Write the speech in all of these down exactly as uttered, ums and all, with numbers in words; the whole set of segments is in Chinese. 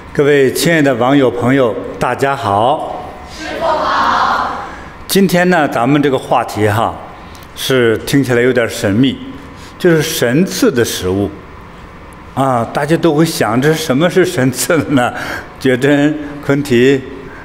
各位亲爱的网友朋友，大家好。 师父好。 今天呢，咱们这个话题哈，是听起来有点神秘，就是神赐的食物啊，大家都会想着什么是神赐的呢？觉真、坤提。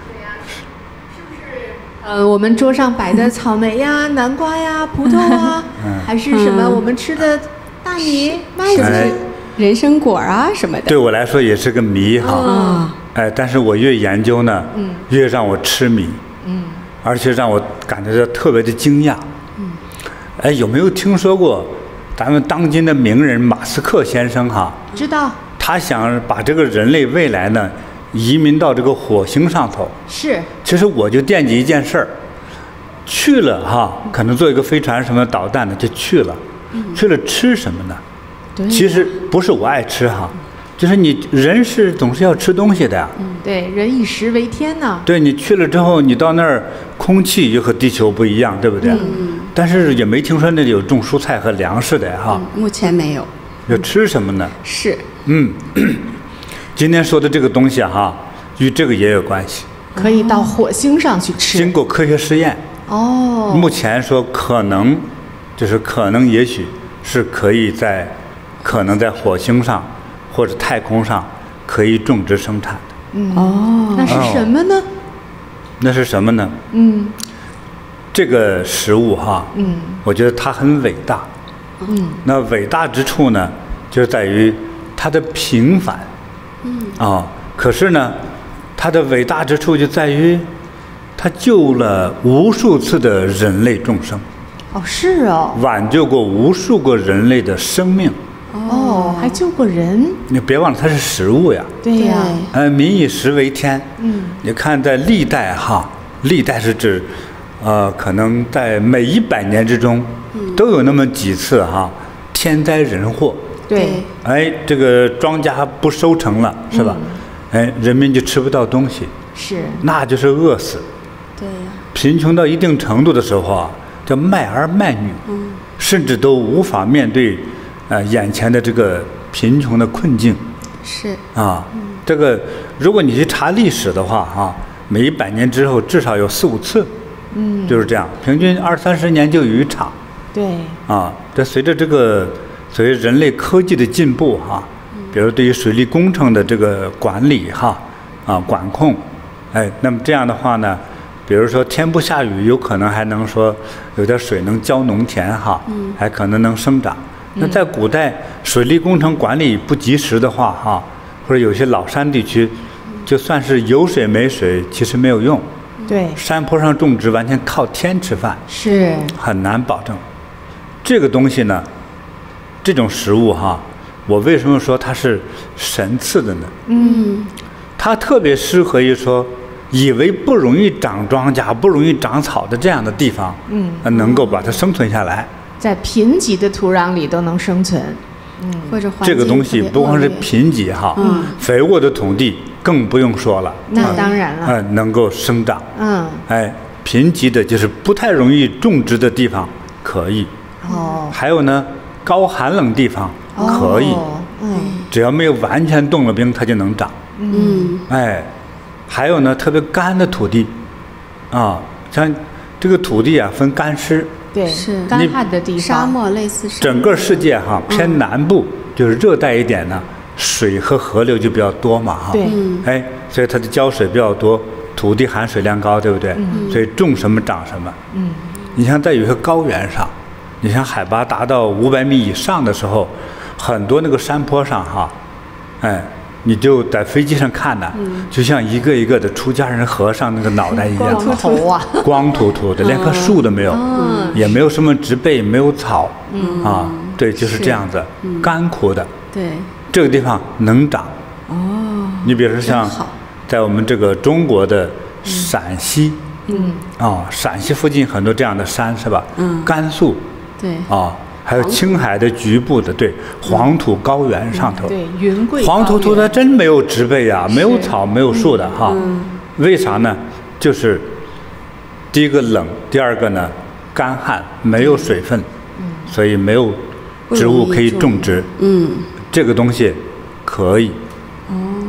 呃，我们桌上摆的草莓呀、南瓜呀、葡萄啊，嗯、还是什么我们吃的大米、麦子、 哎、人参果啊什么的。 对我来说也是个谜哈。 哦、 哎，但是我越研究呢，嗯、越让我痴迷，嗯，而且让我感觉到特别的惊讶。嗯，哎，有没有听说过咱们当今的名人马斯克先生哈？ 知道。 他想把这个人类未来呢，移民到这个火星上头。 是。 其实我就惦记一件事儿，去了哈，可能坐一个飞船什么导弹的就去了，嗯、去了吃什么呢？ 对。 其实不是我爱吃哈，就是你人是总是要吃东西的呀。 嗯，对，人以食为天呢。 对，你去了之后，你到那儿空气又和地球不一样，对不对？嗯。但是也没听说那里有种蔬菜和粮食的哈。 嗯、目前没有。 要吃什么呢？ 是。 嗯，今天说的这个东西哈，与这个也有关系。 可以到火星上去吃。 经过科学实验， 哦， 目前说可能，就是可能，也许是可以在，可能在火星上或者太空上可以种植生产的。 嗯，哦，那是什么呢？ 那是什么呢？ 嗯， 这个食物哈， 嗯， 我觉得它很伟大。 嗯， 那伟大之处呢，就在于它的平凡。嗯，啊、哦，可是呢。它的伟大之处就在于，它救了无数次的人类众生。 哦，是哦。 挽救过无数个人类的生命。 哦，还救过人。 你别忘了，它是食物呀。 对呀。 呃，民以食为天。 嗯。 你看，在历代哈，历代是指，呃，可能在每一百年之中，都有那么几次哈，天灾人祸。 对。 哎，这个庄稼不收成了，是吧？嗯，哎，人民就吃不到东西， 是， 那就是饿死。 对呀。 贫穷到一定程度的时候啊，叫卖儿卖女，嗯，甚至都无法面对，呃，眼前的这个贫穷的困境。 是。 啊，嗯、这个如果你去查历史的话啊，每一百年之后至少有四五次，嗯，就是这样，平均二三十年就有一场。 对。 啊，这随着这个随着人类科技的进步哈、啊。比如对于水利工程的这个管理哈，啊管控，哎，那么这样的话呢，比如说天不下雨，有可能还能说有点水能浇农田哈，嗯，还可能能生长。嗯、那在古代水利工程管理不及时的话哈，或者有些老山地区，就算是有水没水，其实没有用。 对。 山坡上种植完全靠天吃饭， 是很难保证。这个东西呢，这种食物哈。我为什么说它是神赐的呢？嗯，它特别适合于说，以为不容易长庄稼、不容易长草的这样的地方，嗯，能够把它生存下来， 在贫瘠的土壤里都能生存， 嗯，或者这个东西不光是贫瘠哈，嗯，肥沃的土地更不用说了， 那当然了， 呃，能够生长， 嗯， 哎，贫瘠的就是不太容易种植的地方可以， 哦， 还有呢，高寒冷地方。可以， 哦、嗯， 只要没有完全冻了冰，它就能长。 嗯， 哎，还有呢，特别干的土地，啊，像这个土地啊，分干湿。 对，是干旱的地方， 沙漠类似沙漠。 整个世界哈，偏南部、嗯、就是热带一点呢，水和河流就比较多嘛哈。 对。 哎，所以它的浇水比较多，土地含水量高，对不对？嗯。所以种什么长什么。嗯。你像在有些高原上，你像海拔达到五百米以上的时候。很多那个山坡上哈，哎，你就在飞机上看呢，嗯、就像一个一个的出家人和尚那个脑袋一样， 光秃秃啊， 光秃秃的，连棵树都没有， 嗯、 也没有什么植被，没有草，嗯、啊，对，就是这样子， 嗯、 干枯的。 对， 这个地方能长。 哦。 你比如说像在我们这个中国的陕西，嗯，啊，陕西附近很多这样的山是吧？嗯。甘肃。 对。 啊。还有青海的局部的，对，黄土高原上头， 嗯、对，云贵黄土土它真没有植被呀、啊，没有草，没有树的哈。嗯、为啥呢？就是第一个冷，第二个呢干旱，没有水分，嗯、所以没有植物可以种植。嗯，这个东西可以。 哦，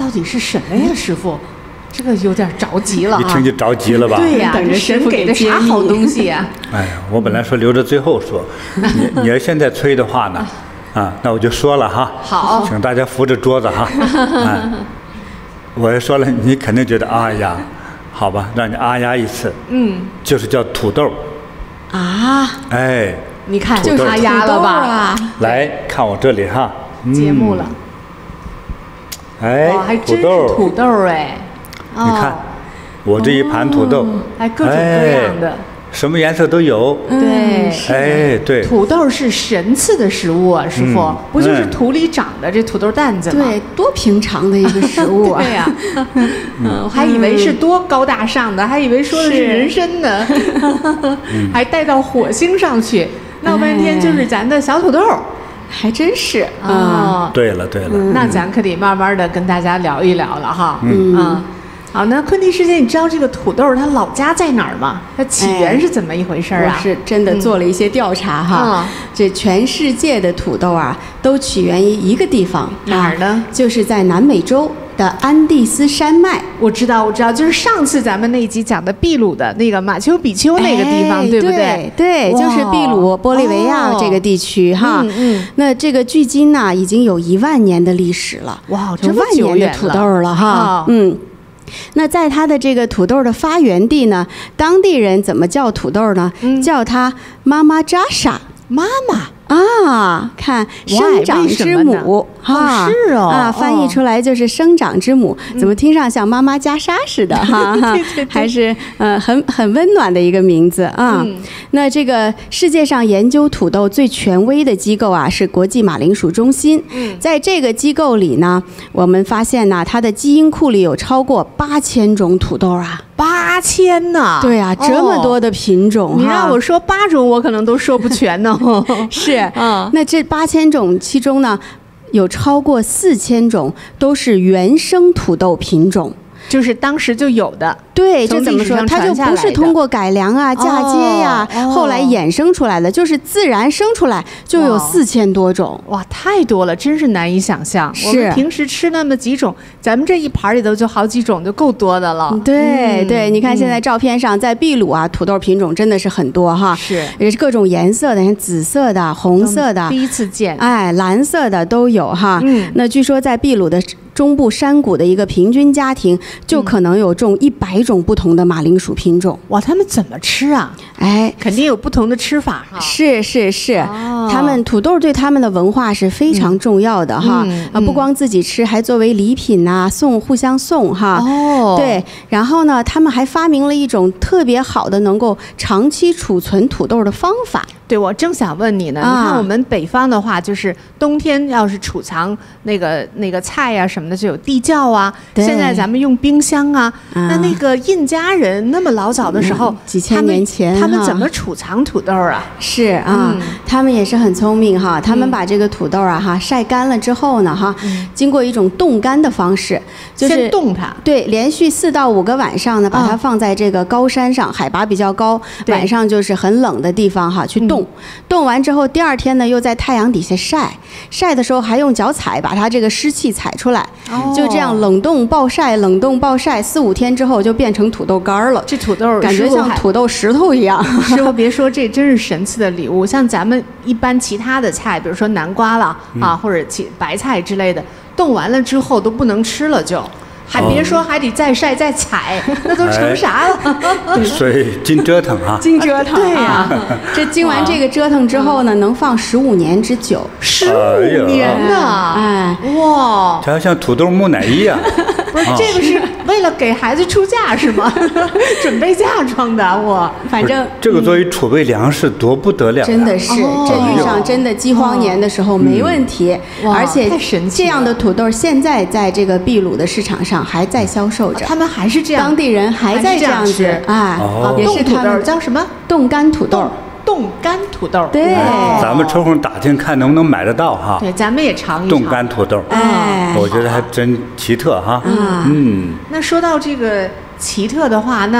到底是什么呀，师傅？这个有点着急了、啊， 一听就着急了吧？ 对呀、啊， 等着神给的啥好东西呀、 啊？哎呀，我本来说留着最后说，你你要现在催的话呢，啊，那我就说了哈。 好， 请大家扶着桌子哈。哎，我要说了，你肯定觉得啊呀，好吧，让你啊呀一次。 嗯， 就是叫土豆。 啊？ 哎， 你看就是啊呀了吧？ 啊、 来看我这里哈。 嗯、节目了。 哎， 哇，还真是土豆哎。 你看，我这一盘土豆， 还各种各样的， 什么颜色都有。 对， 哎，对， 土豆是神赐的食物啊，师傅，不就是土里长的这土豆蛋子吗？ 对，多平常的一个食物啊！ 对呀，嗯，还以为是多高大上的，还以为说的是人参呢，还带到火星上去，闹半天就是咱的小土豆。 还真是啊！ 对了对了， 那咱可得慢慢的跟大家聊一聊了哈。 嗯啊。好，那昆弟师姐，你知道这个土豆它老家在哪儿吗？它起源是怎么一回事啊？ 我是真的做了一些调查哈。 嗯、 这全世界的土豆啊，都起源于一个地方， 哪儿呢？ 啊、就是在南美洲的安第斯山脉。 我知道，我知道，就是上次咱们那集讲的秘鲁的那个马丘比丘那个地方， 哎、 对不对？ 对，就是秘鲁、玻利维亚这个地区、哦、哈。 嗯嗯。 那这个距今呢，已经有一万年的历史了。 哇，这么万年的土豆了哈。 哦、 嗯。那在它的这个土豆的发源地呢，当地人怎么叫土豆呢？嗯、叫它妈妈扎沙， 妈妈。 啊，看生长之母哈、哦，是哦， 啊，翻译出来就是生长之母， 嗯、 怎么听上像妈妈袈裟似的哈？ 对对对， 还是呃很很温暖的一个名字啊。 嗯、 那这个世界上研究土豆最权威的机构啊，是国际马铃薯中心。 嗯， 在这个机构里呢，我们发现呢，它的基因库里有超过八千种土豆啊。 八千呢？ 对啊，这么多的品种， 哦、你让我说八种，我可能都说不全呢。 是， 嗯， 那这八千种其中呢，有超过四千种都是原生土豆品种， 就是当时就有的。 对，这怎么说？它就不是通过改良啊、嫁接呀、 哦、 后来衍生出来的，就是自然生出来就有四千多种。 哇，太多了，真是难以想象。 是， 我们平时吃那么几种，咱们这一盘里头就好几种，就够多的了。 对、 嗯、 对，你看现在照片上，在秘鲁啊，土豆品种真的是很多哈， 是， 也是各种颜色的，像紫色的、红色的， 第一次见， 哎，蓝色的都有哈。 嗯， 那据说在秘鲁的中部山谷的一个平均家庭，就可能有种一百种不同的马铃薯品种。 哇，他们怎么吃啊？ 哎， 肯定有不同的吃法哈。 是是是， 哦、 他们土豆对他们的文化是非常重要的哈。 嗯、 啊，不光自己吃，还作为礼品呐、啊，送互相送哈。 哦， 对，然后呢，他们还发明了一种特别好的能够长期储存土豆的方法。 对，我正想问你呢。 啊、 你看我们北方的话，就是冬天要是储藏那个那个菜呀、啊、什么的，就有地窖啊。现在咱们用冰箱啊。 啊那那个印加人那么老早的时候， 嗯、几千年前他们，他们怎么储藏土豆啊？ 是啊、嗯，他们也是很聪明哈。他们把这个土豆啊哈晒干了之后呢哈， 嗯、 经过一种冻干的方式，就是先冻它。 对，连续四到五个晚上呢，把它放在这个高山上，嗯、海拔比较高，晚上就是很冷的地方哈，去冻。嗯冻完之后，第二天呢，又在太阳底下晒，晒的时候还用脚踩，把它这个湿气踩出来， 哦、 就这样冷冻暴晒，冷冻暴晒，四五天之后就变成土豆干了。 这土豆感觉像土豆石头一样。 师傅别说，这真是神赐的礼物。像咱们一般其他的菜，比如说南瓜了、嗯、啊，或者其白菜之类的，冻完了之后都不能吃了就。还别说，还得再晒再踩，那都成啥了？ 哎、所以净折腾啊！ 净折腾， 对呀、啊。 这经完这个折腾之后呢，能放十五年之久。 十五年呢？ 哎， 哇！ 它像土豆木乃伊啊！ 不是，这个是为了给孩子出嫁是吗？准备嫁妆的我， 反正这个作为储备粮食多不得了、啊， 真的是， 哦、 这遇上真的饥荒年的时候没问题， 嗯、 而且这样的土豆现在在这个秘鲁的市场上还在销售着， 他们还是这样， 当地人还在这样子，哎， 哦、 也是土豆叫什么？ 冻干土豆。 冻干土豆， 对， 咱们抽空打听看能不能买得到哈。 对，咱们也尝一尝冻干土豆， 哎， 我觉得还真奇特哈。 啊， 嗯。 那说到这个奇特的话，那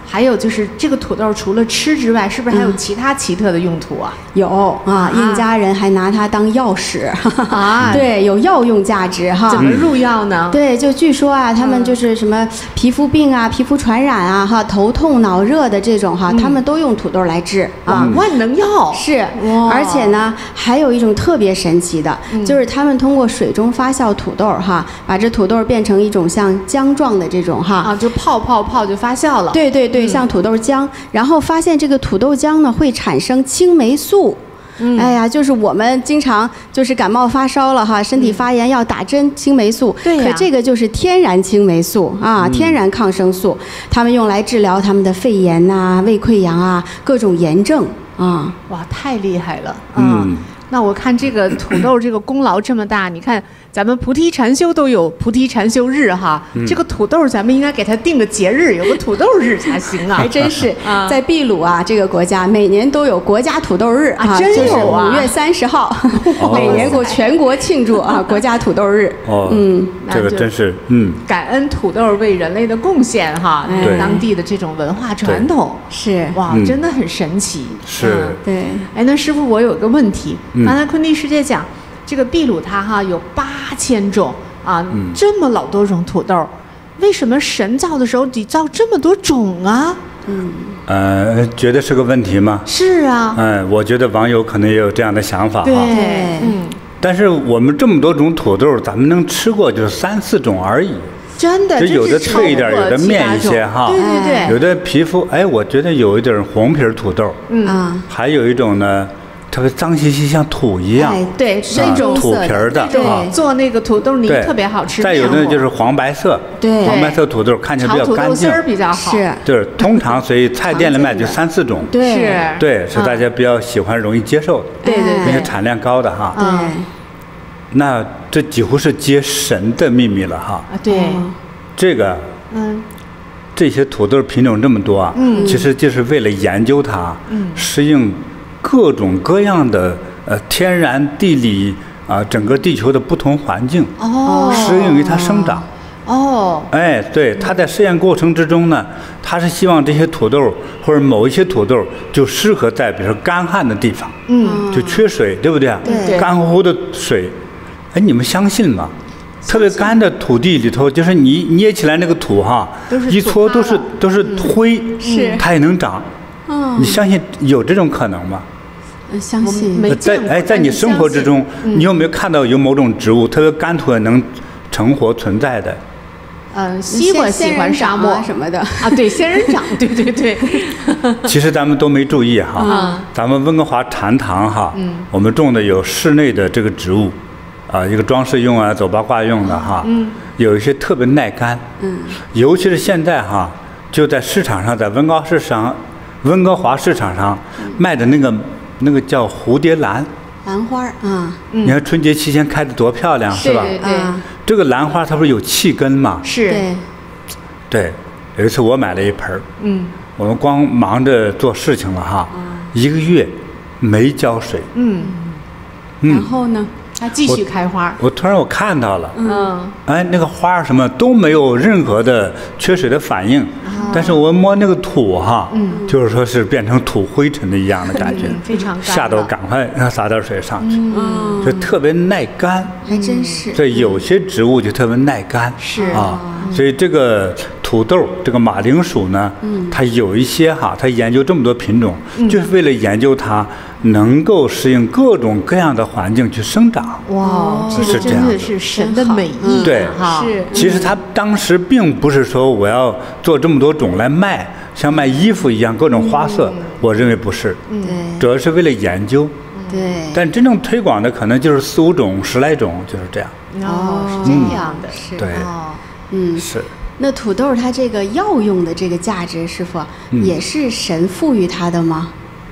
还有就是这个土豆除了吃之外，是不是还有其他奇特的用途啊？ 有啊，印加人还拿它当药使啊， 对，有药用价值哈。 怎么入药呢？ 对，就据说啊，他们就是什么皮肤病啊、皮肤传染啊、哈头痛脑热的这种哈，他们都用土豆来治啊， 万能药是。而且呢，还有一种特别神奇的，就是他们通过水中发酵土豆哈，把这土豆变成一种像浆状的这种哈啊，就泡泡泡就发酵了。 对对对，像土豆浆，然后发现这个土豆浆呢会产生青霉素。嗯、哎呀，就是我们经常就是感冒发烧了哈，身体发炎要打针青霉素， 对呀， 可这个就是天然青霉素啊，嗯、天然抗生素，他们用来治疗他们的肺炎呐、啊、胃溃疡啊、各种炎症啊。 哇，太厉害了！嗯，嗯那我看这个土豆这个功劳这么大，你看咱们菩提禅修都有菩提禅修日哈，嗯、这个土豆咱们应该给它定个节日，有个土豆日才行啊！ 还真是，啊、在秘鲁啊这个国家每年都有国家土豆日啊，真有啊， 五月三十号，哦、每年国全国庆祝啊国家土豆日。 哦，嗯，这个真是嗯， 感恩土豆为人类的贡献哈，对当地的这种文化传统是哇，真的很神奇。 是， 对。 哎，那师傅，我有个问题。刚才坤迪师姐讲，这个秘鲁它哈有八千种啊，嗯、这么老多种土豆，为什么神造的时候得造这么多种啊？ 嗯， 呃，觉得是个问题吗？ 是啊。 嗯，我觉得网友可能也有这样的想法哈。 对，嗯。 但是我们这么多种土豆，咱们能吃过就是三四种而已。 真的， 就有的脆一点，有的面一些哈。 对对对。 有的皮肤，哎，我觉得有一点红皮土豆。 嗯。 还有一种呢。特别脏兮兮，像土一样。 哎，对，那种土皮儿的， 对，做那个土豆泥特别好吃。 再有的就是黄白色， 对， 黄白色土豆看起来比较干净， 炒土豆丝儿比较好。 是， 对，通常所以菜店里卖就三四种。 对， 是， 对，是大家比较喜欢、容易接受的。 对对对， 并且产量高的哈。 对。 那这几乎是揭神的秘密了哈。 啊，对。 这个， 嗯。 这些土豆品种这么多啊，嗯，其实就是为了研究它，嗯，适应各种各样的。呃，天然地理啊、呃，整个地球的不同环境， 哦， 适应于它生长， 哦， 哎，对，它在试验过程之中呢，它是希望这些土豆或者某一些土豆就适合在比如说干旱的地方， 嗯， 就缺水，对不对？ 对， 干乎乎的水，哎，你们相信吗？特别干的土地里头，就是你捏起来那个土哈，一搓都是都是灰， 是， 它也能长， 嗯， 你相信有这种可能吗？ 相信在哎，在你生活之中，你有没有看到有某种植物特别干土能成活存在的？ 嗯，西瓜喜欢沙漠什么的啊，对，仙人掌，对对对。 其实咱们都没注意哈，咱们温哥华禅堂哈，我们种的有室内的这个植物，啊，一个装饰用啊，走八卦用的哈，有一些特别耐干，嗯，尤其是现在哈，就在市场上，在温哥华市场、温哥华市场上卖的那个。那个叫蝴蝶兰， 兰花啊， 你看春节期间开的多漂亮，是吧？ 对对对。 这个兰花它不是有气根吗？ 是。 对。有一次我买了一盆，嗯，我们光忙着做事情了哈，一个月没浇水， 嗯，然后呢，它继续开花。 我突然我看到了， 嗯， 哎，那个花什么都没有任何的缺水的反应。但是我摸那个土哈，嗯，就是说是变成土灰尘的一样的感觉， 非常干， 吓得我赶快让撒点水上去， 嗯， 就特别耐干， 还真是。 对，有些植物就特别耐干， 是啊，所以这个土豆，这个马铃薯呢，嗯，它有一些哈，它研究这么多品种，就是为了研究它能够适应各种各样的环境去生长。 哇，这个真的是神的美意， 对， 是。 其实它当时并不是说我要做这么多种来卖，像卖衣服一样各种花色，我认为不是， 对， 主要是为了研究， 对。 但真正推广的可能就是四五种、十来种，就是这样。 哦，是这样的， 是。 对， 嗯， 是。 那土豆它这个药用的这个价值，师傅也是神赋予它的吗？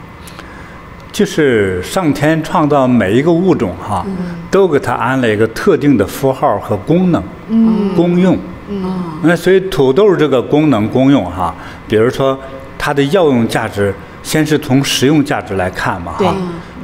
就是上天创造每一个物种哈，嗯、都给它安了一个特定的符号和功能、嗯、功用。嗯，那所以土豆这个功能功用哈，比如说它的药用价值，先是从实用价值来看嘛哈。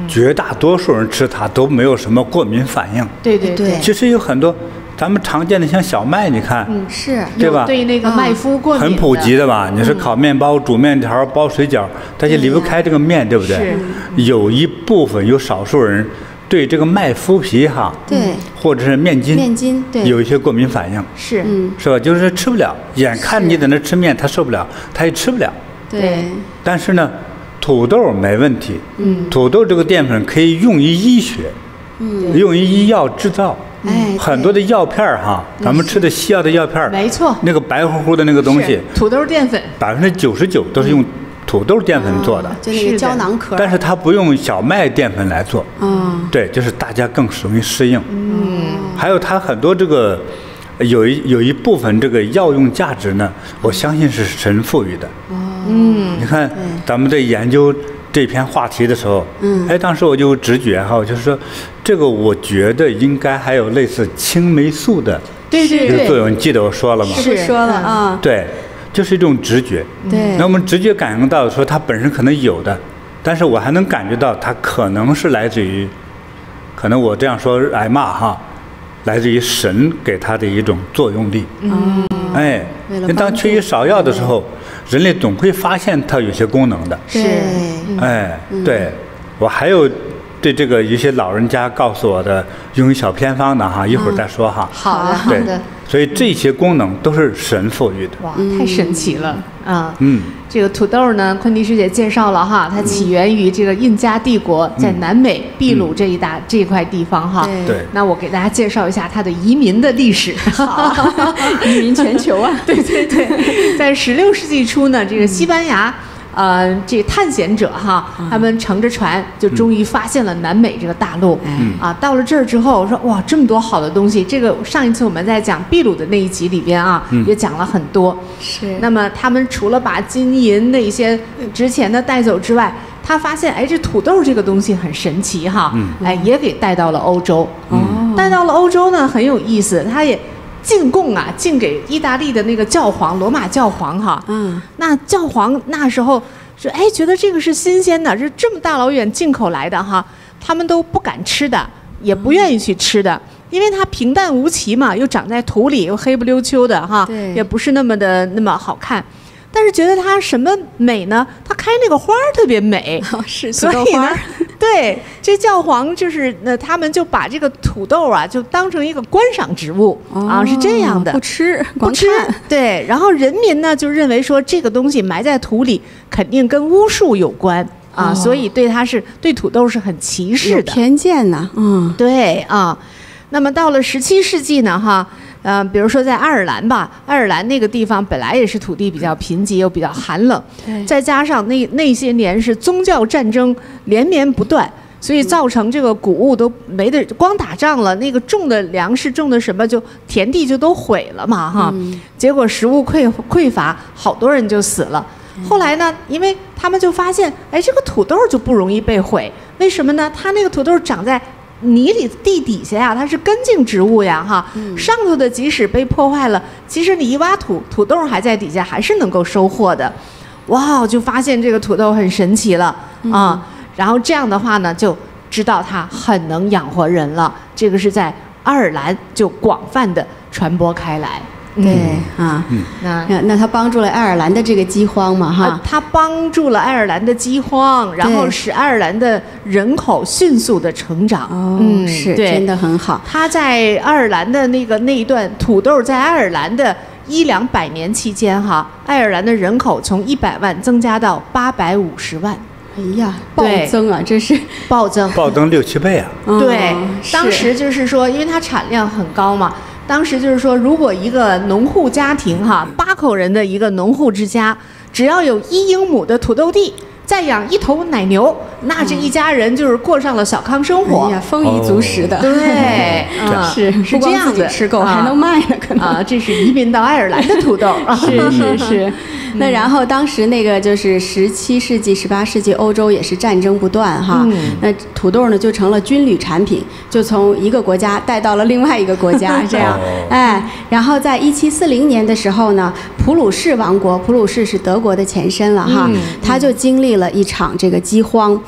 绝大多数人吃它都没有什么过敏反应。 对对对， 其实有很多咱们常见的像小麦，你看， 嗯，是， 对吧？ 对那个麦麸过敏很普及的吧？你是烤面包、煮面条、包水饺，它就离不开这个面，对不对？ 是。 有一部分有少数人对这个麦麸皮哈， 对， 或者是面筋， 面筋，对， 有一些过敏反应， 是， 嗯， 是吧？就是吃不了，眼看你在那吃面，他受不了，他也吃不了。 对。 但是呢，土豆没问题， 嗯， 土豆这个淀粉可以用于医学，嗯，用于医药制造。 哎， 很多的药片儿哈，咱们吃的西药的药片儿， 没错， 那个白乎乎的那个东西， 土豆淀粉， 百分之九十九都是用土豆淀粉做的， 哦、就那个胶囊壳。 但是它不用小麦淀粉来做， 哦， 对，就是大家更容易适应。 嗯， 还有它很多这个有一有一部分这个药用价值呢，我相信是神赋予的。 哦， 嗯， 你看咱们在研究这篇话题的时候， 嗯， 哎，当时我就直觉哈，就是说，这个我觉得应该还有类似青霉素的对对这个作用，你记得我说了吗？ 是说了啊， 对，就是一种直觉。 对， 那我们直觉感应到说它本身可能有的，但是我还能感觉到它可能是来自于，可能我这样说挨骂哈，来自于神给它的一种作用力。 嗯， 哎，因为当缺医少药的时候，人类总会发现它有些功能的。 是， 哎，对，我还有对这个有些老人家告诉我的用于小偏方的哈，一会儿再说哈。 好的，好对的。 所以这些功能都是神赋予的。 哇，太神奇了啊！ 嗯， 这个土豆呢，昆迪师姐介绍了哈，它起源于这个印加帝国，在南美秘鲁这一大这一块地方哈。 对。 那我给大家介绍一下它的移民的历史。 好，移民全球啊！ 对对对，在十六世纪初呢，这个西班牙。呃，这探险者哈，他们乘着船就终于发现了南美这个大陆。 嗯啊，到了这儿之后，说哇，这么多好的东西。这个上一次我们在讲秘鲁的那一集里边啊， 嗯、 也讲了很多。 是。 那么他们除了把金银那些值钱的带走之外，他发现哎，这土豆这个东西很神奇哈， 嗯、 哎，也给带到了欧洲。 哦。 带到了欧洲呢，很有意思，他也。进贡啊，进给意大利的那个教皇，罗马教皇哈。 嗯。 那教皇那时候说，哎，觉得这个是新鲜的，是这么大老远进口来的哈，他们都不敢吃的，也不愿意去吃的，因为它平淡无奇嘛，又长在土里，又黑不溜秋的哈，也不是那么的那么好看。但是觉得它什么美呢？它开那个花儿特别美， 哦、是所以呢，对这教皇就是那他们就把这个土豆啊，就当成一个观赏植物、哦、啊，是这样的， 不吃， 不吃，对。然后人民呢就认为说这个东西埋在土里，肯定跟巫术有关啊，哦、所以对它是对土豆是很歧视的， 有偏见呢，嗯， 对啊。那么到了十七世纪呢，哈。呃，比如说在爱尔兰吧，爱尔兰那个地方本来也是土地比较贫瘠又比较寒冷，再加上那那些年是宗教战争连绵不断，所以造成这个谷物都没得，光打仗了，那个种的粮食种的什么就田地就都毁了嘛哈， 嗯、 结果食物匮匮乏，好多人就死了。后来呢，因为他们就发现，哎，这个土豆就不容易被毁，为什么呢？它那个土豆长在泥里地底下呀，它是根茎植物呀，哈， 嗯、 上头的即使被破坏了，其实你一挖土，土豆还在底下，还是能够收获的。哇，就发现这个土豆很神奇了、嗯、啊！然后这样的话呢，就知道它很能养活人了。这个是在爱尔兰就广泛的传播开来。 对、嗯、啊， 嗯、 那那他帮助了爱尔兰的这个饥荒嘛，哈， 他、呃、帮助了爱尔兰的饥荒，然后使爱尔兰的人口迅速的成长。 哦， 嗯， 是， 对， 真的很好。 他在爱尔兰的那个那一段土豆在爱尔兰的一两百年期间，哈，爱尔兰的人口从一百万增加到八百五十万。 哎呀，暴增啊，这是暴增， 暴增六七倍啊！ 对，当时就是说，因为它产量很高嘛。当时就是说，如果一个农户家庭哈，八口人的一个农户之家，只要有一英亩的土豆地，再养一头奶牛，那这一家人就是过上了小康生活。 哎呀，丰衣足食的。 对， 嗯，是是这样子， 吃够还能卖呢，可能啊，这是移民到爱尔兰的土豆。 是是是。那然后当时那个就是十七世纪、十八世纪，欧洲也是战争不断哈。 嗯、 那土豆呢就成了军旅产品，就从一个国家带到了另外一个国家，这样。 哦、 哎，然后在一七四零年的时候呢，普鲁士王国，普鲁士是德国的前身了哈， 嗯、 他就经历了一场这个饥荒。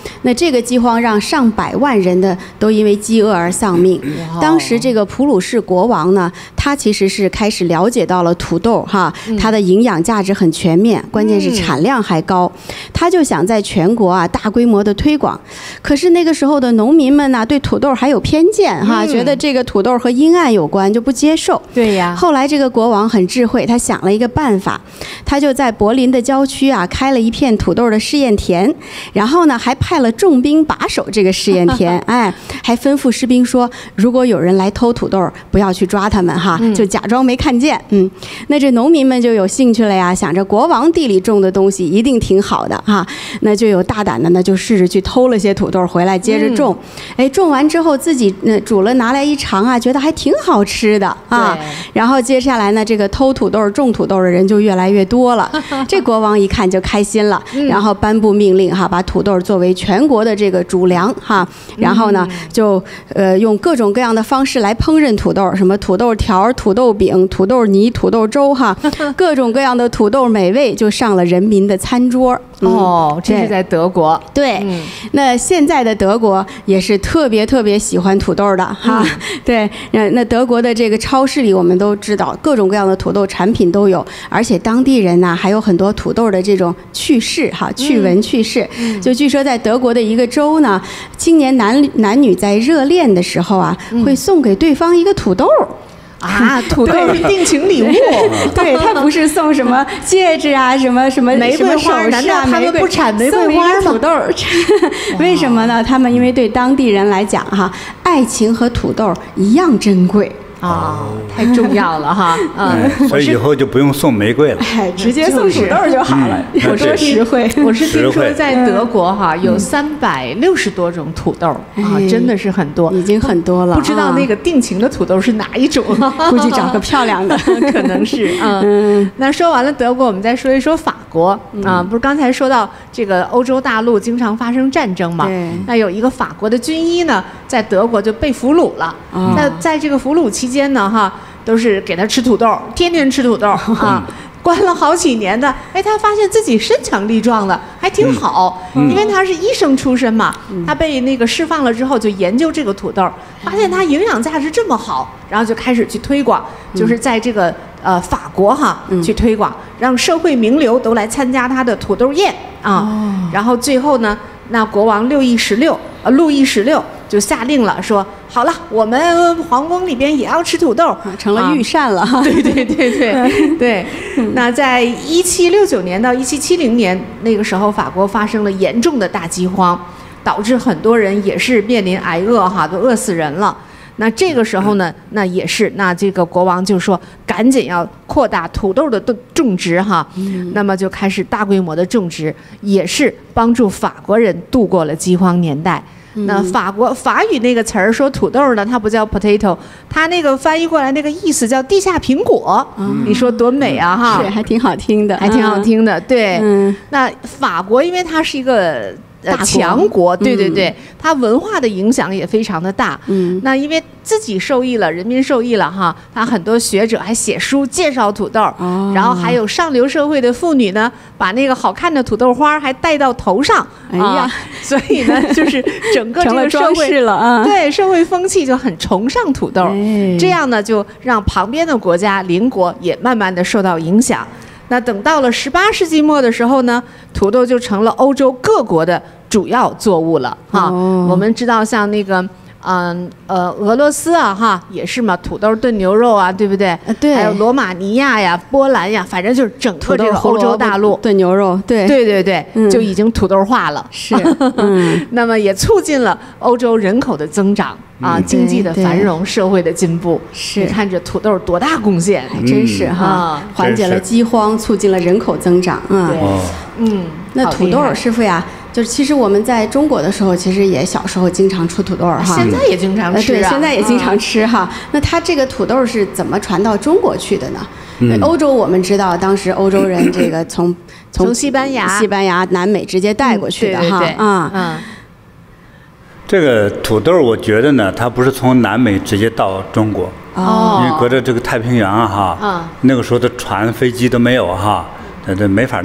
那这个饥荒让上百万人的都因为饥饿而丧命。当时这个普鲁士国王呢，他其实是开始了解到了土豆哈，它的营养价值很全面，关键是产量还高，他就想在全国啊大规模的推广。可是那个时候的农民们呢，对土豆还有偏见哈，觉得这个土豆和阴暗有关，就不接受。 对呀。 后来这个国王很智慧，他想了一个办法，他就在柏林的郊区啊开了一片土豆的试验田，然后呢还派了重兵把守这个试验田，哎，还吩咐士兵说，如果有人来偷土豆，不要去抓他们哈，就假装没看见。嗯，那这农民们就有兴趣了呀，想着国王地里种的东西一定挺好的哈，那就有大胆的呢，就试着去偷了些土豆回来接着种。哎，种完之后自己呃煮了拿来一尝啊，觉得还挺好吃的啊。然后接下来呢，这个偷土豆种土豆的人就越来越多了。这国王一看就开心了，然后颁布命令哈，把土豆作为全国的这个主粮哈，然后呢就呃用各种各样的方式来烹饪土豆，什么土豆条、土豆饼、土豆泥、土豆粥哈，各种各样的土豆美味就上了人民的餐桌。 哦，这是在德国。 对，嗯、那现在的德国也是特别特别喜欢土豆的哈。嗯、对，那那德国的这个超市里，我们都知道各种各样的土豆产品都有，而且当地人呢还有很多土豆的这种趣事哈，趣闻趣事。嗯、就据说在德国的一个州呢，青年男男女在热恋的时候啊，嗯、会送给对方一个土豆。 啊，土豆是定情礼物， 对，他不是送什么戒指啊，什么什么玫瑰花，难道他们不产玫瑰花吗？ 土豆，为什么呢？他们因为对当地人来讲哈，爱情和土豆一样珍贵。 啊，太重要了哈！ 嗯，所以以后就不用送玫瑰了， 哎，直接送土豆就好了，有多实惠。 我是听说在德国哈有三百六十多种土豆啊，真的是很多， 已经很多了。 不知道那个定情的土豆是哪一种？ 估计找个漂亮的， 可能是嗯。那说完了德国，我们再说一说法国啊。不是刚才说到这个欧洲大陆经常发生战争嘛？那有一个法国的军医呢，在德国就被俘虏了。那在这个俘虏期间呢，哈，都是给他吃土豆，天天吃土豆啊，关了好几年的。哎，他发现自己身强力壮的，还挺好，嗯、因为他是医生出身嘛。嗯、他被那个释放了之后，就研究这个土豆，发现它营养价值这么好，然后就开始去推广，嗯、就是在这个呃法国哈、嗯、去推广，让社会名流都来参加他的土豆宴啊。哦、然后最后呢，那国王路易十六呃路易十六就下令了，说好了，我们皇宫里边也要吃土豆， 成了御膳了。 啊、对对对对对。那在一七六九年到一七七零年那个时候，法国发生了严重的大饥荒，导致很多人也是面临挨饿哈，都饿死人了。那这个时候呢，那也是，那这个国王就说，赶紧要扩大土豆的种植哈，嗯、那么就开始大规模的种植，也是帮助法国人度过了饥荒年代。那法国法语那个词儿说土豆呢，它不叫 potato， 它那个翻译过来那个意思叫地下苹果。嗯、你说多美啊哈！ 是，还挺好听的， 还挺好听的。对，嗯、那法国因为它是一个呃强国，对对对，嗯、它文化的影响也非常的大。嗯，那因为自己受益了，人民受益了哈，他很多学者还写书介绍土豆，哦、然后还有上流社会的妇女呢，把那个好看的土豆花还戴到头上。哎呀，啊、所以呢，就是整个这个社会了啊， 对社会风气就很崇尚土豆，哎、这样呢，就让旁边的国家邻国也慢慢的受到影响。那等到了十八世纪末的时候呢，土豆就成了欧洲各国的主要作物了哈。哦、我们知道像那个。嗯呃，俄罗斯啊哈也是嘛，土豆炖牛肉啊，对不对？ 呃、对。 还有罗马尼亚呀、波兰呀，反正就是整个这个欧洲大陆炖牛肉，对对对对，嗯、就已经土豆化了。 是。嗯。 那么也促进了欧洲人口的增长啊，嗯、经济的繁荣，社会的进步。 是。 你看这土豆多大贡献？ 还真是哈，嗯、缓解了饥荒，促进了人口增长。嗯。 对。嗯。 那土豆师傅呀。就是其实我们在中国的时候，其实也小时候经常出土豆哈， 现在也经常吃、啊呃、对，现在也经常吃哈。嗯、那它这个土豆是怎么传到中国去的呢？嗯、欧洲我们知道，当时欧洲人这个从从西班牙、 西班牙、南美直接带过去的哈，啊、嗯，嗯这个土豆我觉得呢，它不是从南美直接到中国，哦，因为隔着这个太平洋哈，嗯，那个时候的船、飞机都没有哈，这这没法弄。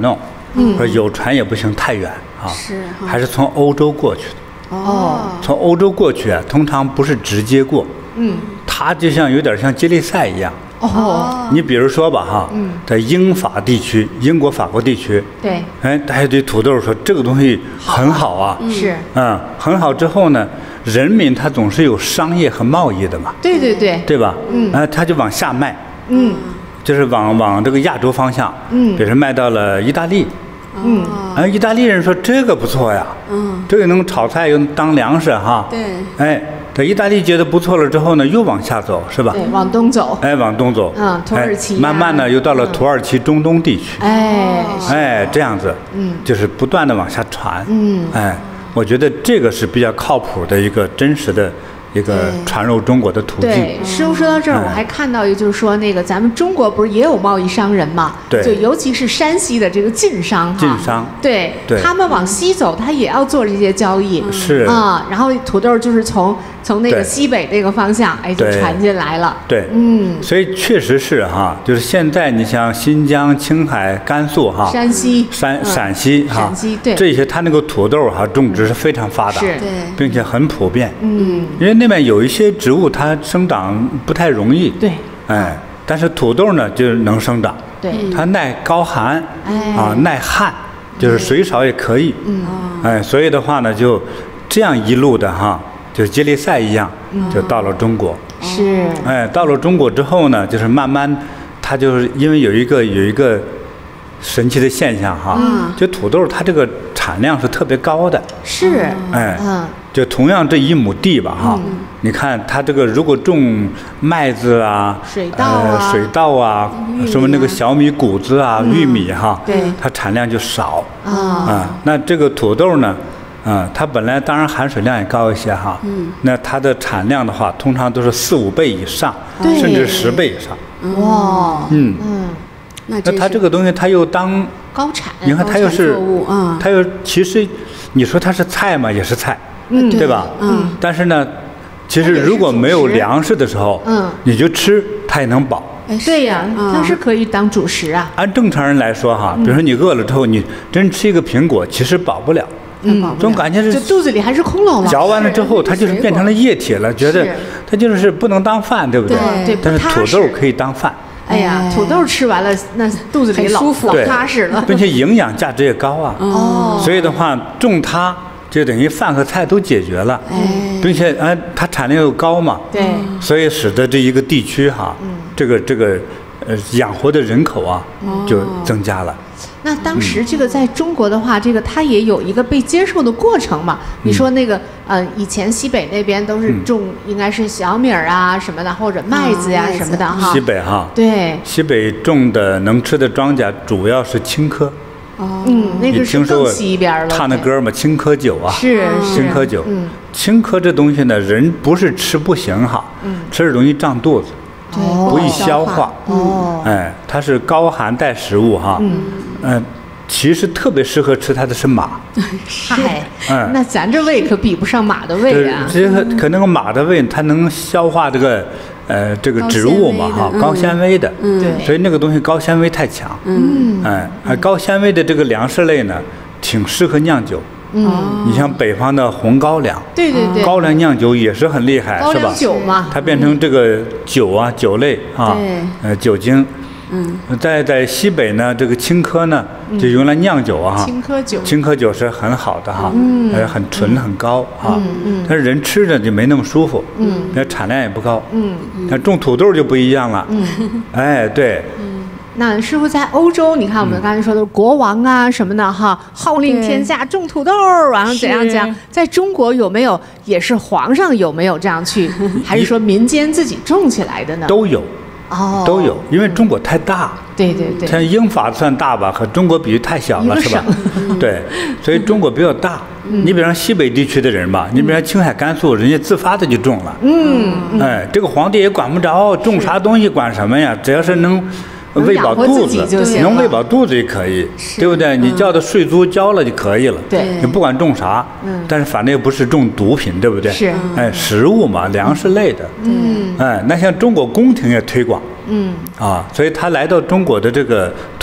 嗯，说有船也不行，太远啊， 是， 还是从欧洲过去的。 哦， 从欧洲过去啊，通常不是直接过，嗯，它就像有点像接力赛一样。 哦， 你比如说吧，哈，嗯，在英法地区，英国、法国地区， 对， 哎，大家对土豆说这个东西很好啊， 是， 嗯，很好之后呢，人民他总是有商业和贸易的嘛， 对对对， 对吧？嗯，哎，他就往下卖， 嗯， 就是往往这个亚洲方向， 嗯， 比如卖到了意大利。 嗯， 哎，意大利人说这个不错呀，嗯，这个能炒菜又能当粮食哈， 对， 哎，这意大利觉得不错了之后呢，又往下走是吧？ 对，往东走， 哎，往东走， 嗯，土耳其、 哎，慢慢的又到了土耳其中东地区， 哎， 哎，这样子，嗯，就是不断的往下传，嗯，哎，我觉得这个是比较靠谱的一个真实的。一个传入中国的途径。 对，师傅说到这儿，我还看到一个，就是说那个咱们中国不是也有贸易商人嘛？ 对， 就尤其是山西的这个晋商哈。 晋商。 对， 对， 他们往西走，他也要做这些交易。 是。 啊，然后土豆就是从从那个西北那个方向，哎，就传进来了。 对，嗯。所以确实是哈，就是现在你像新疆、青海、甘肃哈， 山西、 山陕西哈， 陕西对这些，它那个土豆哈种植是非常发达， 是， 对， 并且很普遍。 嗯。 因为那边有一些植物它生长不太容易， 对， 哎，但是土豆呢就能生长， 对， 它耐高寒， 哎， 啊耐旱，就是水少也可以， 嗯， 哎，所以的话呢，就这样一路的哈，就接力赛一样，就到了中国， 是， 哎，到了中国之后呢，就是慢慢，它就是因为有一个有一个神奇的现象哈， 嗯， 就土豆它这个产量是特别高的， 是， 哎， 嗯。 就同样这一亩地吧，哈、嗯，你看它这个如果种麦子啊、 水稻啊、 呃、水稻啊、什么那个小米谷子啊、嗯、玉米哈， 对， 它产量就少啊、 嗯。那这个土豆呢，啊、嗯，它本来当然含水量也高一些哈，嗯，那它的产量的话，通常都是四五倍以上，甚至十倍以上。 哇， 嗯嗯， 那它这个东西它又当高产， 你看它又是啊， 它又其实你说它是菜嘛，也是菜。 嗯， 对吧？ 嗯， 但是呢，其实如果没有粮食的时候， 嗯， 你就吃它也能饱。 对呀，它是可以当主食啊。 按正常人来说哈，比如说你饿了之后，你真吃一个苹果，其实饱不了。 嗯， 总感觉是就肚子里还是空落落。 嚼完了之后，它就是变成了液体了，觉得它就是不能当饭，对不对？ 对， 但是土豆可以当饭。 哎呀，土豆吃完了，那肚子里老舒服， 老踏实了， 并且营养价值也高啊。 哦， 所以的话，种它。就等于饭和菜都解决了， 哎， 并且哎，它产量又高嘛， 对， 所以使得这一个地区哈，嗯、这个这个呃养活的人口啊、哦、就增加了。 那当时这个在中国的话，嗯、这个它也有一个被接受的过程嘛？嗯、你说那个呃，以前西北那边都是种应该是小米儿啊什么的，或者麦子呀、啊、什么的哈。 西北哈， 对， 西北种的能吃的庄稼主要是青稞。 哦，嗯，那个是更西边了。 唱那歌嘛，青稞酒啊， 是是， 青稞酒。 嗯， 青稞这东西呢，人不是吃不行哈，嗯，吃着容易胀肚子， 对， 不易消化。 哦， 哎，它是高含带食物哈，嗯，嗯，其实特别适合吃它的是马。 嗨，嗯，那咱这胃可比不上马的胃啊。 这个可能马的胃它能消化这个。呃，这个植物嘛，哈，高纤维的， 嗯，对， 所以那个东西高纤维太强， 嗯， 哎，高纤维的这个粮食类呢，挺适合酿酒， 嗯， 你像北方的红高粱， 对对对， 高粱酿酒也是很厉害，是吧？ 酒嘛， 它变成这个酒啊，酒类啊，呃，酒精。嗯，在在西北呢，这个青稞呢，就用来酿酒啊， 青稞酒， 青稞酒是很好的哈，嗯，而且很纯很高啊，嗯，但是人吃着就没那么舒服，嗯，那产量也不高，嗯，但种土豆就不一样了，嗯，哎，对， 嗯，那师傅在欧洲，你看我们刚才说的国王啊什么的哈，号令天下种土豆，然后怎样怎样，在中国有没有也是皇上有没有这样去，还是说民间自己种起来的呢？ 都有。 哦， 都有，因为中国太大， 对对对， 像英法算大吧，和中国比太小了，是吧？对，所以中国比较大。你比方西北地区的人吧，你比方青海、甘肃，人家自发的就种了。嗯，哎，这个皇帝也管不着，种啥东西管什么呀？只要是能喂饱肚子，能喂饱肚子也可以，对不对？你交的税租交了就可以了。 对， 你不管种啥，但是反正又不是种毒品，对不对？ 是， 哎，食物嘛，粮食类的。嗯，哎，那像中国宫廷也推广。嗯，啊，所以他来到中国的这个土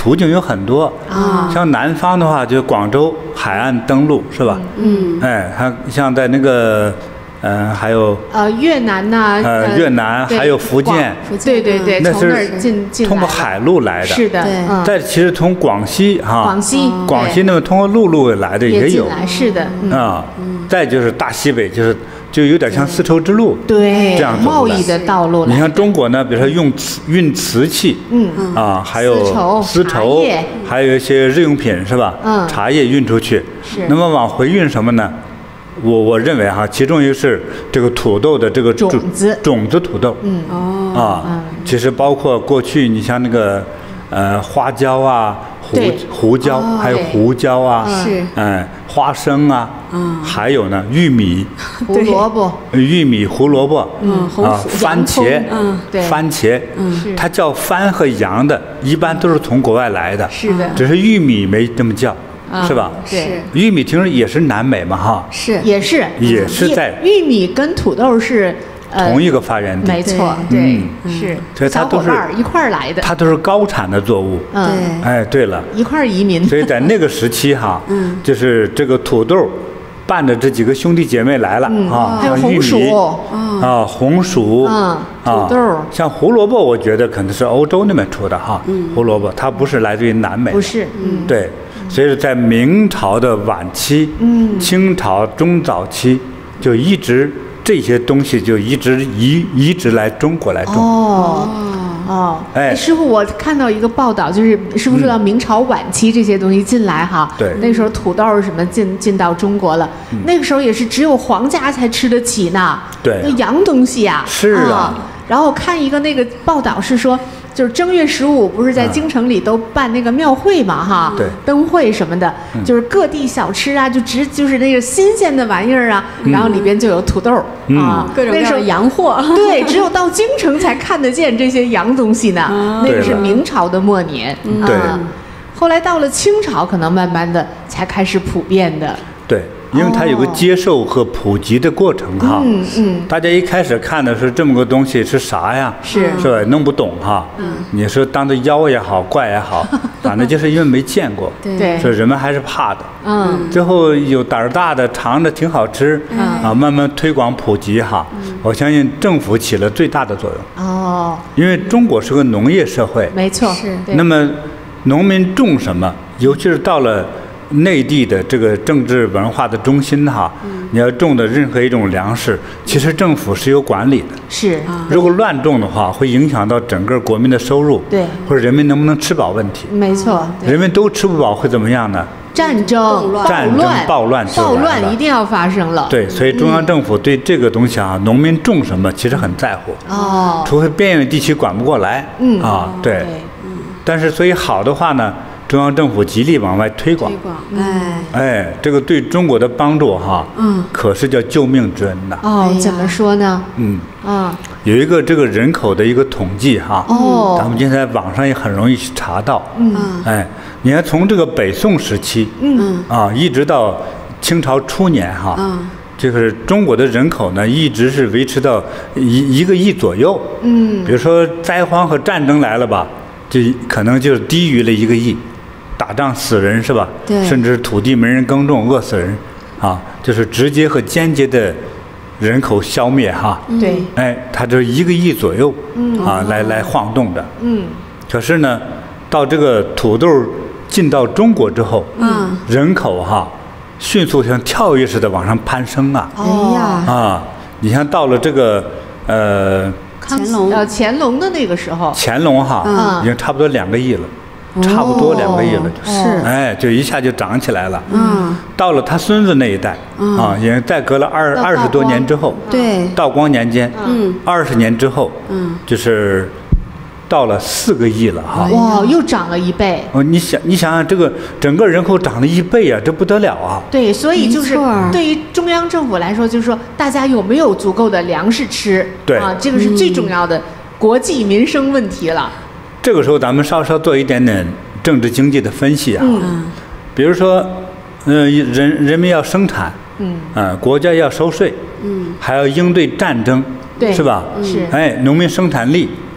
途径有很多啊， 像南方的话，就广州海岸登陆是吧？ 嗯， 哎，还像在那个，呃，还有呃越南呐， 呃越南还有福建， 福建对对对， 那从那儿是进进来通过海路来的。 是的， 对嗯， 再其实从广西哈， 广西广西那么通过陆路来的也有也进来，是的，嗯， 啊。再就是大西北，就是就有点像丝绸之路。 对， 这样走过来贸易的道路来的。 你像中国呢，比如说用瓷运瓷器， 嗯啊，还有丝绸丝绸茶叶， 还有一些日用品是吧？ 嗯茶叶运出去， 是那么往回运什么呢？我我认为哈，其中一个是这个土豆的这个种子种子土豆， 嗯哦， 啊，其实包括过去你像那个呃花椒啊、胡对胡椒， 哦还有胡椒啊， 是嗯，花生啊， 嗯还有呢玉米、 胡萝卜， 玉米、胡萝卜， 嗯红啊， 薯番茄洋葱，嗯对番茄， 是它叫番和洋的，一般都是从国外来的， 是的， 只是玉米没这么叫， 啊是吧？ 对， 玉米听说也是南美嘛，哈， 是也是也是在玉米跟土豆是呃同一个发源地， 没错， 对对， 嗯是所以它小都是伙伴儿一块儿来的， 它都是高产的作物。 嗯， 对， 哎，对了， 一块儿移民， 所以在那个时期哈， 嗯就是这个土豆伴着这几个兄弟姐妹来了嗯啊， 还有像玉红薯米啊，红薯， 嗯啊土豆像胡萝卜，我觉得可能是欧洲那边出的哈，胡萝卜它不是来自于南美的， 不是，嗯， 对，所以在明朝的晚期， 嗯清朝中早期就一直这些东西就一直移移植来中国来种。 哦。哦， 哎师傅，我看到一个报道，就是师傅说到明朝晚期这些东西进来哈， 对那时候土豆儿什么进进到中国了，那个时候也是只有皇家才吃得起呢， 对那洋东西呀， 是啊然后我看一个那个报道是说，就是正月十五不是在啊京城里都办那个庙会嘛哈， 对灯会什么的，就是各地小吃啊，就直就是那个新鲜的玩意儿啊，然后里边就有土豆儿嗯啊， 各种各样的那时候洋货， 对，只有到京城才看得见这些洋东西呢。那个是对了明朝的末年， 对啊后来到了清朝，可能慢慢的才开始普遍的。 对，因为它有个接受和普及的过程哈。 嗯嗯， 大家一开始看的是这么个东西是啥呀？ 是是吧？弄不懂哈。嗯。你说当做妖也好，怪也好，反正就是因为没见过， 对所以人们还是怕的。 嗯最后有胆儿大的尝着挺好吃， 嗯啊，慢慢推广普及哈。我相信政府起了最大的作用， 哦， 因为中国是个农业社会， 没错， 是对那么农民种什么，尤其是到了内地的这个政治文化的中心哈，你要种的任何一种粮食，其实政府是有管理的。 是， 如果乱种的话，会影响到整个国民的收入， 对或者人民能不能吃饱问题。 没错，对人们都吃不饱会怎么样呢？ 战争、 动乱战争乱、 暴乱就来暴了乱一定要发生了。 对，所以中央政府对这个东西啊，农民种什么其实很在乎， 哦， 除非边远地区管不过来， 嗯啊，对。 对， 但是所以好的话呢，中央政府极力往外推广推，广，哎， 哎，这个对中国的帮助哈， 嗯， 可是叫救命之恩呐。 哦哎，呀怎么说呢？ 嗯， 啊， 有一个这个人口的一个统计哈， 哦咱们今天在网上也很容易去查到， 嗯哎，你看从这个北宋时期， 嗯啊，一直到清朝初年哈， 嗯， 就是中国的人口呢，一直是维持到一一个亿左右。 嗯比如说灾荒和战争来了吧，就可能就是低于了一个亿，打仗死人是吧？ 对甚至土地没人耕种，饿死人，啊，就是直接和间接的人口消灭哈。 对， 哎，它这一个亿左右，啊，来来晃动的。 嗯可是呢，到这个土豆进到中国之后， 嗯， 人口哈迅速像跳跃似的往上攀升啊哎呀， 啊！你像到了这个呃康乾隆呃乾隆的那个时候， 乾隆哈， 嗯已经差不多两个亿了，差不多两个亿了，就是是哎，就一下就涨起来了。 嗯， 到了他孙子那一代啊，也再隔了二到二十多道光年之后， 对， 道光年间， 嗯二十年之后， 嗯， 就是到了四个亿了哈。 哇，又涨了一倍。 哦，你想，你想想，这个整个人口涨了一倍啊，这不得了啊！ 对，所以就是没错儿对于中央政府来说，就是说大家有没有足够的粮食吃？ 对啊，这个是最重要的国计民生问题了。 这个时候，咱们稍稍做一点点政治经济的分析啊， 嗯比如说，呃，人人民要生产， 嗯， 啊、国家要收税， 嗯， 还要应对战争， 对是吧？ 是哎，农民生产力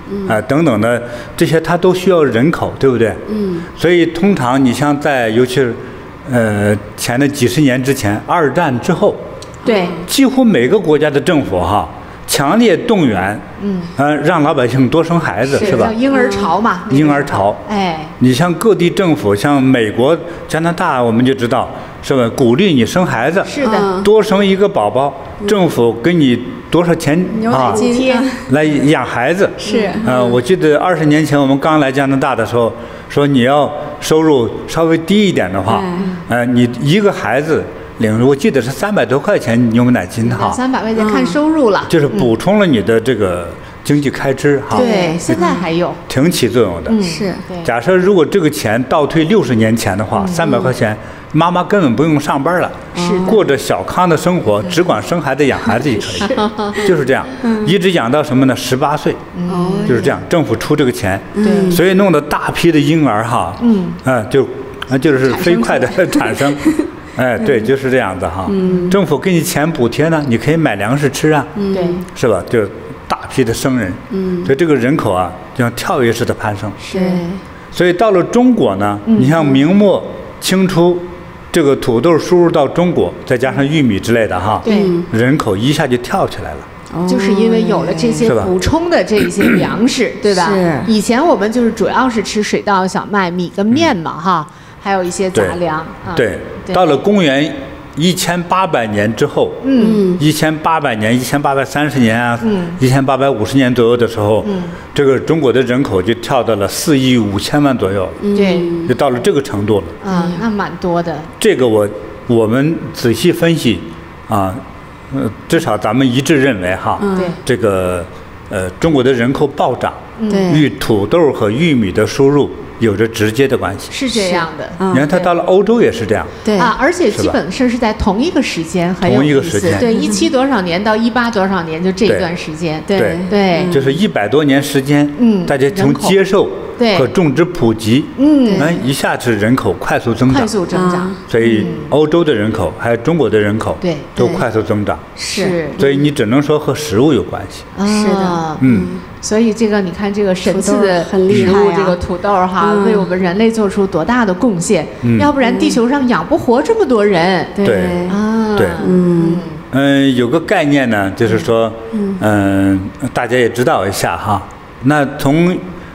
啊、呃、等等的这些，它都需要人口，对不对？ 嗯。 所以通常你像在尤其是呃前的几十年之前，二战之后， 对， 几乎每个国家的政府哈。强烈动员，嗯，呃，让老百姓多生孩子，是吧？ 叫婴儿潮嘛。 婴儿潮， 哎， 你像各地政府，像美国、加拿大，我们就知道，是吧？鼓励你生孩子， 是的， 多生一个宝宝，政府给你多少钱啊？ 补贴来养孩子。 是。 呃，我记得二十年前我们刚来加拿大的时候，说你要收入稍微低一点的话，呃，你一个孩子。领我记得是三百多块钱牛奶金哈， 三百块钱看收入了， 就是补充了你的这个经济开支哈。 对，现在还有挺起作用的。 嗯， 是。 假设如果这个钱倒退六十年前的话，三百块钱，妈妈根本不用上班了， 是过着小康的生活，只管生孩子养孩子就可以，就是这样，一直养到什么呢？十八岁，就是这样，政府出这个钱， 对， 所以弄得大批的婴儿哈，嗯，啊就啊就是飞快的产生。哎，对，就是这样子哈。嗯，政府给你钱补贴呢，你可以买粮食吃啊， 对， 是吧？就大批的生人，嗯，所以这个人口啊，就像跳跃式的攀升。 是。 所以到了中国呢，你像明末清初，这个土豆输入到中国，再加上玉米之类的哈， 对， 人口一下就跳起来了。 就是因为有了这些补充的这一些粮食，对吧？ 是。 以前我们就是主要是吃水稻、小麦、米跟面嘛，哈。还有一些杂粮啊。 对，到了公元一千八百年之后，嗯，一千八百年、一千八百三十年啊，嗯，一千八百五十年左右的时候，嗯，这个中国的人口就跳到了四亿五千万左右， 对， 就到了这个程度了。 嗯，那蛮多的。 这个我我们仔细分析啊，呃，至少咱们一致认为哈， 对， 这个呃中国的人口暴涨， 对， 与土豆和玉米的输入有着直接的关系， 是这样的。 你看，它到了欧洲也是这样。 对啊，而且基本上是在同一个时间，很有同一个意时间。 思对，一七多少年到一八多少年，就这一段时间。 对对， 就是一百多年时间。 嗯， 大家从接受和种植普及， 嗯， 哎，一下子人口快速增长。 快速增长。 所以欧洲的人口还有中国的人口， 对， 都快速增长。 是。 所以你只能说和食物有关系。 是的。 嗯。 所以这个你看，这个神奇的食物，这个土豆哈，为我们人类做出多大的贡献！要不然地球上养不活这么多人。 对啊， 对， 嗯嗯，有个概念呢，就是说，嗯，大家也知道一下哈。那从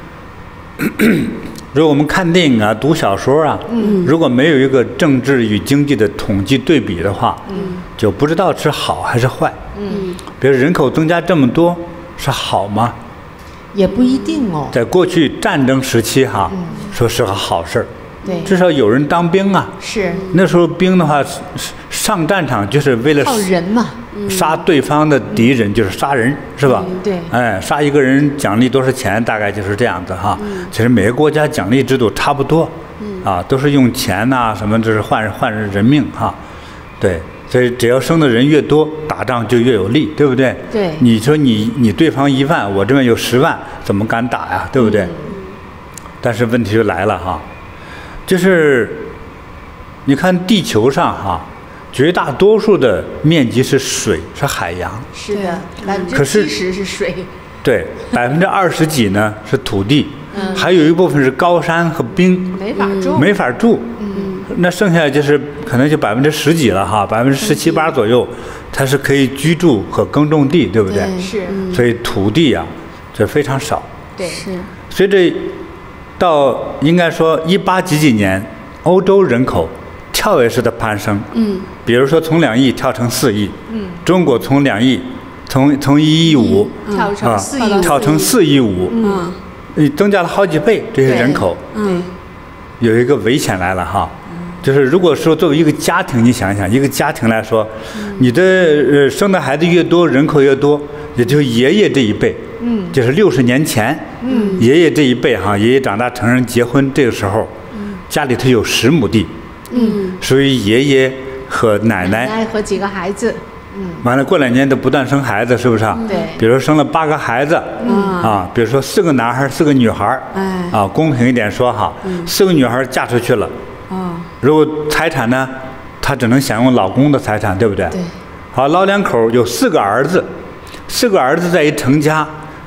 如果我们看电影啊、读小说啊，如果没有一个政治与经济的统计对比的话，就不知道是好还是坏。嗯，比如人口增加这么多，是好吗？ 也不一定哦。 在过去战争时期哈，嗯、说是个好事儿， 对， 至少有人当兵啊。 是。 那时候兵的话，上战场就是为了靠人嘛， 杀对方的敌人，嗯、就是杀人，是吧？ 嗯、对。 哎，杀一个人奖励多少钱？大概就是这样子哈。嗯、其实每个国家奖励制度差不多，嗯、啊，都是用钱呐、啊、什么，就是换换人命哈。对。所以只要生的人越多，打仗就越有利，对不对？ 对。 你说你你对方一万，我这边有十万，怎么敢打呀？对不对？嗯、但是问题就来了哈，就是你看地球上哈，绝大多数的面积是水，是海洋。 是的，百分之七十是水。 对，百分之二十几呢是土地，嗯、还有一部分是高山和冰， 没法住， 没法住。嗯。那剩下就是可能就百分之十几了哈，百分之十七八左右，它是可以居住和耕种地，对不对？ 对，是。 所以土地啊，这非常少。 对，是。 随着到应该说一八几几年，欧洲人口跳跃式的攀升。嗯。比如说从两亿跳成四亿。嗯。中国从两亿，从从一亿五跳成四亿， 跳成四亿五。嗯。增加了好几倍这些人口。 嗯。 有一个危险来了哈。就是如果说作为一个家庭，你想一想，一个家庭来说，嗯、你的呃生的孩子越多，人口越多，也就是爷爷这一辈，嗯，就是六十年前，嗯，爷爷这一辈哈，爷爷长大成人结婚这个时候，嗯，家里头有十亩地，嗯，属于爷爷和奶奶， 奶奶和几个孩子，嗯， 完了过两年都不断生孩子，是不是啊？ 对， 比如说生了八个孩子，嗯啊，比如说四个男孩，四个女孩，哎，啊，公平一点说哈，嗯、四个女孩嫁出去了。如果财产呢，她只能享用老公的财产，对不对？ 对。 好，老两口有四个儿子，四个儿子在一成家，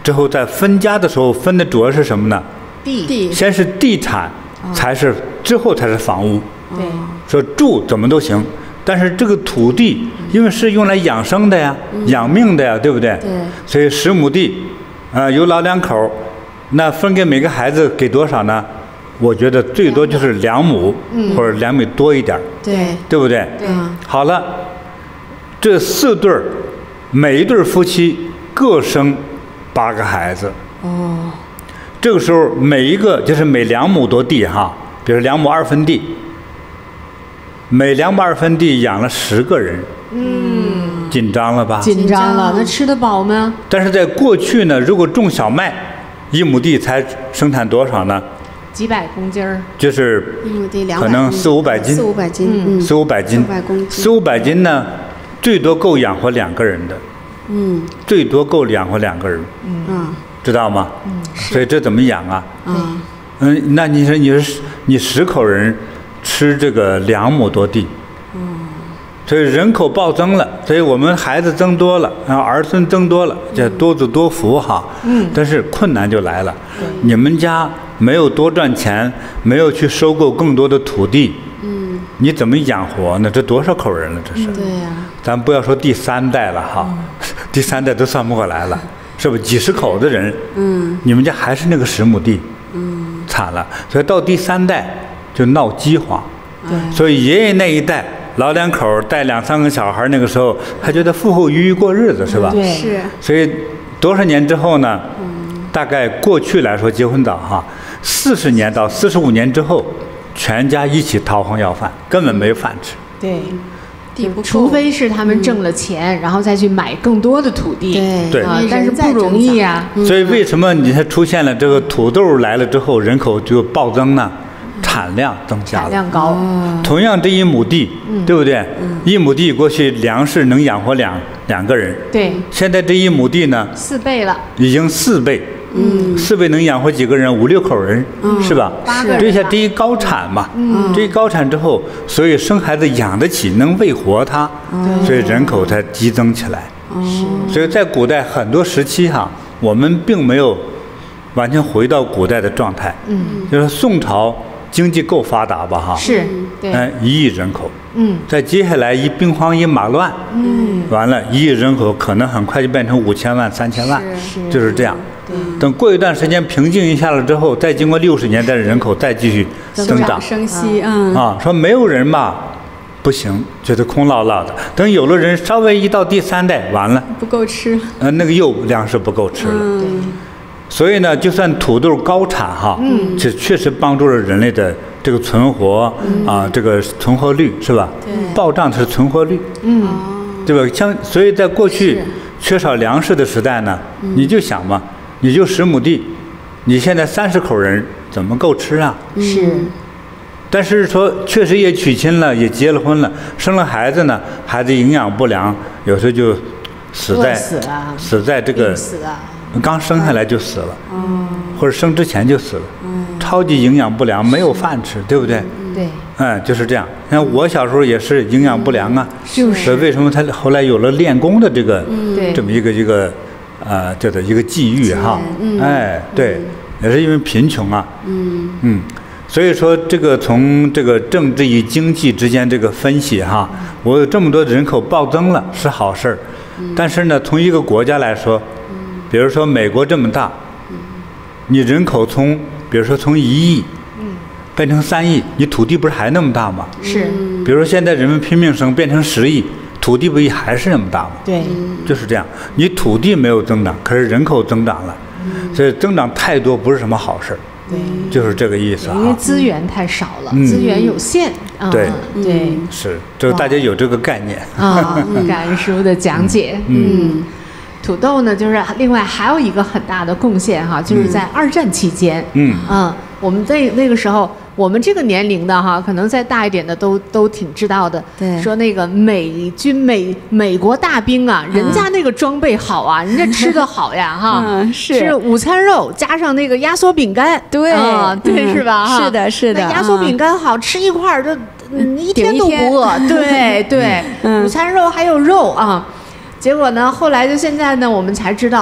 之后在分家的时候分的主要是什么呢？ 地地先是地产，才是之后才是房屋。 对， 说住怎么都行，但是这个土地因为是用来养生的呀、养命的呀，对不对？ 对。 所以十亩地，呃，有老两口，那分给每个孩子给多少呢？我觉得最多就是两亩，或者两米多一点， 对， 对不对？ 对。 好了，这四对儿，每一对夫妻各生八个孩子。 哦。 这个时候每一个就是每两亩多地哈，比如两亩二分地，每两亩二分地养了十个人。嗯。紧张了吧？ 紧张了，那吃得饱吗？ 但是在过去呢，如果种小麦，一亩地才生产多少呢？ 几百公斤儿。 就是一亩地两百， 可能四五百斤。 四五百斤，嗯， 四五百斤。 四五百公斤。 四五百斤呢，最多够养活两个人的。 嗯。 最多够养活两个人。 嗯。 知道吗？嗯。所以这怎么养啊？ 嗯。 嗯，那你说你是你十口人吃这个两亩多地。嗯。所以人口暴增了，所以我们孩子增多了，然后儿孙增多了，这多子多福哈。嗯。但是困难就来了，你们家没有多赚钱，没有去收购更多的土地，嗯，你怎么养活呢？这多少口人了？这是。 对呀。 咱不要说第三代了哈，第三代都算不过来了，是不是？几十口的人，嗯，你们家还是那个十亩地，嗯，惨了。所以到第三代就闹饥荒，对。所以爷爷那一代。老两口带两三个小孩，那个时候还觉得富厚裕裕过日子，是吧？ 对， 是。 所以多少年之后呢？大概过去来说结婚早哈，四十年到四十五年之后，全家一起逃荒要饭，根本没饭吃。 对， 地不够， 除非是他们挣了钱，然后再去买更多的土地。 对， 啊，但是不容易呀。 所以为什么你才出现了这个土豆来了之后，人口就暴增呢？产量增加了， 产量高。 同样这一亩地，对不对？一亩地过去粮食能养活两两个人， 对。 现在这一亩地呢， 四倍了， 已经四倍，嗯，四倍能养活几个人？五六口人，是吧？ 八个人。 这下第一高产嘛，嗯，这一高产之后，所以生孩子养得起，能喂活他，所以人口才激增起来。所以在古代很多时期哈，我们并没有完全回到古代的状态，嗯，就是宋朝。经济够发达吧？哈， 是，对， 嗯，一亿人口， 嗯， 再接下来一兵荒一马乱，嗯，完了，一亿人口可能很快就变成五千万、三千万， 是， 就是这样。等过一段时间平静一下了之后，再经过六十年代的人口再继续增长， 生息，嗯， 啊，说没有人吧，不行，觉得空落落的。等有了人，稍微一到第三代，完了， 不够吃， 呃，那个又粮食不够吃了。 嗯。 所以呢，就算土豆高产哈，嗯，这确实帮助了人类的这个存活，嗯、啊，这个存活率是吧？ 对， 暴涨是存活率， 嗯， 对吧？像所以在过去缺少粮食的时代呢，你就想嘛，你就十亩地，你现在三十口人怎么够吃啊？ 是。 但是说确实也娶亲了，也结了婚了，生了孩子呢，孩子营养不良，有时候就死在死了， 死在这个。 死了。 刚生下来就死了，嗯，或者生之前就死了，嗯，超级营养不良，没有饭吃，对不对？ 对， 嗯，就是这样。像我小时候也是营养不良啊， 就是。 所以为什么他后来有了练功的这个， 嗯， 这么一个一个，呃，叫做一个际遇哈， 嗯， 哎，对，也是因为贫穷啊， 嗯嗯，所以说这个从这个政治与经济之间这个分析哈，我有这么多人口暴增了是好事儿，但是呢，从一个国家来说。比如说美国这么大，你人口从比如说从一亿，变成三亿，你土地不是还那么大吗？ 是。 比如说现在人们拼命生，变成十亿，土地不也还是那么大吗？ 对， 就是这样。你土地没有增长，可是人口增长了，所以增长太多不是什么好事。 对， 就是这个意思啊。 因为资源太少了，资源有限。 对对， 是，就大家有这个概念啊。感恩师傅的讲解。嗯。土豆呢，就是另外还有一个很大的贡献哈，就是在二战期间，嗯嗯，我们在那个时候，我们这个年龄的哈，可能再大一点的都都挺知道的。 对， 说那个美军美美国大兵啊，人家那个装备好啊，人家吃的好呀哈， 嗯，是吃午餐肉加上那个压缩饼干， 对啊，对是吧？ 是的，是的， 压缩饼干好吃一块儿就一天都不饿，对对，午餐肉还有肉啊。结果呢，后来就现在呢，我们才知道，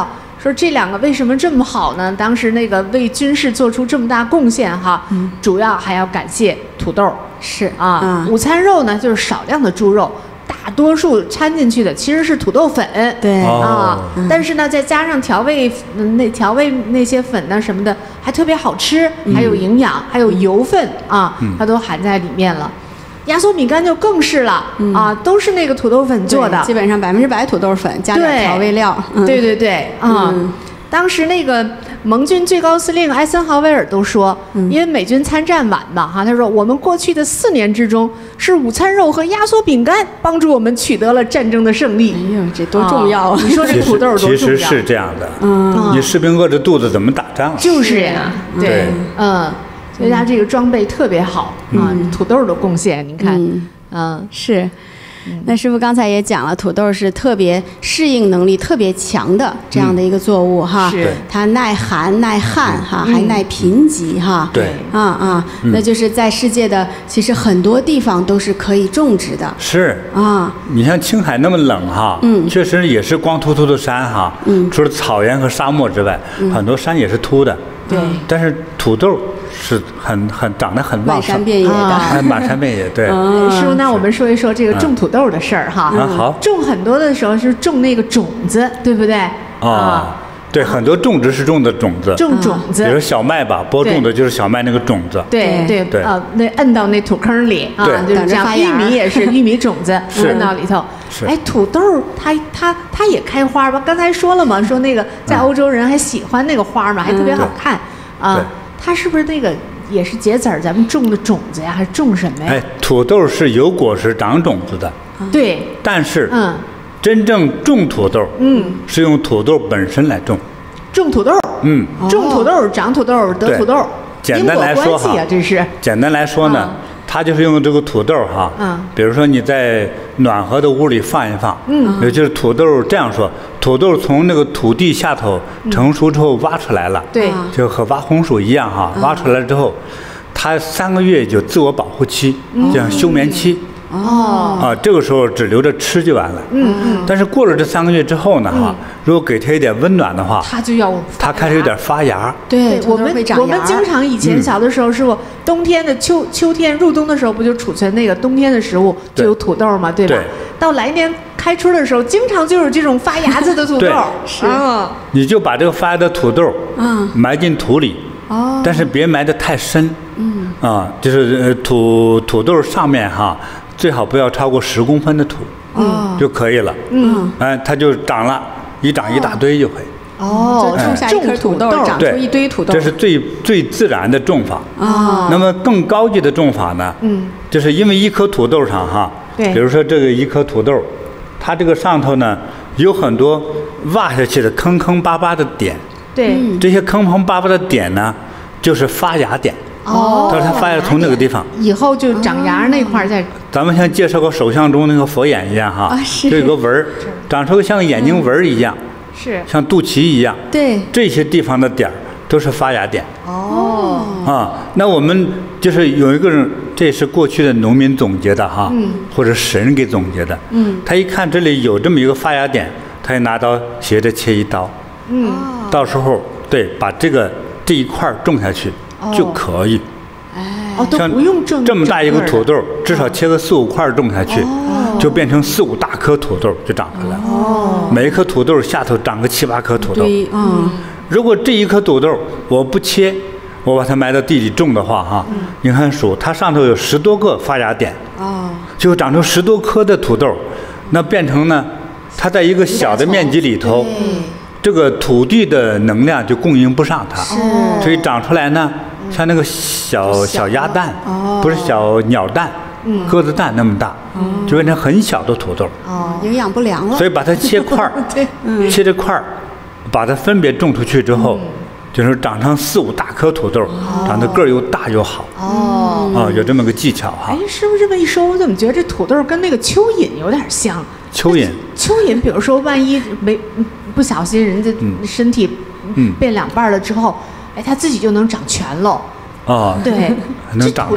说这两个为什么这么好呢？当时那个为军事做出这么大贡献哈，嗯、主要还要感谢土豆。 是啊， 嗯、 午餐肉呢就是少量的猪肉。大多数掺进去的其实是土豆粉， 对啊， 嗯、 但是呢，再加上调味，那调味那些粉呢什么的，还特别好吃，还有营养，嗯、还有油分啊，嗯、它都含在里面了。压缩饼干就更是了、嗯、啊，都是那个土豆粉做的， 基本上百分之百土豆粉加点调味料。 嗯、对对对啊。嗯当时那个盟军最高司令艾森豪威尔都说，嗯、因为美军参战晚嘛，哈，他说我们过去的四年之中，是午餐肉和压缩饼干帮助我们取得了战争的胜利。 哎呦，这多重要啊！ 你说这土豆多重要？ 其实是这样的，嗯，你士兵饿着肚子怎么打仗啊？ 就是呀，对，嗯，所以他这个装备特别好啊，土豆的贡献，你看，嗯， 是。那师傅刚才也讲了，土豆是特别适应能力特别强的这样的一个作物哈， 是它耐寒耐旱哈，还耐贫瘠哈， 对， 啊啊，那就是在世界的其实很多地方都是可以种植的， 是啊， 你像青海那么冷哈，嗯，确实也是光秃秃的山哈，嗯，除了草原和沙漠之外，很多山也是秃的， 对， 但是土豆是很很长得很旺盛， 满山遍野的， 哎，满山遍野，对。 师傅，那我们说一说这个种土豆的事儿哈。 啊，好。 种很多的时候是种那个种子，对不对？ 啊，对，很多种植是种的种子。 种种子。 比如小麦吧，播种的就是小麦那个种子。 对对对。啊，那摁到那土坑里啊，就是这样。玉米也是玉米种子摁到里头。 是。 哎，土豆它它它也开花吧？刚才说了嘛，说那个在欧洲人还喜欢那个花嘛，还特别好看啊。它是不是那个也是结籽儿？咱们种的种子呀，还是种什么呀？ 哎，土豆是有果实长种子的。 对。 但是， 嗯， 真正种土豆，嗯，是用土豆本身来种。 种土豆。 嗯。 种土豆，长土豆，得土豆。 简单来说哈， 这是。 简单来说呢，它就是用这个土豆哈，嗯，比如说你在暖和的屋里放一放，嗯，也就是土豆这样说。土豆从那个土地下头成熟之后挖出来了， 对， 就和挖红薯一样哈。挖出来之后，它三个月就自我保护期，这样休眠期。哦，啊，这个时候只留着吃就完了。嗯嗯。但是过了这三个月之后呢，哈，如果给它一点温暖的话， 它就要它开始有点发芽。 对，我们我们经常以前小的时候，是不冬天的秋秋天入冬的时候，不就储存那个冬天的食物，就有土豆嘛，对吧？到来年开春的时候，经常就是这种发芽子的土豆。 是。 你就把这个发芽的土豆，嗯，埋进土里。哦。但是别埋得太深。嗯。啊，就是土土豆上面哈。最好不要超过十公分的土，嗯，就可以了。嗯，哎，它就长了，一长一大堆就可以。 哦，就种下一颗土豆，长出一堆土豆。 这是最最自然的种法。啊，那么更高级的种法呢？嗯，就是因为一颗土豆上哈，对，比如说这个一颗土豆，它这个上头呢有很多挖下去的坑坑巴巴的点。 对， 这些坑坑巴巴的点呢，就是发芽点。哦，它说它发芽从那个地方， 以后就长芽那块儿再。 咱们像介绍过手相中那个佛眼一样哈，就有个纹儿，长出个像眼睛纹儿一样， 是像肚脐一样。 对， 这些地方的点儿都是发芽点。哦，啊，那我们就是有一个人，这是过去的农民总结的哈，或者神给总结的。嗯，他一看这里有这么一个发芽点，他就拿刀斜着切一刀。嗯，到时候对把这个这一块种下去。就可以， 哦，都不用种这么大一个土豆，至少切个四五块种下去，就变成四五大颗土豆就长出来了。哦，每一颗土豆下头长个七八颗土豆。嗯，如果这一颗土豆我不切，我把它埋到地里种的话，哈，你看数，它上头有十多个发芽点，哦，就长出十多颗的土豆，那变成呢，它在一个小的面积里头。这个土地的能量就供应不上它，所以长出来呢，像那个小小鸭蛋，不是小鸟蛋，鸽子蛋那么大，就变成很小的土豆。 哦，营养不良了。 所以把它切块儿，切这块儿，把它分别种出去之后，就是长成四五大颗土豆，长得个儿又大又好。哦，啊，有这么个技巧哈。 哎，师傅这么一说，我怎么觉得这土豆跟那个蚯蚓有点像？ 蚯蚓， 蚯蚓，比如说万一没。不小心人家身体变两半了之后，哎，它自己就能长全喽。 啊， 对， 能长出来。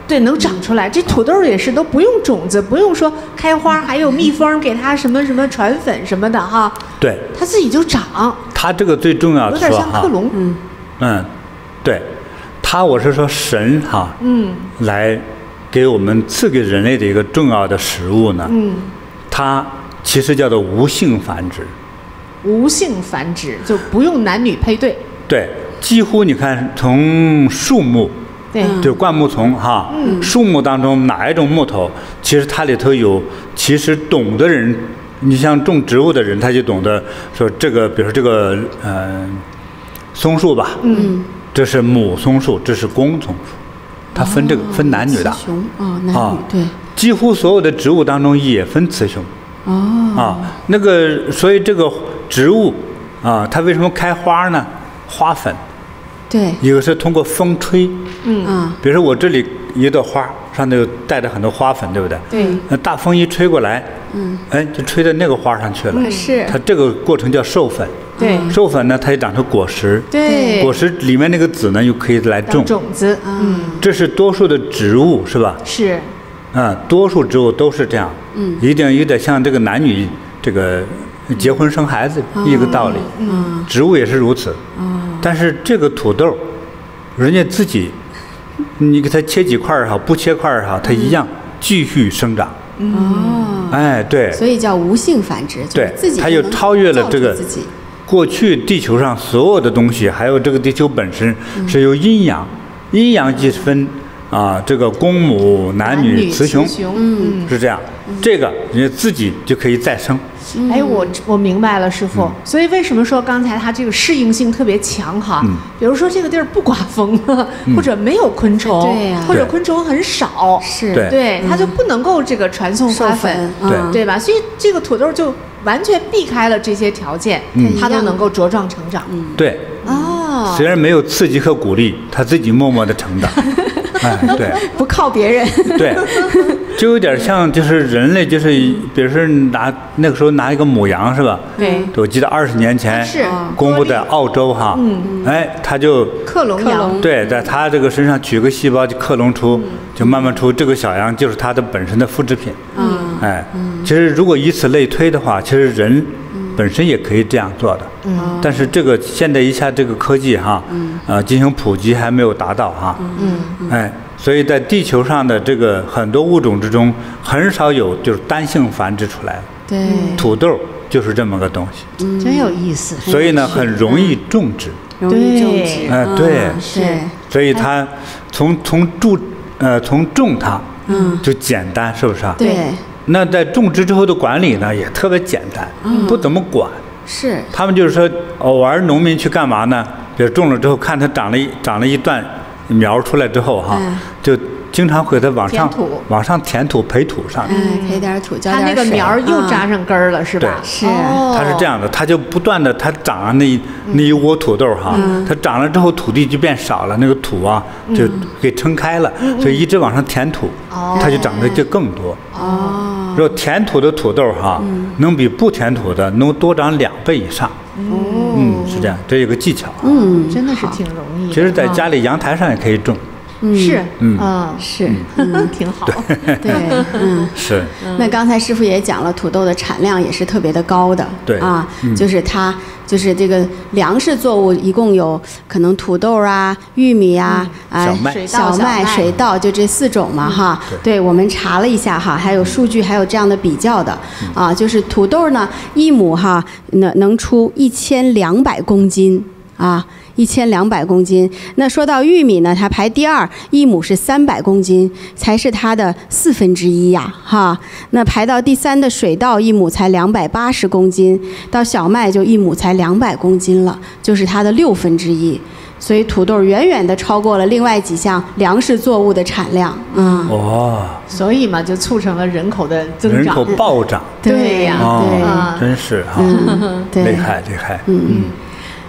对，能长出来。这土豆也是都不用种子，不用说开花，还有蜜蜂给它什么什么传粉什么的哈。 对， 它自己就长。 它这个最重要的有点像克隆。 嗯嗯，对，它我是说神哈， 嗯， 来给我们赐给人类的一个重要的食物呢， 嗯， 它其实叫做无性繁殖。 无性繁殖就不用男女配对。 对，几乎你看从树木。 对， 就灌木丛哈， 嗯， 树木当中哪一种木头，其实它里头有，其实懂的人，你像种植物的人，他就懂得说这个，比如说这个呃松树吧， 嗯， 这是母松树，这是公松树，它分这个、 哦、 分男女的。 雌雄哦，男女、 啊、 对。 几乎所有的植物当中也分雌雄。 哦。 啊，那个所以这个植物啊，它为什么开花呢？花粉。 对， 一个是通过风吹， 嗯啊， 比如说我这里一朵花上头带着很多花粉，对不对？ 对。 那大风一吹过来， 嗯， 哎，就吹到那个花上去了。 嗯、是。 它这个过程叫授粉。 对。 授粉呢，它就长出果实。 对。 果实里面那个籽呢，又可以来种种子。嗯。 这是多数的植物，是吧？ 是。 啊，多数植物都是这样。 嗯。 一定有点像这个男女这个结婚生孩子一个道理。 嗯。 植物也是如此。 哦。 但是这个土豆。人家自己，你给它切几块儿好，不切块儿好，它一样继续生长。 哦， 哎，对。 所以叫无性繁殖， 对， 自己它又超越了这个自己。 过去地球上所有的东西，还有这个地球本身是由阴阳， 嗯、 阴阳即分啊，这个公母、男女、雌雄， 嗯， 是这样。嗯、这个人家自己就可以再生。 哎，我我明白了，师傅。 嗯、 所以为什么说刚才它这个适应性特别强哈？ 嗯、 比如说这个地儿不刮风， 嗯、 或者没有昆虫， 对呀、啊， 或者昆虫很少， 是， 对， 对，它就不能够这个传送花粉， 对， 对吧？所以这个土豆就完全避开了这些条件， 嗯、 它都能够茁壮成长。 嗯， 对。 哦。 虽然没有刺激和鼓励，它自己默默的成长。哎，对， 不靠别人。 对，就有点像，就是人类，就是比如说拿那个时候拿一个母羊是吧？ 对。 我记得二十年前是公布在澳洲哈， 嗯， 哎，他就克隆羊， 对，在他这个身上取个细胞就克隆出，就慢慢出这个小羊就是它的本身的复制品。 嗯， 哎，其实如果以此类推的话，其实人本身也可以这样做的。 嗯， 但是这个现在一下这个科技哈，嗯，呃，进行普及还没有达到哈。 嗯， 哎。所以在地球上的这个很多物种之中，很少有就是单性繁殖出来的。 对， 土豆就是这么个东西， 嗯、真有意思。 所以呢，很容易种植。 容易种植。 哎、呃，对， 是。 所以它从从种呃从种它， 嗯， 就简单，是不是啊？ 对。 那在种植之后的管理呢，也特别简单， 嗯、 不怎么管。 是。 他们就是说，偶尔农民去干嘛呢？比如种了之后，看它长了一长了一段。苗出来之后哈， 嗯、 就经常会在往上往上填土培土上， 嗯，培点土，浇点水， 它那个苗又扎上根儿了，是吧？ 是， 它是这样的，它就不断的，它长了那那一窝土豆哈，它长了之后土地就变少了，那个土啊就给撑开了，所以一直往上填土，它就长得就更多。 哦， 如果填土的土豆哈，能比不填土的能多长两倍以上。 哦， 嗯，是这样，这有个技巧。 嗯，真的是挺容易的。 其实，在家里阳台上也可以种。 是， 嗯， 是， 嗯，挺好。 对，嗯， 是。 那刚才师傅也讲了，土豆的产量也是特别的高的。 对啊，就是它，就是这个粮食作物一共有可能土豆啊、玉米啊、啊小麦、 小麦、水稻，就这四种嘛，哈。对，我们查了一下哈，还有数据，还有这样的比较的啊，就是土豆呢，一亩哈能能出一千两百公斤啊。一千两百公斤。那说到玉米呢，它排第二，一亩是三百公斤，才是它的四分之一呀，哈。那排到第三的水稻，一亩才两百八十公斤，到小麦就一亩才两百公斤了，就是它的六分之一。所以土豆远远的超过了另外几项粮食作物的产量，嗯。 哦。 所以嘛，就促成了人口的增长， 人口暴涨。 对呀， 哦， 对， 真是哈， 嗯，对， 厉害厉害， 嗯嗯。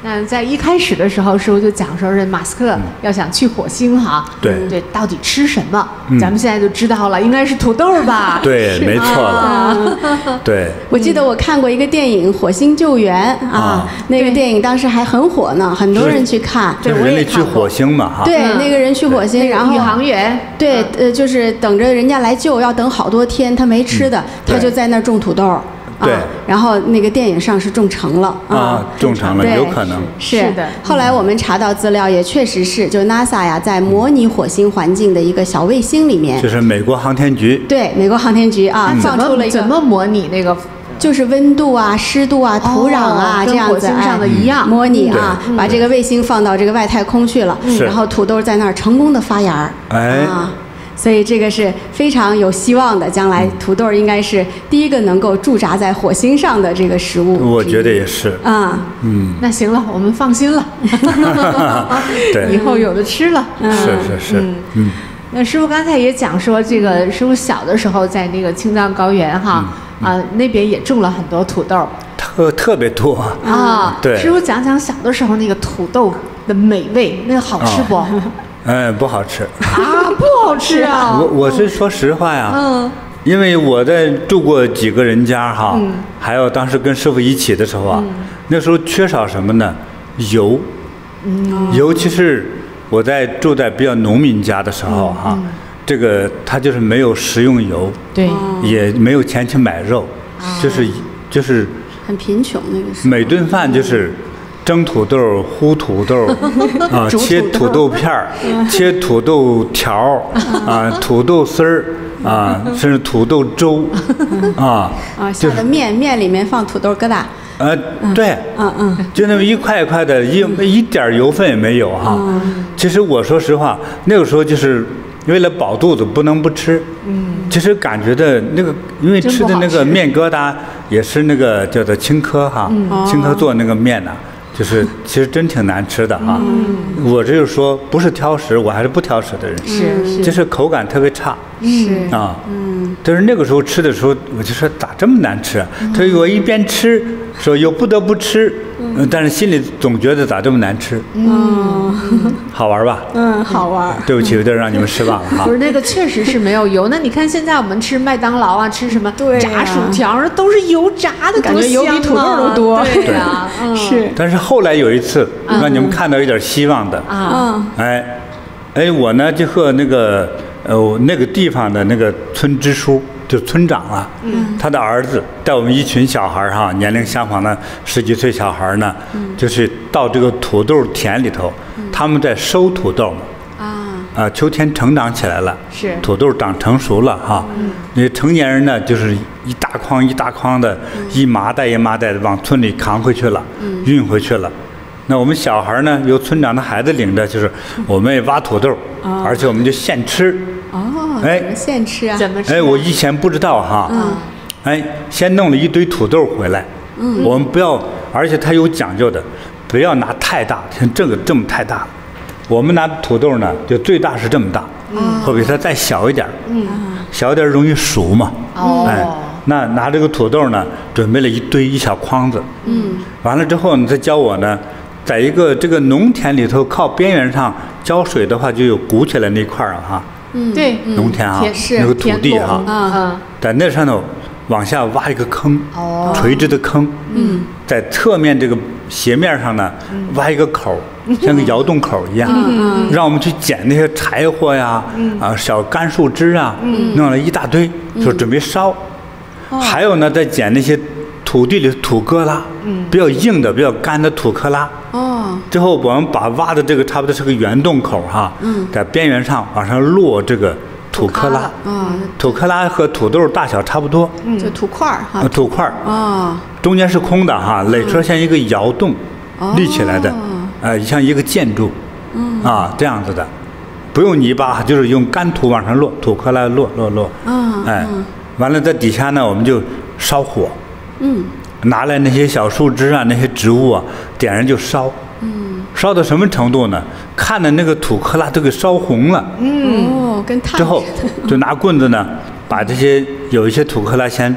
那在一开始的时候，师傅就讲说是马斯克要想去火星哈， 对对，到底吃什么？咱们现在就知道了，应该是土豆吧？ 对，没错了。对， 我记得我看过一个电影《火星救援》啊，那个电影当时还很火呢，很多人去看。 就是人类去火星嘛，哈。 对，那个人去火星，然后宇航员， 对，呃，就是等着人家来救，要等好多天，他没吃的，他就在那儿种土豆。 对、 啊，然后那个电影上是种成了啊，种成了，有可能是是的。 后来我们查到资料，也确实是，就 NASA 呀，在模拟火星环境的一个小卫星里面， 就是美国航天局， 对，美国航天局啊， 嗯、 放出了一个怎么模拟那个。 就是温度啊、湿度啊、土壤啊、 哦、 这样子， 跟火星上的一样， 模拟啊，嗯、把这个卫星放到这个外太空去了， 嗯、 然后土豆在那儿成功的发芽， 哎啊。所以这个是非常有希望的，将来土豆应该是第一个能够驻扎在火星上的这个食物。 我觉得也是啊， 嗯， 那行了，我们放心了， 对， 以后有的吃了。 是是是，嗯。嗯那师傅刚才也讲说，这个师傅小的时候在那个青藏高原哈、嗯、啊那边也种了很多土豆， 特特别多啊。 对， 师傅讲讲小的时候那个土豆的美味，那个好吃不？ 嗯、哎，不好吃啊，不好吃啊！ 我我是说实话呀， 嗯， 因为我在住过几个人家哈，嗯、还有当时跟师傅一起的时候啊，嗯、那时候缺少什么呢？油，嗯，尤其是。我在住在比较农民家的时候哈、啊，嗯、这个他就是没有食用油， 对， 也没有钱去买肉，啊、就是就是很贫穷那个时候。 每顿饭就是蒸土豆、烀土豆啊，切土豆片儿，切土豆条儿啊，土豆丝儿啊，甚至土豆粥啊。 啊，下的面面里面放土豆疙瘩。 呃，对， 嗯嗯， 就那么一块一块的，一一点油分也没有哈。嗯、其实我说实话，那个时候就是为了饱肚子，不能不吃。嗯，其实感觉的那个，因为吃的那个面疙瘩也是那个叫做青稞哈，嗯、青稞做那个面呢、啊，就是其实真挺难吃的哈。嗯、我这就是说，不是挑食，我还是不挑食的人。 是是， 就是口感特别差。 是啊， 嗯， 但是那个时候吃的时候，我就说咋这么难吃啊？所以我一边吃，说又不得不吃，嗯，但是心里总觉得咋这么难吃？ 嗯， 好玩吧？ 嗯，好玩。 对不起，有点让你们失望了哈。 不是那个确实是没有油。那你看现在我们吃麦当劳啊，吃什么炸薯条，那都是油炸的， 感觉油比土豆都多。 对呀， 是。 但是后来有一次，让你们看到一点希望的啊， 哎，哎，我呢就和那个。呃，那个地方的那个村支书就村长啊，嗯，他的儿子带我们一群小孩哈，年龄相仿的十几岁小孩呢，嗯，就是到这个土豆田里头，嗯、他们在收土豆嘛，啊，啊，秋天成长起来了， 是土豆长成熟了哈，嗯，那成年人呢，就是一大筐一大筐的，嗯、一麻袋一麻袋的往村里扛回去了，嗯，运回去了。那我们小孩呢，由村长的孩子领着，就是我们也挖土豆，哦、而且我们就现吃。 哦，哎，怎么现吃啊？ 怎么吃、啊？ 哎，我以前不知道哈。嗯。哎，先弄了一堆土豆回来。嗯。我们不要，而且它有讲究的，不要拿太大，像这个这么太大。我们拿土豆呢，就最大是这么大，嗯，或比它再小一点。嗯。小一点容易熟嘛。 哦。 哎，那拿这个土豆呢，准备了一堆一小筐子。嗯。完了之后，你再教我呢。在一个这个农田里头，靠边缘上浇水的话，就有鼓起来那块儿哈。 嗯，对， 农田啊，那个土地哈。 嗯嗯。 在那上头往下挖一个坑，哦，垂直的坑。嗯。在侧面这个斜面上呢，挖一个口，像个窑洞口一样。嗯。让我们去捡那些柴火呀，啊，小干树枝啊，弄了一大堆，就准备烧。还有呢，再捡那些。土地里的土疙瘩，嗯，比较硬的、比较干的土坷垃。哦。之后我们把挖的这个差不多是个圆洞口哈，嗯，在边缘上往上落这个土坷垃。啊。土坷垃和土豆大小差不多。 嗯。就土块儿哈。 土块儿。 哦。 中间是空的哈，垒出来像一个窑洞，立起来的，呃，像一个建筑。嗯。啊，这样子的，不用泥巴，就是用干土往上落，土坷垃落落落。啊。哎，完了在底下呢，我们就烧火。嗯，拿来那些小树枝啊，那些植物啊，点燃就烧。嗯，烧到什么程度呢？看的那个土坷垃都给烧红了。 嗯，哦，跟炭之后就拿棍子呢，把这些有一些土坷垃先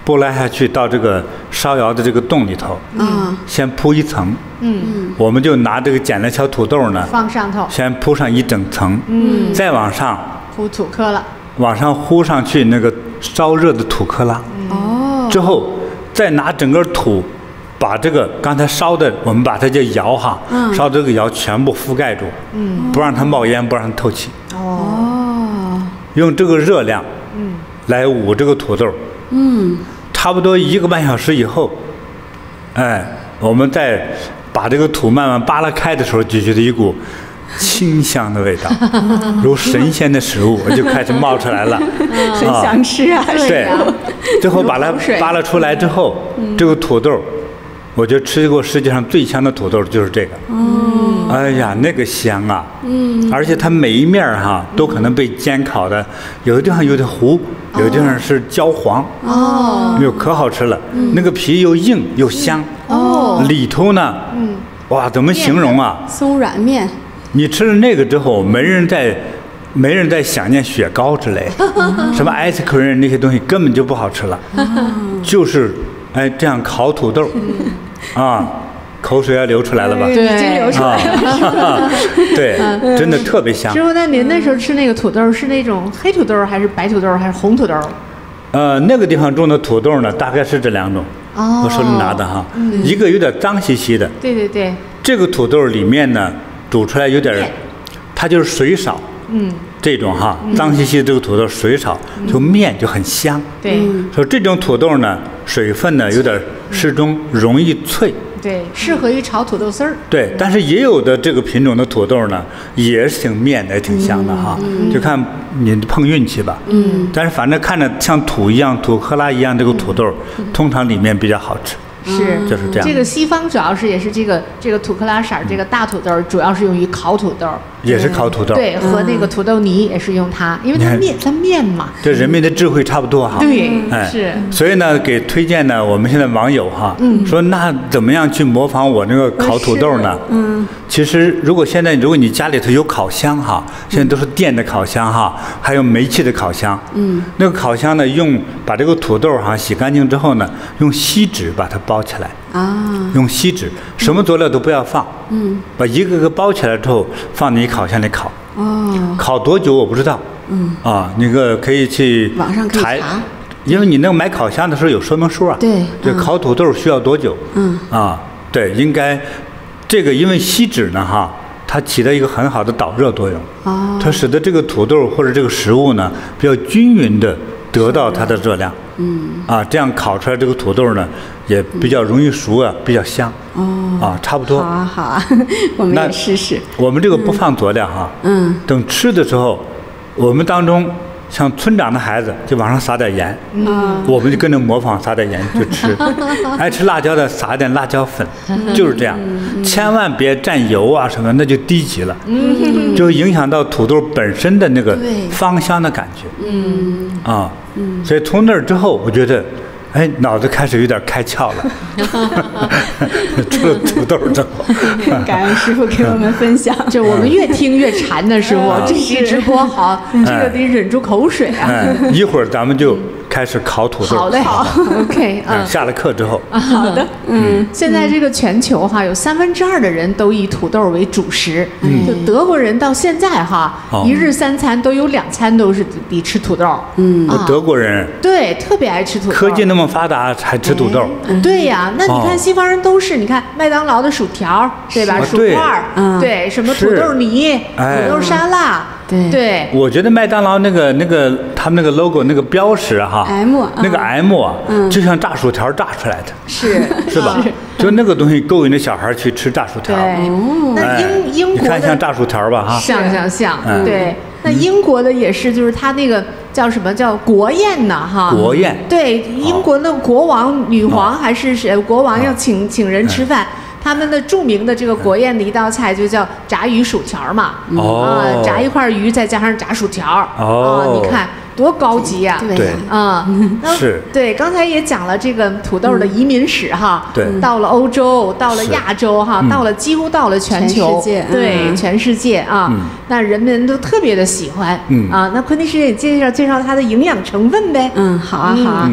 拨拉下去到这个烧窑的这个洞里头， 嗯， 先铺一层， 嗯， 我们就拿这个捡了小土豆呢， 放上头， 先铺上一整层， 嗯， 再往上铺土坷了， 往上糊上去那个烧热的土坷拉， 哦， 之后再拿整个土。把这个刚才烧的，我们把它叫窑哈， 嗯、 烧的这个窑全部覆盖住， 嗯， 不让它冒烟，不让它透气。 哦， 用这个热量， 嗯， 来捂这个土豆， 嗯， 差不多一个半小时以后，哎，我们再把这个土慢慢扒拉开的时候，就觉得一股清香的味道，如神仙的食物就开始冒出来了， 很想吃啊， 对，最后把它扒拉出来之后，这个土豆，我觉得吃过世界上最香的土豆就是这个。哦，哎呀，那个香啊！嗯，而且它每一面哈都可能被煎烤的，有的地方有点糊，有的地方是焦黄。哦，哟，可好吃了。那个皮又硬又香。哦，里头呢，嗯，哇，怎么形容啊？ 松软面。 你吃了那个之后，没人再，没人再想念雪糕之类，什么 ice cream 那些东西根本就不好吃了，就是哎这样烤土豆，啊，口水要流出来了吧？ 对，已经流出来了。 对，真的特别香。 师傅，那您那时候吃那个土豆是那种黑土豆还是白土豆还是红土豆？ 呃，那个地方种的土豆呢，大概是这两种。哦，我手里拿的哈，一个有点脏兮兮的。 对对对。 这个土豆里面呢。煮出来有点，它就是水少，嗯，这种哈脏兮兮的这个土豆水少，就面就很香。 对， 说这种土豆呢，水分呢有点适中，容易脆。 对，适合于炒土豆丝儿。 对，但是也有的这个品种的土豆呢，也是挺面的，也挺香的哈，就看你碰运气吧。嗯，但是反正看着像土一样、土坷拉一样这个土豆，通常里面比较好吃。 是， 就是这样。 这个西方主要是也是这个这个土坷拉色儿，这个大土豆主要是用于烤土豆， 也是烤土豆。 对，和那个土豆泥也是用它，因为它面它面嘛。 这人民的智慧差不多哈。 对， 哎， 是。 所以呢，给推荐呢，我们现在网友哈，说那怎么样去模仿我那个烤土豆呢？嗯，其实如果现在如果你家里头有烤箱哈，现在都是电的烤箱哈，还有煤气的烤箱。嗯，那个烤箱呢，用把这个土豆哈洗干净之后呢，用锡纸把它包起来。啊，用锡纸，什么佐料都不要放，嗯，把一个个包起来之后，放进烤箱里烤。哦，烤多久我不知道。嗯，啊，那个可以去网上可以查， 因为你那个买烤箱的时候有说明书啊。 对， 对，烤土豆需要多久？嗯，啊，对，应该这个因为锡纸呢哈，它起到一个很好的导热作用。哦，它使得这个土豆或者这个食物呢比较均匀的得到它的热量。嗯，啊，这样烤出来这个土豆呢，也比较容易熟啊，比较香。哦，啊，差不多。 好啊，好啊，我们也试试。 我们这个不放佐料哈。嗯。等吃的时候，我们当中像村长的孩子就往上撒点盐。嗯。我们就跟着模仿撒点盐就吃。爱吃辣椒的撒一点辣椒粉，就是这样。千万别蘸油啊什么，那就低级了。嗯。就影响到土豆本身的那个芳香的感觉。嗯。啊。嗯，所以从那儿之后，我觉得，哎，脑子开始有点开窍了。吃了土豆之后， 感恩师傅给我们分享， 就我们越听越馋的师傅，这期直播好，这个得忍住口水啊。 哎，一会儿咱们就开始烤土豆。 好嘞，好 ，OK， 嗯， 下了课之后。 好的，嗯，现在这个全球哈，有三分之二的人都以土豆为主食，就德国人到现在哈，一日三餐都有两餐都是得吃土豆。嗯， 德国人对特别爱吃土豆。 科技那么发达，还吃土豆？ 对呀，那你看西方人都是，你看麦当劳的薯条，对吧？薯块儿，对，什么土豆泥、土豆沙拉。 对对， 我觉得麦当劳那个那个他们那个 logo 那个标识哈 ，M 那个 M 啊，就像炸薯条炸出来的， 是是吧？就那个东西勾引着小孩去吃炸薯条。 对，那英英国你看像炸薯条吧哈， 像像像，对。那英国的也是，就是他那个叫什么叫国宴呢？哈， 国宴。 对，英国那国王、女皇还是谁？国王要请请人吃饭。他们的著名的这个国宴的一道菜就叫炸鱼薯条嘛，啊，炸一块鱼再加上炸薯条，啊，你看多高级呀！ 对， 啊， 是， 对，刚才也讲了这个土豆的移民史哈， 对， 到了欧洲，到了亚洲哈，到了几乎到了全球，对，全世界啊，那人们都特别的喜欢，啊，那昆迪师姐介绍介绍它的营养成分呗， 嗯，好啊，好啊。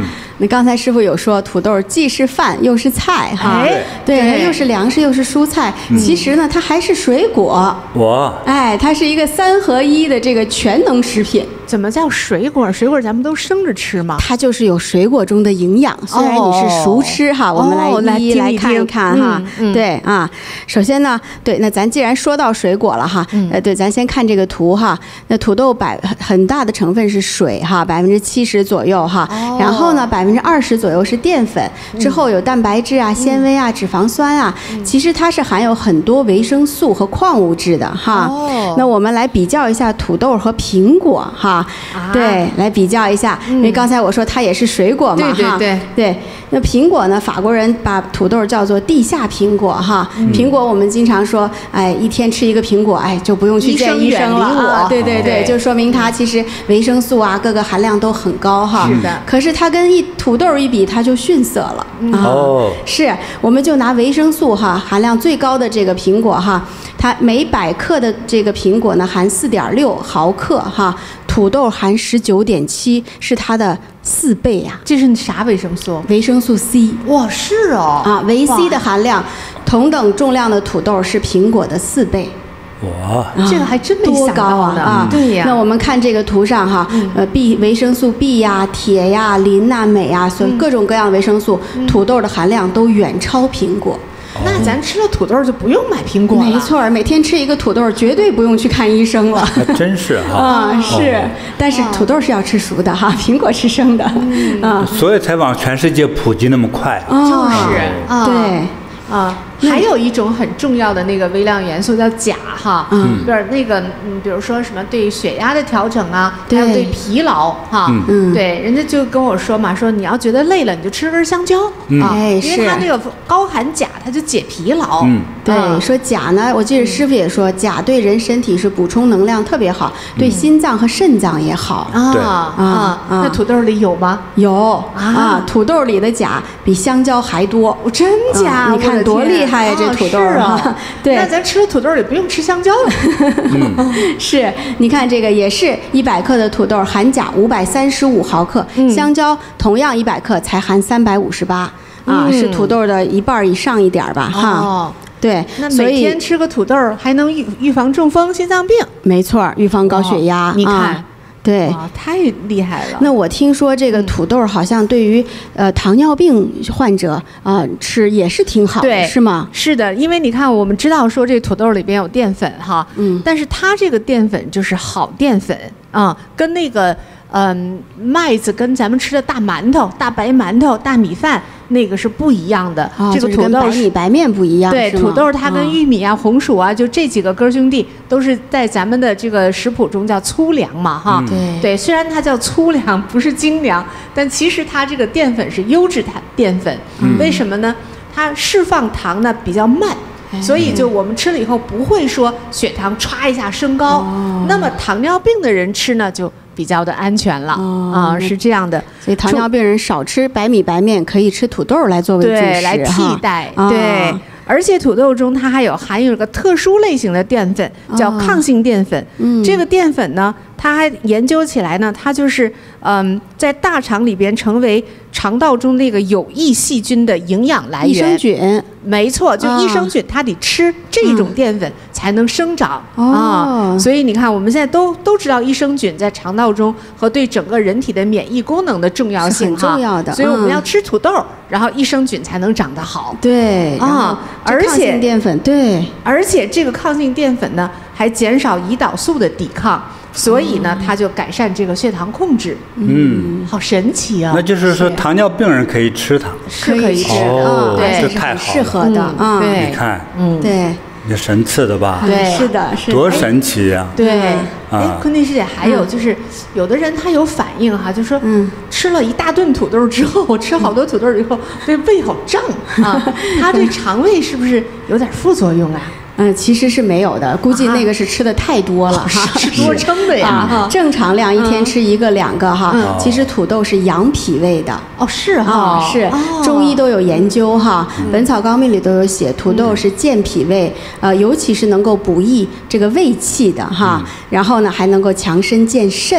那刚才师傅有说，土豆既是饭又是菜哈， 哎对， 对它又是粮食又是蔬菜，其实呢，它还是水果。 我哎，它是一个三合一的这个全能食品。 怎么叫水果？水果咱们都生着吃吗？ 它就是有水果中的营养，虽然你是熟吃哈，我们哦来一一来来听一听看一看哈。 嗯嗯对啊，首先呢，对，那咱既然说到水果了哈，呃，对，咱先看这个图哈。那土豆百很大的成分是水哈，百分之七十左右哈。 哦然后呢，百分之二十左右是淀粉，之后有蛋白质啊、纤维啊、脂肪酸啊。其实它是含有很多维生素和矿物质的哈。 哦那我们来比较一下土豆和苹果哈。 啊对，来比较一下，因为刚才我说它也是水果嘛，哈， 对对对对。那苹果呢？法国人把土豆叫做地下苹果哈。苹果我们经常说，哎，一天吃一个苹果，哎，就不用去见医生了医生远离我啊。对对对， 对就说明它其实维生素啊各个含量都很高哈。 是的可是它跟一土豆一比，它就逊色了啊。 哦是，我们就拿维生素哈含量最高的这个苹果哈，它每百克的这个苹果呢含四点六毫克哈，土豆含十九点七，是它的四倍呀、 这是啥维生素？ 维生素 C 哇，是哦。 啊，维 C 的哇含量，同等重量的土豆是苹果的四倍。 我啊这个还真没多想到高啊！ 呢啊， 对呀那我们看这个图上哈，呃，B 维生素 B 呀、铁呀、磷呐、镁呀，所各种各样的维生素，土豆的含量都远超苹果。 那咱吃了土豆就不用买苹果了。 没错，每天吃一个土豆，绝对不用去看医生了。 还真是哈。 啊，是哦， 但是土豆是要吃熟的哈，苹果吃生的。啊， 所以才往全世界普及那么快。 哦就是啊， 对。 啊，还有一种很重要的那个微量元素叫钾哈， 嗯比如那个嗯，比如说什么对血压的调整啊，还对有对疲劳哈， 嗯对，人家就跟我说嘛，说你要觉得累了，你就吃根香蕉啊， 哎因为它是那个高含钾，它就解疲劳。 嗯对， 啊说钾呢，我记得师傅也说，钾对人身体是补充能量特别好，对心脏和肾脏也好。 啊对啊啊那土豆里有吗？ 有啊啊，土豆里的钾比香蕉还多。 我真假？ 嗯你看我的多天厉害呀这啊土豆是啊啊，对那咱吃了土豆也不用吃香蕉了。 是，你看这个也是一百克的土豆含钾五百三十五毫克， 嗯香蕉同样一百克才含三百五十八，啊， 嗯是土豆的一半儿以上一点儿吧，哈。 哦， 对， 那所以每天吃个土豆儿还能预预防中风、心脏病。 没错儿，预防高血压。 哦你看啊，对。 哇，太厉害了。 那我听说这个土豆好像对于呃糖尿病患者啊、吃也是挺好的， 对， 是吗？ 是的，因为你看，我们知道说这土豆里边有淀粉哈， 嗯但是它这个淀粉就是好淀粉啊、跟那个嗯、麦子跟咱们吃的大馒头、大白馒头、大米饭那个是不一样的。 啊， 这个就是跟白土豆是米白面不一样， 对， 是吗土豆它跟啊玉米啊、红薯啊，就这几个哥兄弟都是在咱们的这个食谱中叫粗粮嘛，哈。 对对，虽然它叫粗粮，不是精粮，但其实它这个淀粉是优质碳淀粉。为什么呢？它释放糖呢比较慢。所以就我们吃了以后不会说血糖歘一下升高， 哦那么糖尿病的人吃呢就比较的安全了、 哦啊，是这样的。 所以糖尿病人少吃白米白面，可以吃土豆来作为主食， 对，来替哈代， 啊对。而且土豆中它还有含有一个特殊类型的淀粉，叫哦抗性淀粉。 嗯这个淀粉呢，它还研究起来呢，它就是嗯，在大肠里边成为肠道中那个有益细菌的营养来益生源。 菌。 没错，就益生菌，它得吃这种淀粉才能生长、 哦啊。所以你看，我们现在都都知道益生菌在肠道中和对整个人体的免疫功能的重要性是很重要的哈所以我们嗯要吃土豆，然后益生菌才能长得好。 对然后啊这抗而且性淀粉，对， 而且这个抗性淀粉呢，还减少胰岛素的抵抗，所以呢，它就改善这个血糖控制。 嗯， 好神奇啊！ 那就是说糖尿病人可以吃它。 是可以吃吃的， 哦对而且是很这太好了适合的嗯啊。 对你看， 嗯， 对这神赐的吧？ 对是的，是的。 多神奇呀！ 对。 嗯哎啊， 昆弟师姐，还有就是，有的人他有反应哈，就说， 嗯吃了一大顿土豆之后，吃好多土豆以后，对胃好胀啊，他对肠胃是不是有点副作用啊？ 嗯，其实是没有的，估计那个是吃的太多了哈。 是多撑的呀啊哈， 正常量一天吃一个两个哈嗯。 其实土豆是养脾胃的。 哦，是哈啊，，是哦中医都有研究哈，《本草纲目》里都有写，土豆是健脾胃，呃，尤其是能够补益这个胃气的哈，然后呢还能够强身健肾。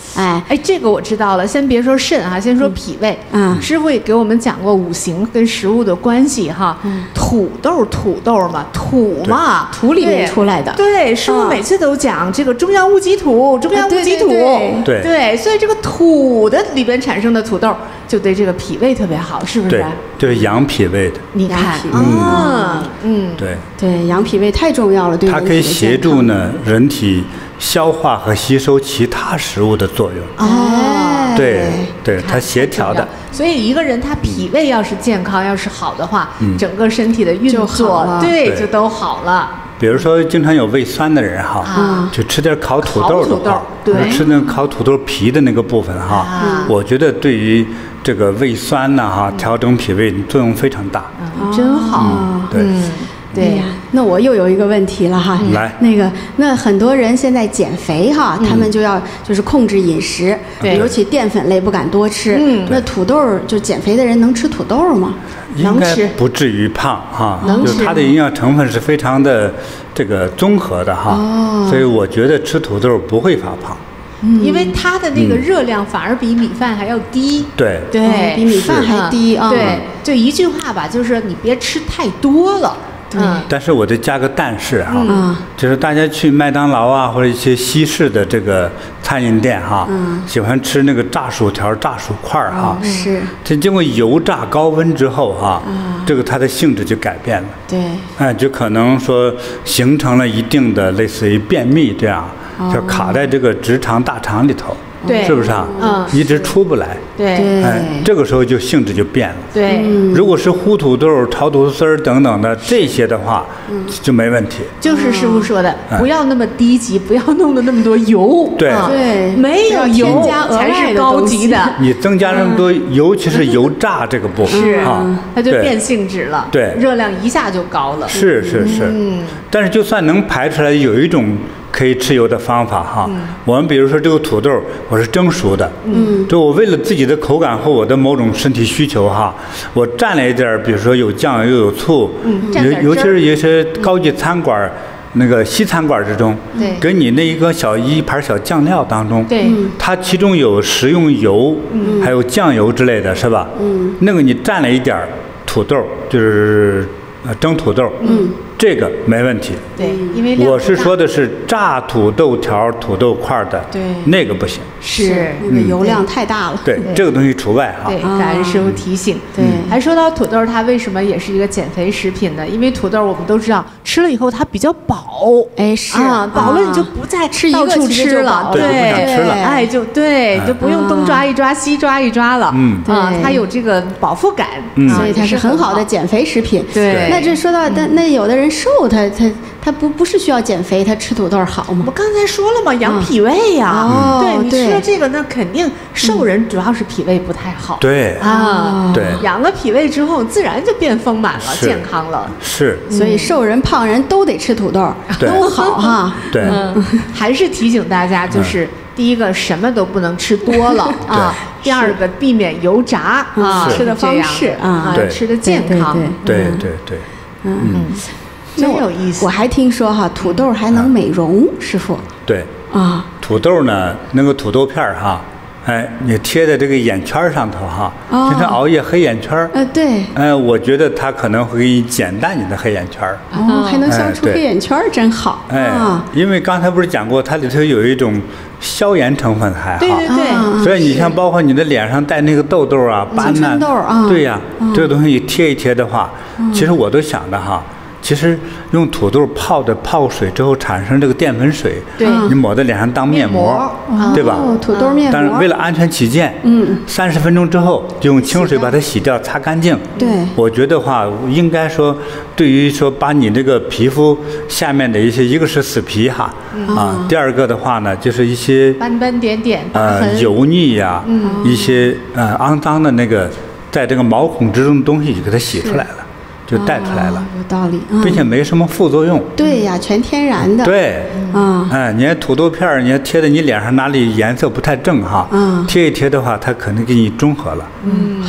哎哎，这个我知道了。先别说肾哈，先说脾胃。 嗯， 师傅也给我们讲过五行跟食物的关系哈。嗯，土豆土豆嘛，土嘛， 土里面出来的。 对，师傅每次都讲这个中央戊己土，中央戊己土。 对对，所以这个土的里边产生的土豆就对这个脾胃特别好，是不是？ 对，就是养脾胃的。 你看啊， 嗯， 对对，养脾胃太重要了，对。 它可以协助呢人体消化和吸收其他食物的作用。 哦， 对对，它协调的。 所以一个人他脾胃要是健康，要是好的话， 嗯、 整个身体的运作对就都好了。 比如说，经常有胃酸的人哈，啊、就吃点烤土豆的话， 对， 吃那烤土豆皮的那个部分哈，啊、我觉得对于这个胃酸呐哈，调整脾胃作用非常大。 嗯，真好。 嗯、对。 嗯对呀， 那我又有一个问题了哈， 来， 那个那很多人现在减肥哈，他们就要就是控制饮食，尤其淀粉类不敢多吃。嗯，那土豆就减肥的人能吃土豆吗？ 应该不至于胖哈， 能吃， 就它的营养成分是非常的这个综合的哈，所以我觉得吃土豆不会发胖。 嗯，因为它的那个热量反而比米饭还要低。 对对， 比米饭还低啊。 对，就一句话吧，就是你别吃太多了。 嗯， 但是我得加个但是哈， 嗯、 就是大家去麦当劳啊或者一些西式的这个餐饮店哈，嗯、喜欢吃那个炸薯条、炸薯块哈， 嗯、是， 这经过油炸高温之后哈，嗯、这个它的性质就改变了， 对， 哎，就可能说形成了一定的类似于便秘这样，哦、就卡在这个直肠大肠里头。 对， 是不是啊？嗯，一直出不来。 对， 哎，这个时候就性质就变了。 对， 如果是糊土豆、炒土豆丝儿等等的这些的话，嗯，就没问题。 就是师傅说的，不要那么低级，不要弄的那么多油。 对对， 没有油才是高级的。 你增加那么多，尤其是油炸这个部分， 是啊，它就变性质了。 对， 热量一下就高了。 是是是。嗯，但是就算能排出来，有一种可以吃油的方法哈。嗯，我们比如说这个土豆，我是蒸熟的。嗯，就我为了自己的口感和我的某种身体需求哈，我蘸了一点，比如说有酱又有醋。嗯，尤尤其是有些高级餐馆。那个西餐馆之中， 对， 给你那一个小一盘小酱料当中， 对， 它其中有食用油，嗯，还有酱油之类的是吧？嗯，那个你蘸了一点土豆，就是呃蒸土豆，嗯，这个没问题。 对，因为我是说的是炸土豆条、土豆块的， 对， 那个不行， 是那个油量太大了。 对，这个东西除外哈。 对，感恩师傅提醒。 对， 还说到土豆，它为什么也是一个减肥食品呢？因为土豆我们都知道，吃了以后它比较饱。 哎，是啊，饱了你就不再吃到处吃了， 对，不想吃了。 哎，就对，就不用东抓一抓西抓一抓了。嗯，啊，它有这个饱腹感， 所以它是很好的减肥食品。 对， 那这说到那那有的人瘦，他他他不不是需要减肥，他吃土豆好吗？ 我刚才说了嘛，养脾胃呀。对，你吃了这个，那肯定瘦人主要是脾胃不太好。 对啊， 对， 养了脾胃之后，自然就变丰满了，健康了。 是， 所以瘦人胖人都得吃土豆，都好哈。 对， 还是提醒大家，就是第一个什么都不能吃多了啊，第二个避免油炸啊， 吃的方式啊， 吃的健康。 对对对， 嗯。真有意思， 我还听说哈，土豆还能美容，师傅。 对啊， 土豆呢，那个土豆片儿哈，哎，你贴在这个眼圈上头哈，经常熬夜黑眼圈儿。 呃，对。 哎，我觉得它可能会给你减淡你的黑眼圈儿。 哦，还能消除黑眼圈儿，真好。 哎，因为刚才不是讲过，它里头有一种消炎成分还好。 对对对。 所以你像包括你的脸上带那个痘痘啊、斑呐， 痘啊， 对呀，这个东西贴一贴的话，其实我都想着哈。其实用土豆泡的泡水之后产生这个淀粉水， 对， 你抹在脸上当面膜，对吧？ 哦，土豆面膜。 但是为了安全起见，嗯，三十分钟之后就用清水把它洗掉、擦干净。 对， 我觉得话应该说，对于说把你这个皮肤下面的一些，一个是死皮哈，啊，第二个的话呢，就是一些斑斑点点、 呃油腻呀，一些呃肮脏的那个在这个毛孔之中的东西就给它洗出来了。就带出来了， 有道理， 并且没什么副作用。 对呀，全天然的。 对，啊，哎，你看土豆片儿，你看贴在你脸上哪里颜色不太正哈，嗯，贴一贴的话，它可能给你中和了。 嗯，好。 对。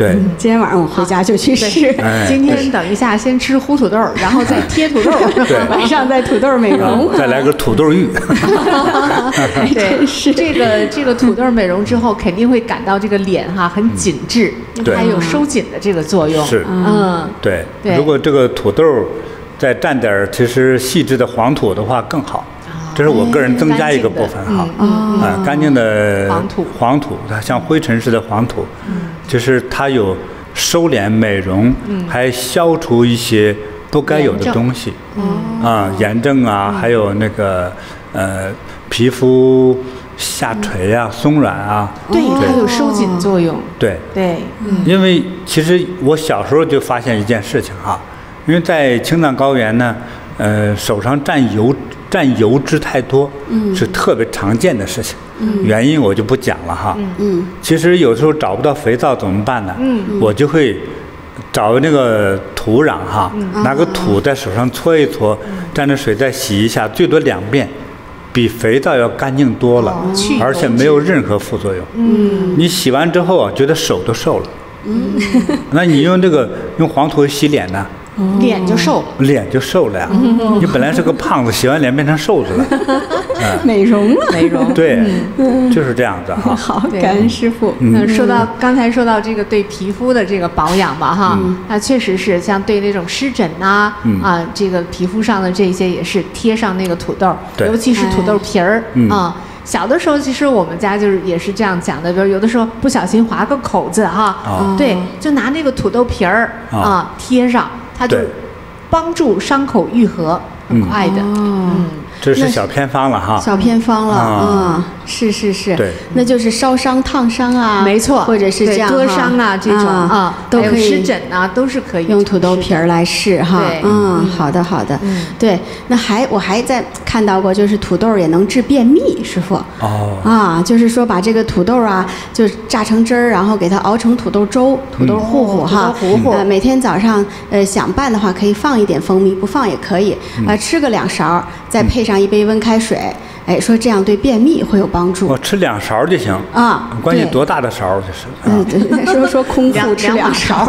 对， 今天晚上我回家就去试。 哎今天等一下先吃糊土豆，然后再贴土豆， 晚上再土豆美容， 再来个土豆浴。 对，是这个这个土豆美容之后，肯定会感到这个脸哈很紧致， 对还有收紧的这个作用。 是， 嗯， 对。 对如果这个土豆再蘸点儿其实细致的黄土的话更好。这是我个人增加一个部分哈，啊，干净的黄土， 黄土，它像灰尘似的黄土，就是它有收敛美容，还消除一些不该有的东西，啊，炎症啊，还有那个呃皮肤下垂啊、松软啊， 对，它有收紧作用。 对对，嗯， 因为其实我小时候就发现一件事情哈，因为在青藏高原呢，呃，手上沾油。沾油脂太多，嗯，是特别常见的事情。嗯，原因我就不讲了哈。嗯，其实有时候找不到肥皂怎么办呢？嗯，我就会找那个土壤哈，嗯、拿个土在手上搓一搓，嗯、蘸着水再洗一下，最多两遍，比肥皂要干净多了，哦、而且没有任何副作用。嗯，你洗完之后啊，觉得手都瘦了。嗯，那你用这个用黄土洗脸呢？ 脸就瘦， 脸就瘦了呀！嗯、你本来是个胖子，洗完脸变成瘦子了， 嗯、美容了， 美容， 对，嗯、就是这样子哈。 好，感恩师傅。 嗯，说到刚才说到这个对皮肤的这个保养吧，哈，嗯、那确实是像对那种湿疹呐，嗯、啊，这个皮肤上的这些也是贴上那个土豆，尤其是土豆皮儿、哎、啊。小的时候，其实我们家就是也是这样讲的，比如有的时候不小心划个口子哈，哦、对，就拿那个土豆皮儿、哦、啊贴上，它就帮助伤口愈合，很快的。 嗯， 嗯这是小偏方了哈。 小偏方了啊、嗯，是是是， 对， 那就是烧伤、烫伤啊， 没错， 或者是这样割伤啊这种啊， 都可以湿疹啊都是可以用土豆皮儿来试哈。嗯，好的好的，嗯，对，那还我还在看到过，就是土豆也能治便秘，师傅。 哦。 啊，就是说把这个土豆啊，就榨成汁儿，然后给它熬成土豆粥、土豆糊糊哈。 糊糊。 呃，每天早上呃想拌的话，可以放一点蜂蜜，不放也可以。呃，吃个两勺，再配上一杯温开水。哎，说这样对便秘会有帮助。 我吃两勺就行啊， 关键多大的勺就是。 嗯，对，说说空腹吃两勺。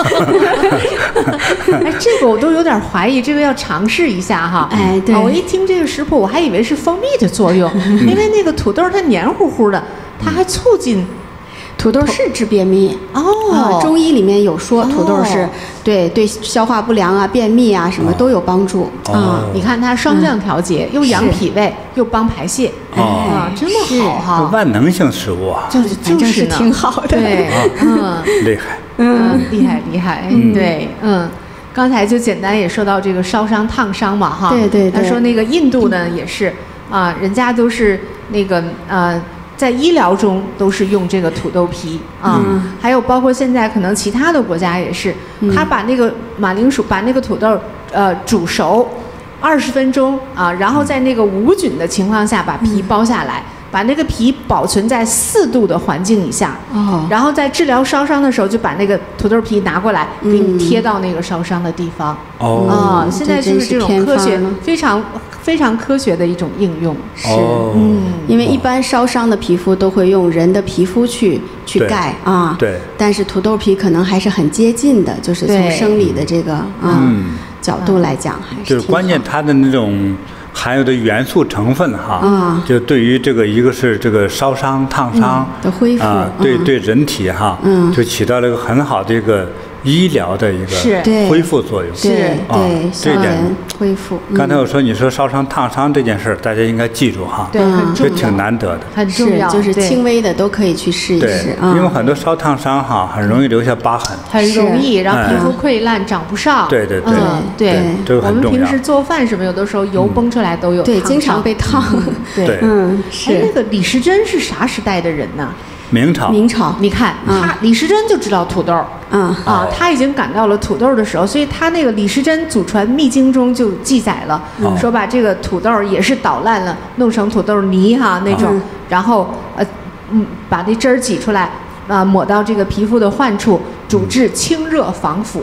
哎，这个我都有点怀疑，这个要尝试一下哈。 哎，对， 我一听这个食谱，我还以为是蜂蜜的作用，因为那个土豆它黏糊糊的，它还促进。 土豆是治便秘哦、 啊，中医里面有说土豆是、哦、对对消化不良啊、便秘啊什么都有帮助、 哦、 啊。 你看它双向调节，嗯、又养脾胃，又帮排泄， 哦、 啊，真的好哈！ 万能性食物啊， 就是就是挺好的， 对，嗯， 厉害， 嗯，厉害厉害，嗯，对，嗯。刚才就简单也说到这个烧伤、烫伤嘛，哈， 对对对。 他说那个印度呢也是啊，人家都是那个呃。在医疗中都是用这个土豆皮啊，嗯、还有包括现在可能其他的国家也是，嗯、他把那个马铃薯把那个土豆呃煮熟二十分钟啊，然后在那个无菌的情况下把皮剥下来，嗯、把那个皮保存在四度的环境以下，哦、然后在治疗烧伤的时候就把那个土豆皮拿过来给你贴到那个烧伤的地方。 哦， 啊，现在就是这种科学非常。非常科学的一种应用， 是，嗯，因为一般烧伤的皮肤都会用人的皮肤去去盖啊， 对， 但是土豆皮可能还是很接近的，就是从生理的这个啊、嗯、角度来讲，还是就是关键它的那种含有的元素成分哈，啊，就对于这个一个是这个烧伤、烫伤、 嗯、的恢复啊，对对人体哈，嗯，就起到了一个很好的一个。医疗的一个恢复作用， 是对， 这一点恢复。 刚才我说你说烧伤、烫伤这件事儿，大家应该记住哈， 对， 这挺难得的， 很重要， 就是轻微的都可以去试一试啊。 因为很多烧烫伤哈，很容易留下疤痕， 很容易让皮肤溃烂、长不上。 对对对对， 这个很重要。 我们平时做饭什么，有的时候油崩出来都有， 对，经常被烫。 对， 嗯，是。 哎，那个李时珍是啥时代的人呢？ 明朝， 明朝， 你看他李时珍就知道土豆， 嗯啊，他已经赶到了土豆的时候，所以他那个李时珍祖传秘经中就记载了，说把这个土豆也是捣烂了，弄成土豆泥哈那种，然后呃嗯把那汁儿挤出来，啊抹到这个皮肤的患处，主治清热防腐。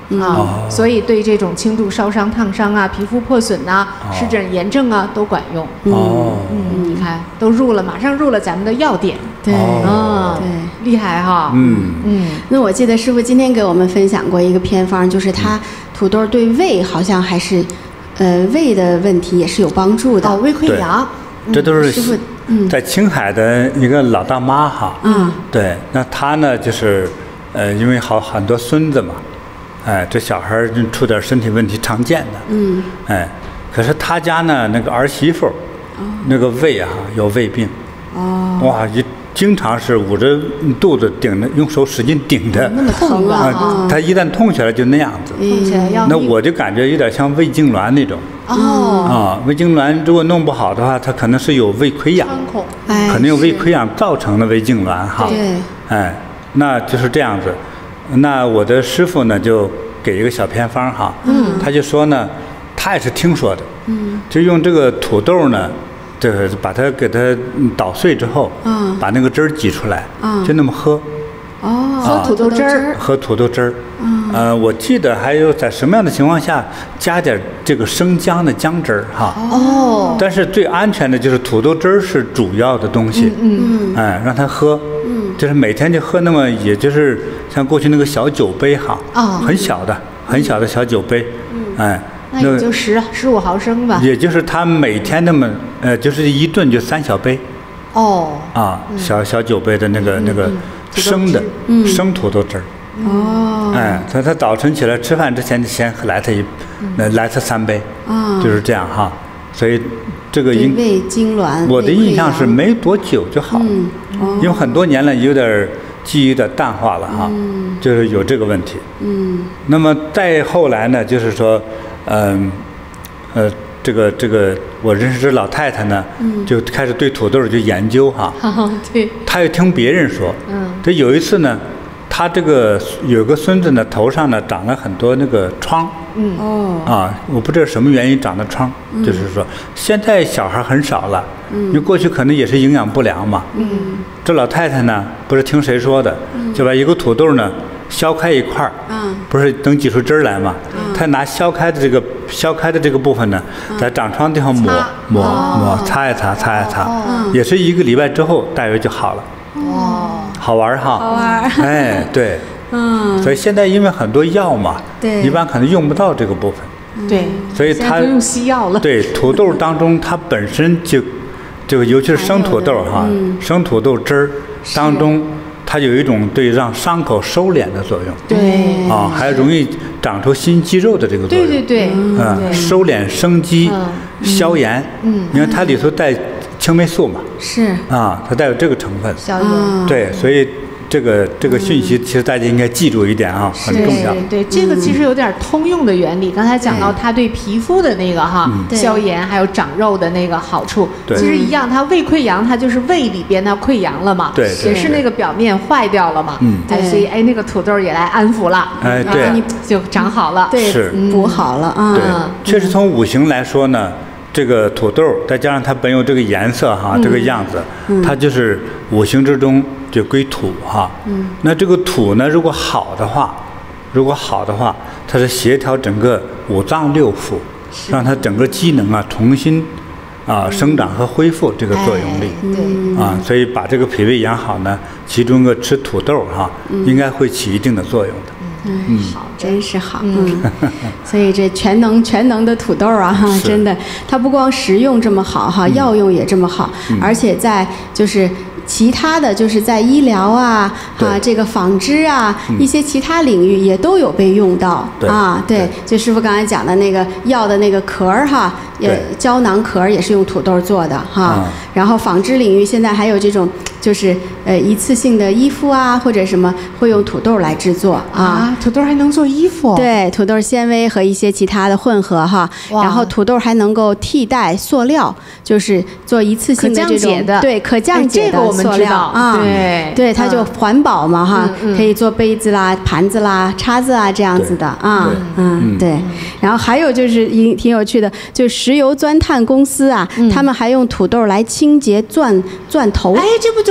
啊，所以对这种轻度烧伤、烫伤啊、皮肤破损呐、湿疹、炎症啊都管用。 哦， 嗯，你看都入了，马上入了咱们的药典。 对， 啊， 对， 厉害哈。 嗯嗯。 那我记得师傅今天给我们分享过一个偏方，就是它土豆对胃好像还是，呃，胃的问题也是有帮助的。 哦，胃溃疡。 这都是师傅，嗯， 在青海的一个老大妈哈。 嗯。 对，那她呢就是，呃，因为好很多孙子嘛。哎，这小孩儿出点身体问题常见的， 嗯， 哎，可是他家呢那个儿媳妇，哦、那个胃啊有胃病， 哦， 哇，一经常是捂着肚子顶着，用手使劲顶着， 那么疼啊！ 啊他一旦痛起来就那样子， 痛起来要那我就感觉有点像胃痉挛那种。 哦， 啊，胃痉挛如果弄不好的话，它可能是有胃溃疡， 哎、 可能有胃溃疡造成的胃痉挛哈。 对， 哎，那就是这样子。那我的师傅呢，就给一个小偏方哈，嗯，他就说呢，他也是听说的，嗯，就用这个土豆呢，这个把它给它捣碎之后， 嗯， 把那个汁儿挤出来， 嗯， 就那么喝， 哦， 喝土豆汁儿， 喝土豆汁儿，嗯，呃，我记得还有在什么样的情况下加点这个生姜的姜汁儿哈， 哦， 但是最安全的就是土豆汁儿是主要的东西， 嗯嗯，哎，让他喝。就是每天就喝那么，也就是像过去那个小酒杯哈， 哦、 很小的、很小的小酒杯，嗯、哎， 那也就十十五毫升吧。 也就是他每天那么，呃，就是一顿就三小杯。 哦。 啊，嗯、小小酒杯的那个、嗯、那个生的、 嗯、 生土豆汁儿。 哦。 哎，他他早晨起来吃饭之前就先来他一，呃，来他三杯。 哦。 就是这样哈，所以。这个因胃痉挛， 我的印象是没多久就好了， 嗯哦、 因为很多年了，有点记忆有点淡化了哈，嗯、就是有这个问题。嗯，那么再后来呢，就是说，嗯、呃，呃，这个这个，我认识这老太太呢，嗯、就开始对土豆就研究哈。 哦、对。 她又听别人说，嗯，这有一次呢，她这个有个孙子呢，头上呢长了很多那个疮。 嗯哦啊，我不知道什么原因长的疮，嗯、就是说现在小孩很少了，嗯，因为过去可能也是营养不良嘛， 嗯， 这老太太呢，不是听谁说的，嗯、就把一个土豆呢削开一块儿， 嗯， 不是等挤出汁儿来嘛，嗯，她拿削开的这个削开的这个部分呢，嗯、在长疮地方抹抹抹擦一擦擦一擦，哦、也是一个礼拜之后大约就好了， 哦， 好玩哈， 好玩， 哎，对。 嗯， 所以现在因为很多药嘛， 对， 一般可能用不到这个部分， 对， 所以它用西药了。 对，土豆当中它本身就，这个尤其是生土豆哈， 嗯、 生土豆汁儿当中，它有一种对让伤口收敛的作用， 对， 啊，还容易长出新肌肉的这个作用， 对对对， 嗯，收敛生肌，消炎，嗯，因为它里头带青霉素嘛， 是， 啊，它带有这个成分， 消炎， 对，所以。这个这个讯息其实大家应该记住一点啊，很重要。 对，这个其实有点通用的原理。刚才讲到它对皮肤的那个哈消炎，还有长肉的那个好处，其实一样。它胃溃疡，它就是胃里边它溃疡了嘛， 对， 也是那个表面坏掉了嘛。 嗯， 哎，所以哎，那个土豆也来安抚了， 哎，对， 你就长好了， 对， 是补好了啊。 对，确实从五行来说呢。这个土豆再加上它本有这个颜色哈，嗯、这个样子，嗯、它就是五行之中就归土哈。嗯、那这个土呢，如果好的话，如果好的话，它是协调整个五脏六腑，让它整个机能啊重新啊、呃、生长和恢复这个作用力。 哎、对啊，所以把这个脾胃养好呢，其中个吃土豆哈，嗯、应该会起一定的作用的。 嗯，好，真是好，嗯，所以这全能全能的土豆啊，哈，真的，它不光食用这么好哈，药用也这么好，而且在就是其他的就是在医疗啊啊这个纺织啊一些其他领域也都有被用到啊，对，就师傅刚才讲的那个药的那个壳儿哈，也胶囊壳也是用土豆做的哈，然后纺织领域现在还有这种就是呃一次性的衣服啊或者什么会用土豆来制作啊。 土豆还能做衣服？ 对，土豆纤维和一些其他的混合哈，然后土豆还能够替代塑料，就是做一次性的这种对可降解的塑料啊， 对对，它就环保嘛哈，可以做杯子啦、盘子啦、叉子啊这样子的啊，嗯对。然后还有就是挺挺有趣的，就石油钻探公司啊，他们还用土豆来清洁钻钻头。 哎，这不就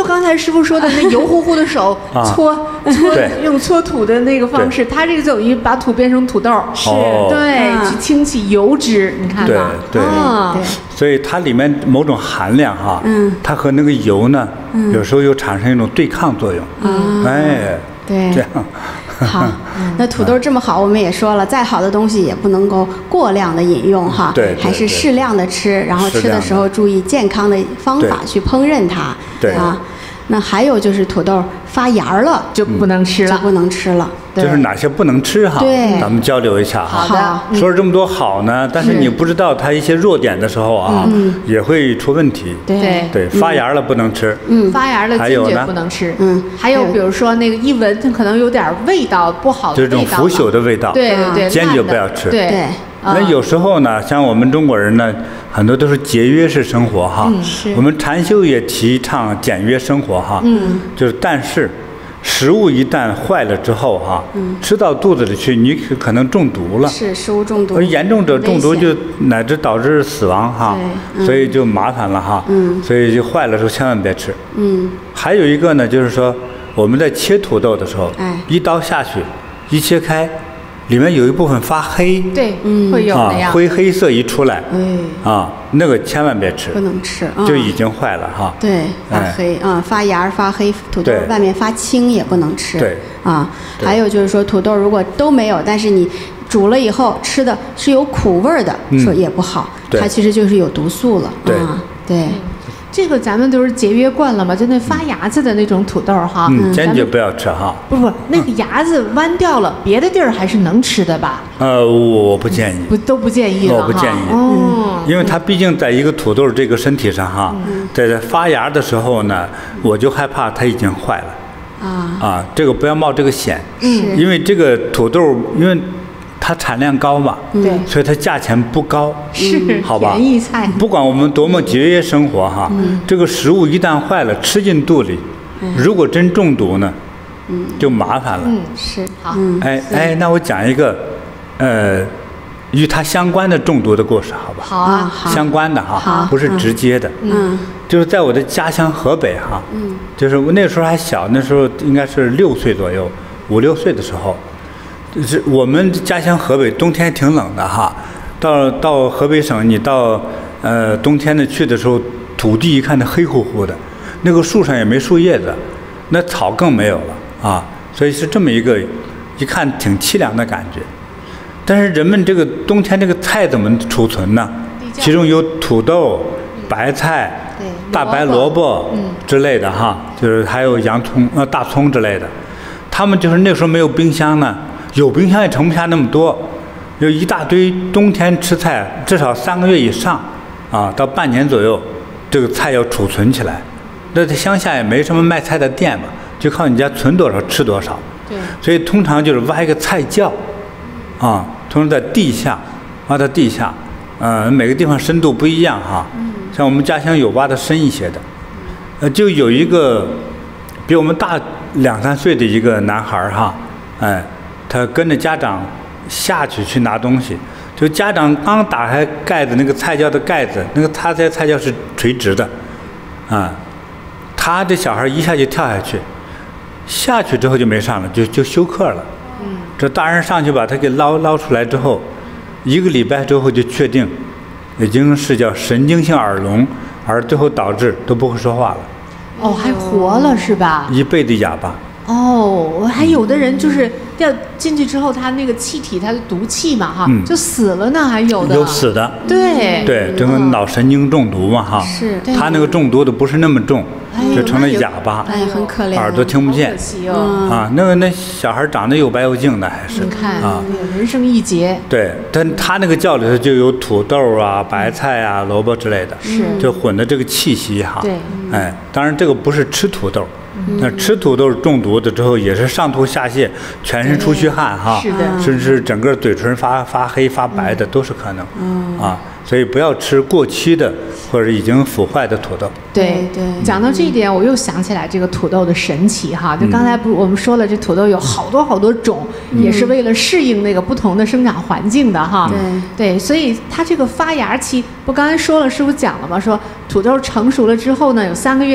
刚才师傅说的那油乎乎的手搓搓，用搓土的那个方式，他这个就等于把土变成土豆， 是， 对，去清洗油脂，你看吧， 对对，所以它里面某种含量哈，嗯，它和那个油呢，有时候又产生一种对抗作用，哎， 对， 这样。 好，那土豆这么好，我们也说了，再好的东西也不能够过量的饮用哈， 对， 还是适量的吃，然后吃的时候注意健康的方法去烹饪它， 对啊。那还有就是土豆发芽了就不能吃了， 就不能吃了。 就是哪些不能吃哈？ 对， 咱们交流一下哈。 好的。 说了这么多好呢，但是你不知道它一些弱点的时候啊，也会出问题。 对对，发芽了不能吃。 嗯，发芽了坚决不能吃。嗯，还有比如说那个一闻它可能有点味道不好的味道， 这种腐朽的味道， 对对对， 坚决不要吃。 对。 那有时候呢，像我们中国人呢，很多都是节约式生活哈。 嗯，是。 我们禅修也提倡简约生活哈。 嗯。 就是但是，食物一旦坏了之后哈，嗯，吃到肚子里去，你可能中毒了。 是食物中毒。 而严重者中毒就乃至导致死亡哈。 对。 所以就麻烦了哈。 嗯。 所以就坏了时候千万别吃。 嗯。 还有一个呢，就是说我们在切土豆的时候， 哎， 一刀下去，一切开。里面有一部分发黑， 对，嗯，会有那样， 灰黑色一出来， 哎， 啊，那个千万别吃， 不能吃， 就已经坏了哈。 对，发黑啊，发芽发黑，土豆外面发青也不能吃。 对， 啊，还有就是说土豆如果都没有，但是你煮了以后吃的是有苦味的，说也不好，它其实就是有毒素了。 对， 对。 这个咱们都是节约惯了嘛，就那发芽子的那种土豆哈， 嗯，坚决不要吃哈。 不不，那个芽子弯掉了，别的地儿还是能吃的吧？ 呃，我不建议， 不都不建议了我不建议， 哦， 因为它毕竟在一个土豆这个身体上哈，在发芽的时候呢，我就害怕它已经坏了。 啊啊，这个不要冒这个险， 嗯， 因为这个土豆因为。它产量高嘛， 对， 所以它价钱不高， 是， 好吧？ 便宜菜。 不管我们多么节约生活哈， 嗯、 这个食物一旦坏了，吃进肚里，嗯、如果真中毒呢，嗯、就麻烦了。 嗯，是好。 哎哎，那我讲一个，呃，与它相关的中毒的故事，好吧？ 好啊，好。 相关的哈，不是直接的。 嗯。 就是在我的家乡河北哈， 嗯， 就是我那时候还小，那时候应该是六岁左右，五六岁的时候。是我们家乡河北冬天挺冷的哈，到到河北省你到呃冬天的去的时候，土地一看那黑乎乎的，那个树上也没树叶子，那草更没有了啊，所以是这么一个一看挺凄凉的感觉。但是人们这个冬天这个菜怎么储存呢？其中有土豆、白菜、大白萝卜之类的哈，就是还有洋葱呃大葱之类的，他们就是那时候没有冰箱呢。有冰箱也盛不下那么多，有一大堆冬天吃菜，至少三个月以上，啊，到半年左右，这个菜要储存起来。那在乡下也没什么卖菜的店嘛，就靠你家存多少吃多少。 对。 所以通常就是挖一个菜窖，啊，通常在地下，挖到地下，呃，每个地方深度不一样哈。嗯。像我们家乡有挖的深一些的，呃，就有一个比我们大两三岁的一个男孩哈，哎。他跟着家长下去去拿东西，就家长刚打开盖子，那个菜窖的盖子，那个他家菜窖是垂直的，啊，他这小孩一下就跳下去，下去之后就没上了，就就休克了。嗯，这大人上去把他给捞捞出来之后，一个礼拜之后就确定，已经是叫神经性耳聋，而最后导致都不会说话了。 哦，还活了是吧？ 一辈子哑巴。 哦，还有的人就是要进去之后，他那个气体，它的毒气嘛，哈， 嗯、 就死了呢，还有的有死的， 对对，这个脑神经中毒嘛，哈， 是， 他那个中毒的不是那么重，就成了哑巴， 哎，很可怜， 耳朵听不见， 可惜哦， 啊，那个那小孩长得又白又净的，还是， 你看啊， 人生一劫， 对，但他那个窖里头就有土豆啊、白菜啊、萝卜之类的， 是， 就混的这个气息哈， 对， 哎，当然这个不是吃土豆。那吃土豆中毒的之后，也是上吐下泻，全身出虚汗哈， 是的， 甚至整个嘴唇发发黑发白的都是可能， 嗯啊，所以不要吃过期的或者已经腐坏的土豆。 对对，讲到这一点，我又想起来这个土豆的神奇哈。就刚才不是我们说了，这土豆有好多好多种，也是为了适应那个不同的生长环境的哈。 对对，所以它这个发芽期，不刚才说了，师傅讲了吗？说土豆成熟了之后呢，有三个月的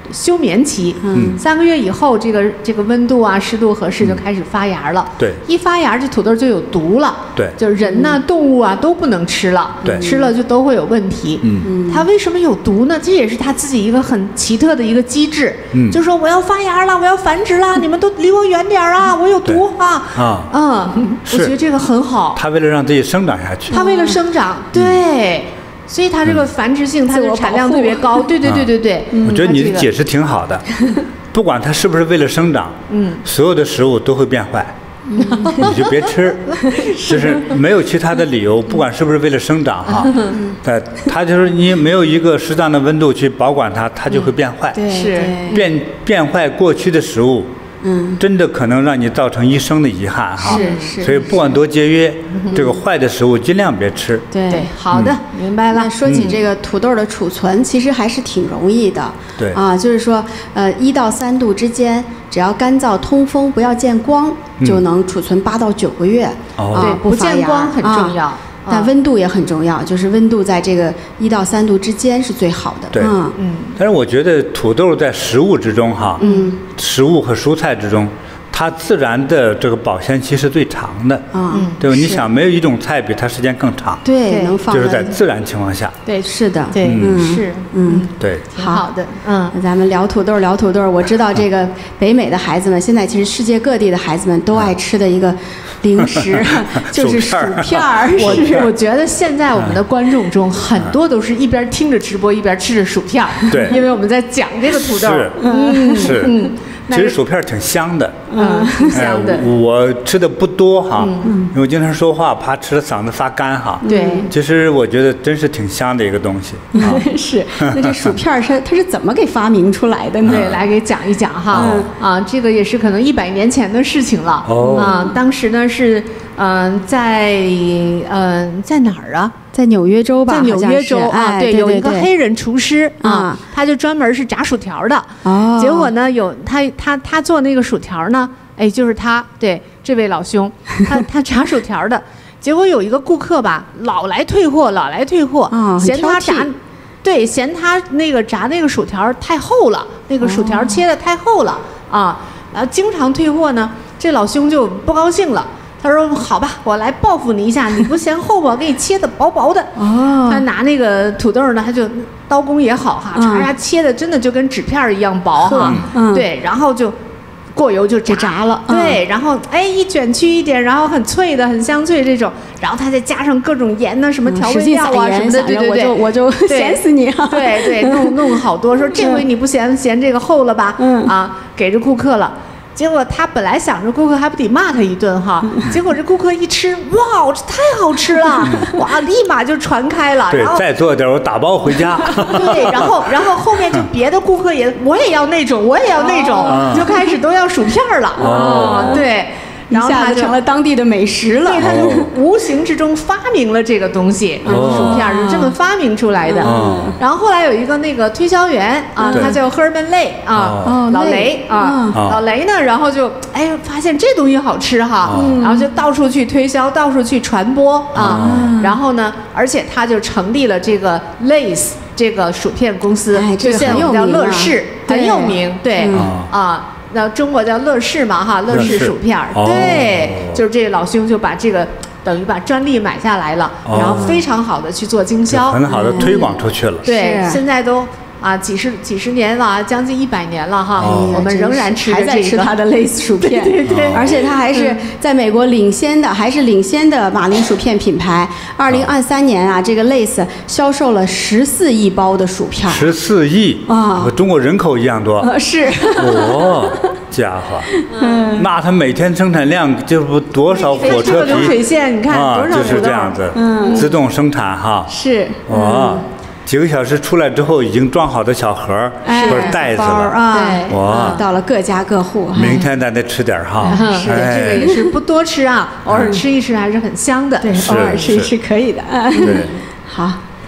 休眠期。 嗯， 三个月以后，这个这个温度啊、湿度合适就开始发芽了。 对， 一发芽这土豆就有毒了。 对， 就是人呐、动物啊都不能吃了。 对， 吃了就都会有问题。 嗯， 它为什么有毒呢？这也是它自己一个很奇特的一个机制。 嗯， 就说我要发芽了，我要繁殖了，你们都离我远点啊，我有毒啊。 啊， 嗯，我觉得这个很好。 它为了让自己生长下去。 它为了生长，对。所以它这个繁殖性，它的产量特别高。对对对对对。 我觉得你的解释挺好的，不管它是不是为了生长，嗯，所有的食物都会变坏，你就别吃，就是没有其他的理由，不管是不是为了生长哈，呃，它就是你没有一个适当的温度去保管它，它就会变坏， 是变变坏过期的食物。嗯，真的可能让你造成一生的遗憾哈。 是是。 所以不管多节约，这个坏的食物尽量别吃。 对， 好的，明白了。 说起这个土豆的储存，其实还是挺容易的。 对。 啊，就是说，呃，一到三度之间，只要干燥通风，不要见光，就能储存八到九个月。 哦。 对，不见光很重要。 但温度也很重要，就是温度在这个一到三度之间是最好的。 对，嗯嗯。但是我觉得土豆在食物之中哈，嗯，食物和蔬菜之中，它自然的这个保鲜期是最长的。嗯，对吧？你想，没有一种菜比它时间更长。 对，能放。 就是在自然情况下。 对， 是的。 对，是， 嗯， 对， 挺好的。嗯， 那咱们聊土豆，聊土豆。我知道这个北美的孩子们，现在其实世界各地的孩子们都爱吃的一个零食就是薯片儿。 我我觉得现在我们的观众中很多都是一边听着直播一边吃着薯片儿。 对， 因为我们在讲这个土豆。 是， 嗯是，嗯。其实薯片挺香的， 嗯，挺香的。 哎、我吃的不多哈，嗯、因为我经常说话，怕吃的嗓子发干哈。 对， 其实我觉得真是挺香的一个东西。啊、 是，那这薯片是它是怎么给发明出来的呢？ 对，来给讲一讲哈。嗯、啊，这个也是可能一百年前的事情了。 哦。 啊，当时呢是，嗯、呃，在嗯、呃、在哪儿啊？ 在纽约州吧， 在纽约州啊，对，有一个黑人厨师啊， 他就专门是炸薯条的。 哦， 结果呢，有他他他做那个薯条呢，哎，就是他对这位老兄，他他炸薯条的，结果有一个顾客吧，老来退货，老来退货，嫌他炸，对，嫌他那个炸那个薯条太厚了，那个薯条切的太厚了啊，然后经常退货呢，这老兄就不高兴了。他说：“好吧，我来报复你一下，你不嫌厚吧？我给你切的薄薄的。” 哦， 他拿那个土豆呢，他就刀工也好哈，唰唰切的真的就跟纸片一样薄哈。 嗯， 对，然后就过油就炸炸了。 对，然后哎一卷曲一点，然后很脆的，很香脆这种，然后他再加上各种盐呢，什么调味料啊什么的，对对对， 我就我就咸死你了。 对对，弄弄好多，说这回你不嫌嫌这个厚了吧？嗯啊，给这顾客了。结果他本来想着顾客还不得骂他一顿哈，结果这顾客一吃，哇，这太好吃了，哇，立马就传开了。 对，再做点我打包回家。 对，然后然后后面就别的顾客也，我也要那种，我也要那种，哦、就开始都要薯片了。哦，对。然后他就成了当地的美食了。 对，他就无形之中发明了这个东西， 哦、 薯片是这么发明出来的。哦、然后后来有一个那个推销员啊，他叫 Herman Lay 啊， 哦、 老雷啊，哦、老雷呢，然后就哎发现这东西好吃哈，哦、然后就到处去推销，到处去传播啊。哦、然后呢，而且他就成立了这个 Lay's 这个薯片公司， 哎、 就现在我们叫乐事，很有名，对、 嗯、 啊。那中国叫乐事嘛哈，乐事薯片儿，对，就是这老兄就把这个等于把专利买下来了， 哦、 然后非常好的去做经销， 很好的推广出去了。 对，现在都啊几十几十年了，将近一百年了哈， 哦、 我们仍然吃还在吃它的类似薯片， 对对对， 而且它还是在美国领先的，还是领先的马铃薯片品牌。二零二三年啊，这个类似销售了十四亿包的薯片， 十四亿啊，和中国人口一样多。 呃、是。 哦。家伙，嗯，那他每天生产量就不多少火车皮， 流水线，你看多少啊，就是这样子， 嗯， 自动生产哈， 是， 哇，几个小时出来之后，已经装好的小盒或者袋子了啊， 哇， 到了各家各户。 明天咱得吃点哈， 是的，这个也是不多吃啊，偶尔吃一吃还是很香的， 对，偶尔吃一吃可以的， 对， 好。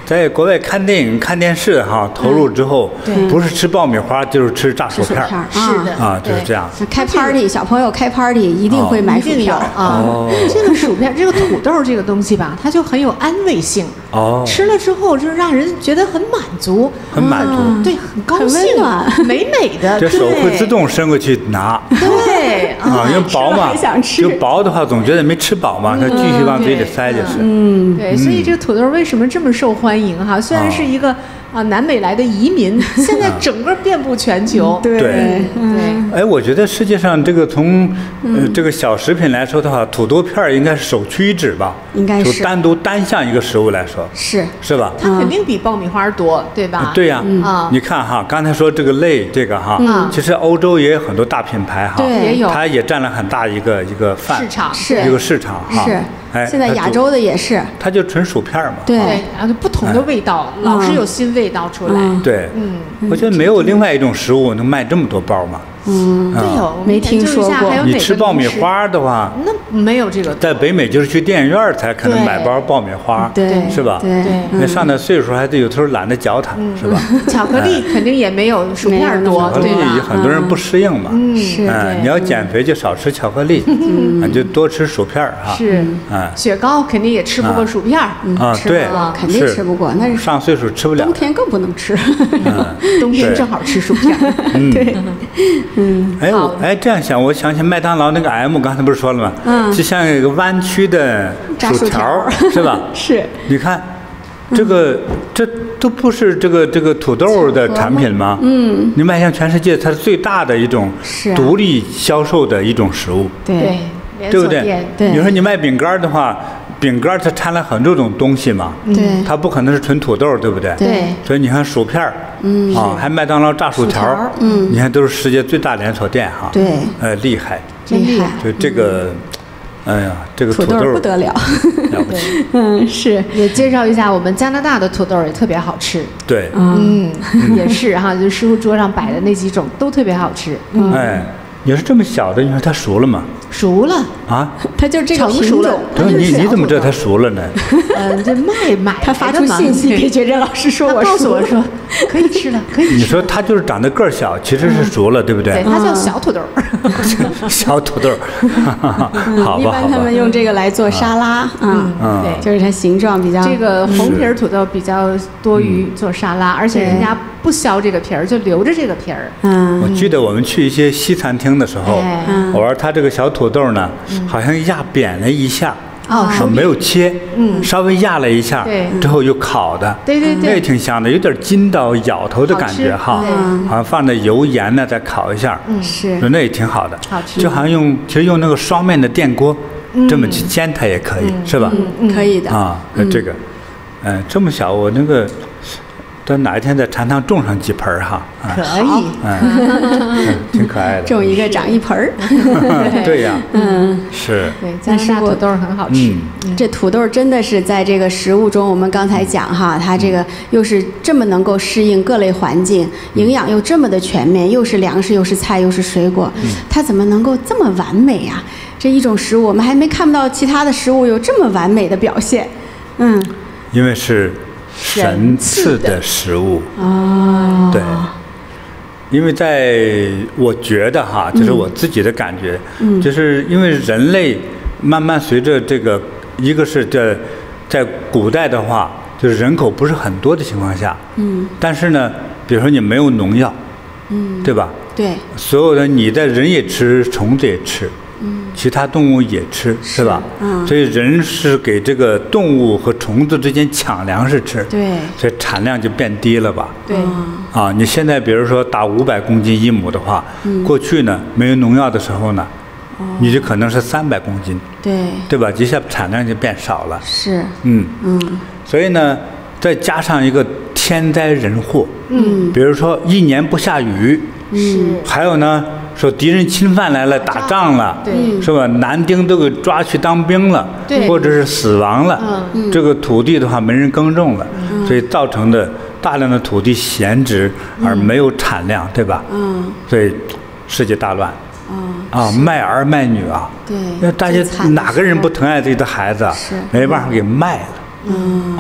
在国外看电影、看电视哈，投入之后，不是吃爆米花就是吃炸薯片儿， 是的啊，就是这样。 开 party， 小朋友开 party 一定会买薯片儿啊。这个薯片，这个土豆这个东西吧，它就很有安慰性。哦，吃了之后就让人觉得很满足， 很满足， 对，很高兴，美美的。 这手会自动伸过去拿。 对啊，因为薄嘛，就薄的话总觉得没吃饱嘛，它继续往嘴里塞就是。 嗯，对，所以这个土豆为什么这么受欢迎哈？虽然是一个啊南美来的移民，现在整个遍布全球。 对对。 哎，我觉得世界上这个从呃这个小食品来说的话，土豆片应该是首屈一指吧？ 应该是。 就单独单项一个食物来说。 是。 是吧？ 它肯定比爆米花多，对吧？ 对呀。啊，你看哈，刚才说这个类这个哈，其实欧洲也有很多大品牌哈， 也有， 它也占了很大一个一个范市场， 是一个市场哈。 是。哎，现在亚洲的也是。 它就纯薯片嘛。 对。 然后不同的味道，老是有新味道出来。 对。嗯。我觉得没有另外一种食物能卖这么多包嘛。 嗯， 对有没听说过。 你吃爆米花的话， 那没有这个。 在北美就是去电影院才可能买包爆米花， 对， 是吧？ 对， 那上点岁数还得有时候懒得嚼它，是吧？ 巧克力肯定也没有薯片多， 巧克力很多人不适应嘛。 嗯， 是。 嗯，你要减肥就少吃巧克力，嗯，就多吃薯片哈。 是。嗯，雪糕肯定也吃不过薯片。 啊，对， 肯定吃不过，那是上岁数吃不了。 冬天更不能吃。 冬天正好吃薯片。 对。嗯。 哎我。哎，这样想，我想起麦当劳那个 M， 刚才不是说了吗？嗯，就像一个弯曲的薯条，是吧？ 是。 你看，这个这都不是这个这个土豆的产品吗？嗯。你迈向全世界，它是最大的一种独立销售的一种食物。 对。 对不对？ 对。 你说你卖饼干的话，饼干它掺了很多种东西嘛。 对。 它不可能是纯土豆，对不对？ 对。 所以你看薯片儿。嗯啊，还麦当劳炸薯条，嗯，你看都是世界最大连锁店哈， 对， 呃，厉害， 真厉害， 就这个，哎呀，这个土豆不得了， 了不起， 嗯，是， 也介绍一下我们加拿大的土豆也特别好吃， 对， 嗯，也是哈，就师傅桌上摆的那几种都特别好吃， 哎，也是这么小的，你说它熟了吗？ 熟了啊， 它就这个成熟了。 你你怎么知道它熟了呢？ 嗯，这卖买他发出信息给觉真老师说，我告诉我说可以吃了，可以吃。 你说它就是长得个儿小，其实是熟了，对不对？ 对，它叫小土豆。 小土豆，好吧。 一般他们用这个来做沙拉，嗯，对，就是它形状比较。 这个红皮土豆比较多于做沙拉，而且人家不削这个皮儿，就留着这个皮儿。 嗯， 我记得我们去一些西餐厅的时候，我玩它这个小土豆呢，好像压扁了一下。 哦， 没有切，嗯，稍微压了一下， 对， 之后又烤的， 对对对， 那也挺香的，有点筋道咬头的感觉哈，好像放点油盐呢再烤一下， 嗯是， 那也挺好的， 好吃， 就好像用其实用那个双面的电锅这么去煎它也可以，是吧？ 嗯，可以的啊，这个，嗯，这么小我那个。等哪一天在禅堂种上几盆儿哈， 可以， 嗯，挺可爱的。 种一个长一盆儿， 对呀， 嗯， 是。 对，加拿大土豆很好吃。 这土豆真的是在这个食物中，我们刚才讲哈，它这个又是这么能够适应各类环境，营养又这么的全面，又是粮食又是菜又是水果，它怎么能够这么完美呀？这一种食物，我们还没看到其他的食物有这么完美的表现。嗯， 因为是。神赐的食物哦， 对，因为在我觉得哈，就是我自己的感觉，嗯，就是因为人类慢慢随着这个，一个是在在古代的话，就是人口不是很多的情况下， 嗯， 但是呢，比如说你没有农药， 嗯， 对吧？ 对， 所有的你的人也吃，虫子也吃。其他动物也吃，是吧？ 嗯， 所以人是给这个动物和虫子之间抢粮食吃， 对， 所以产量就变低了吧？ 对， 啊，你现在比如说打五百公斤一亩的话，嗯，过去呢没有农药的时候呢，哦，你就可能是三百公斤， 对， 对吧？一下产量就变少了， 是， 嗯嗯， 所以呢，再加上一个天灾人祸， 嗯， 比如说一年不下雨， 嗯， 还有呢。说敌人侵犯来了，打仗了， 对， 是吧？男丁都给抓去当兵了， 对， 或者是死亡了， 嗯， 这个土地的话没人耕种了，嗯，所以造成的大量的土地闲置而没有产量，对吧？ 嗯， 所以世界大乱， 嗯， 啊，卖儿卖女啊， 对， 那大家哪个人不疼爱自己的孩子啊？ 是， 没办法给卖了， 嗯， 啊，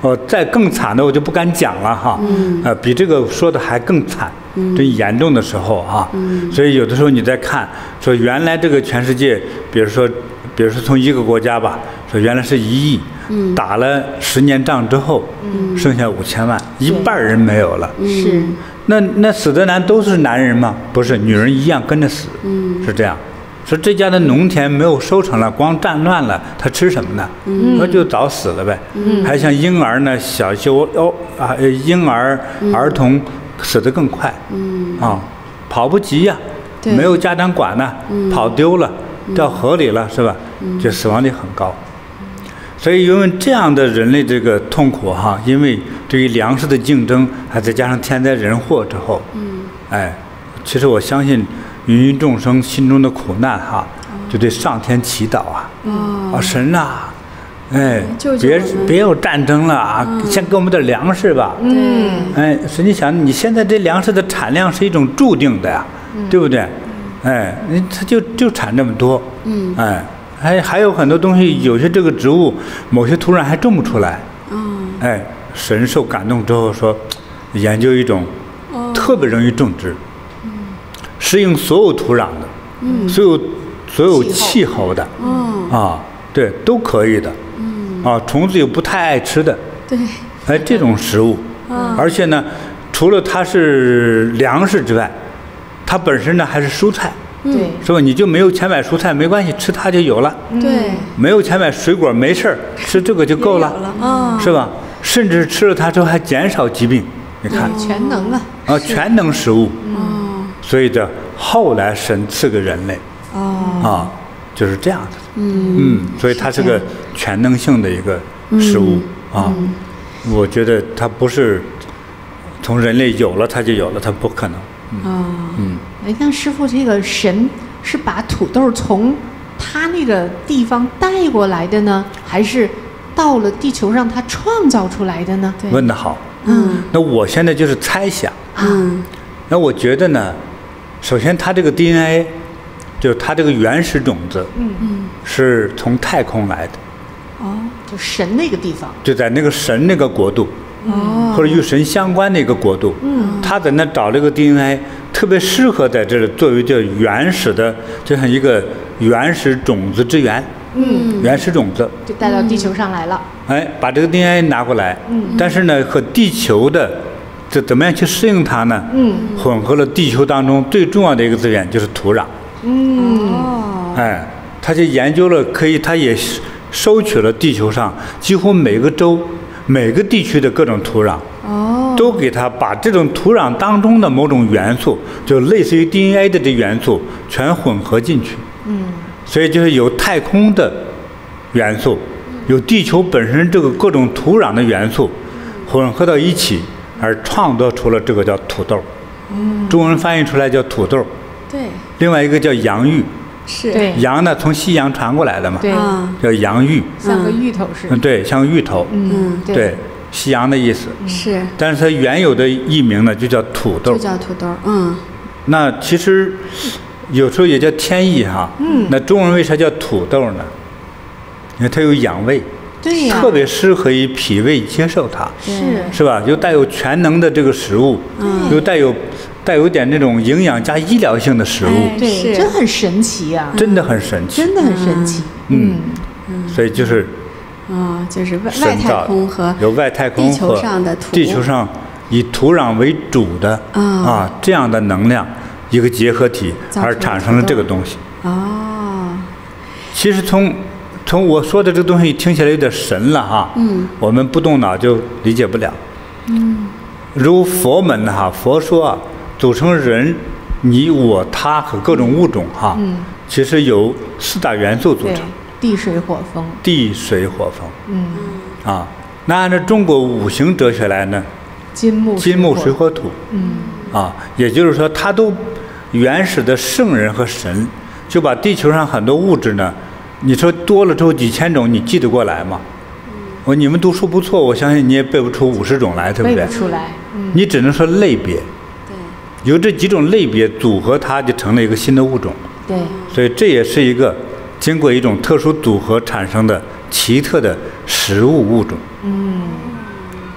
哦，再更惨的我就不敢讲了哈。嗯。呃，比这个说的还更惨，嗯、这严重的时候哈。嗯。所以有的时候你在看，说原来这个全世界，比如说，比如说从一个国家吧，说原来是一亿，嗯、打了十年仗之后，嗯、剩下五千万，一半人没有了。 是。 那那死的男都是男人吗？不是，女人一样跟着死。嗯。是这样。说这家的农田没有收成了，光战乱了，他吃什么呢？嗯，那就早死了呗。嗯，还像婴儿呢，小就哦啊，婴儿、嗯、儿童死得更快。嗯，啊，跑不及呀、啊，没有家长管呢、嗯，跑丢了，掉河里了，是吧？嗯，这死亡率很高。所以因为这样的人类这个痛苦哈，因为对于粮食的竞争，还再加上天灾人祸之后，嗯，哎，其实我相信。芸芸众生心中的苦难哈，就对上天祈祷啊！哦，啊神啊，哎，别别有战争了啊！嗯、先给我们点粮食吧。嗯，哎，实际想你现在这粮食的产量是一种注定的呀，嗯、对不对？哎，它就就产这么多。嗯，哎，还还有很多东西，有些这个植物，某些土壤还种不出来。嗯，哎，神受感动之后说，研究一种特别容易种植。适应所有土壤的，嗯，所有所有气候的，嗯啊，对，都可以的，嗯啊，虫子又不太爱吃的， 对， 哎，这种食物，嗯，而且呢，除了它是粮食之外，它本身呢还是蔬菜， 对， 是吧？你就没有钱买蔬菜没关系，吃它就有了， 对， 没有钱买水果没事儿，吃这个就够了， 嗯， 是吧？甚至吃了它之后还减少疾病，你看， 全能啊， 啊，全能食物，嗯。所以这后来神赐给人类，哦，啊，就是这样的，嗯嗯，所以它是个全能性的一个食物、嗯、啊、嗯。我觉得它不是从人类有了它就有了，它不可能。嗯、哦， 嗯。哎，那师父，这个神是把土豆从他那个地方带过来的呢，还是到了地球上他创造出来的呢？ 问得好，嗯。那我现在就是猜想，嗯。那我觉得呢。首先，它这个 D N A， 就是它这个原始种子，嗯嗯，是从太空来的。 哦，就神那个地方， 就在那个神那个国度，哦，或者与神相关的一个国度，嗯，他在那找这个 D N A， 特别适合在这里作为这原始的，就像一个原始种子之源，嗯，原始种子就带到地球上来了。 哎，把这个 D N A 拿过来，嗯，但是呢，和地球的。这怎么样去适应它呢？嗯，混合了地球当中最重要的一个资源就是土壤。嗯，哎，他就研究了，可以，他也收取了地球上几乎每个州、每个地区的各种土壤。哦，都给他把这种土壤当中的某种元素，就类似于 D N A 的这元素，全混合进去。嗯，所以就是有太空的元素，有地球本身这个各种土壤的元素，混合到一起。而创造出了这个叫土豆，嗯，中文翻译出来叫土豆， 对。 另外一个叫洋芋， 是。 对。 洋呢从西洋传过来的嘛， 对， 叫洋芋， 像个芋头似的。 嗯，对，像个芋头，嗯，对，对西洋的意思。 是。 但是它原有的译名呢就叫土豆， 就叫土豆，嗯。 那其实有时候也叫天意哈，嗯。那中文为啥叫土豆呢？因为它有养胃。 对呀， 特别适合于脾胃接受它， 是是吧？又带有全能的这个食物，嗯，又带有带有点那种营养加医疗性的食物， 哎、对，真很神奇啊！ 真的很神奇， 真的很神奇。 嗯，嗯所以就是， 哦，就是外外太空和有外太空地球上的土， 地球上以土壤为主的、哦、啊这样的能量一个结合体，而产生了这个东西。哦，其实从。从我说的这个东西听起来有点神了哈，嗯，我们不动脑就理解不了，嗯，如佛门哈，佛说啊，组成人，你我他和各种物种哈，嗯，其实由四大元素组成， 地水火风， 地水火风，嗯，啊，那按照中国五行哲学来呢， 金木金木水火土，嗯，啊，也就是说，他都原始的圣人和神就把地球上很多物质呢。你说多了之后几千种，你记得过来吗？我你们读书不错，我相信你也背不出五十种来，对不对？ 背不出来。嗯。 你只能说类别。 对。 有这几种类别组合，它就成了一个新的物种。 对。 所以这也是一个经过一种特殊组合产生的奇特的食物物种。嗯。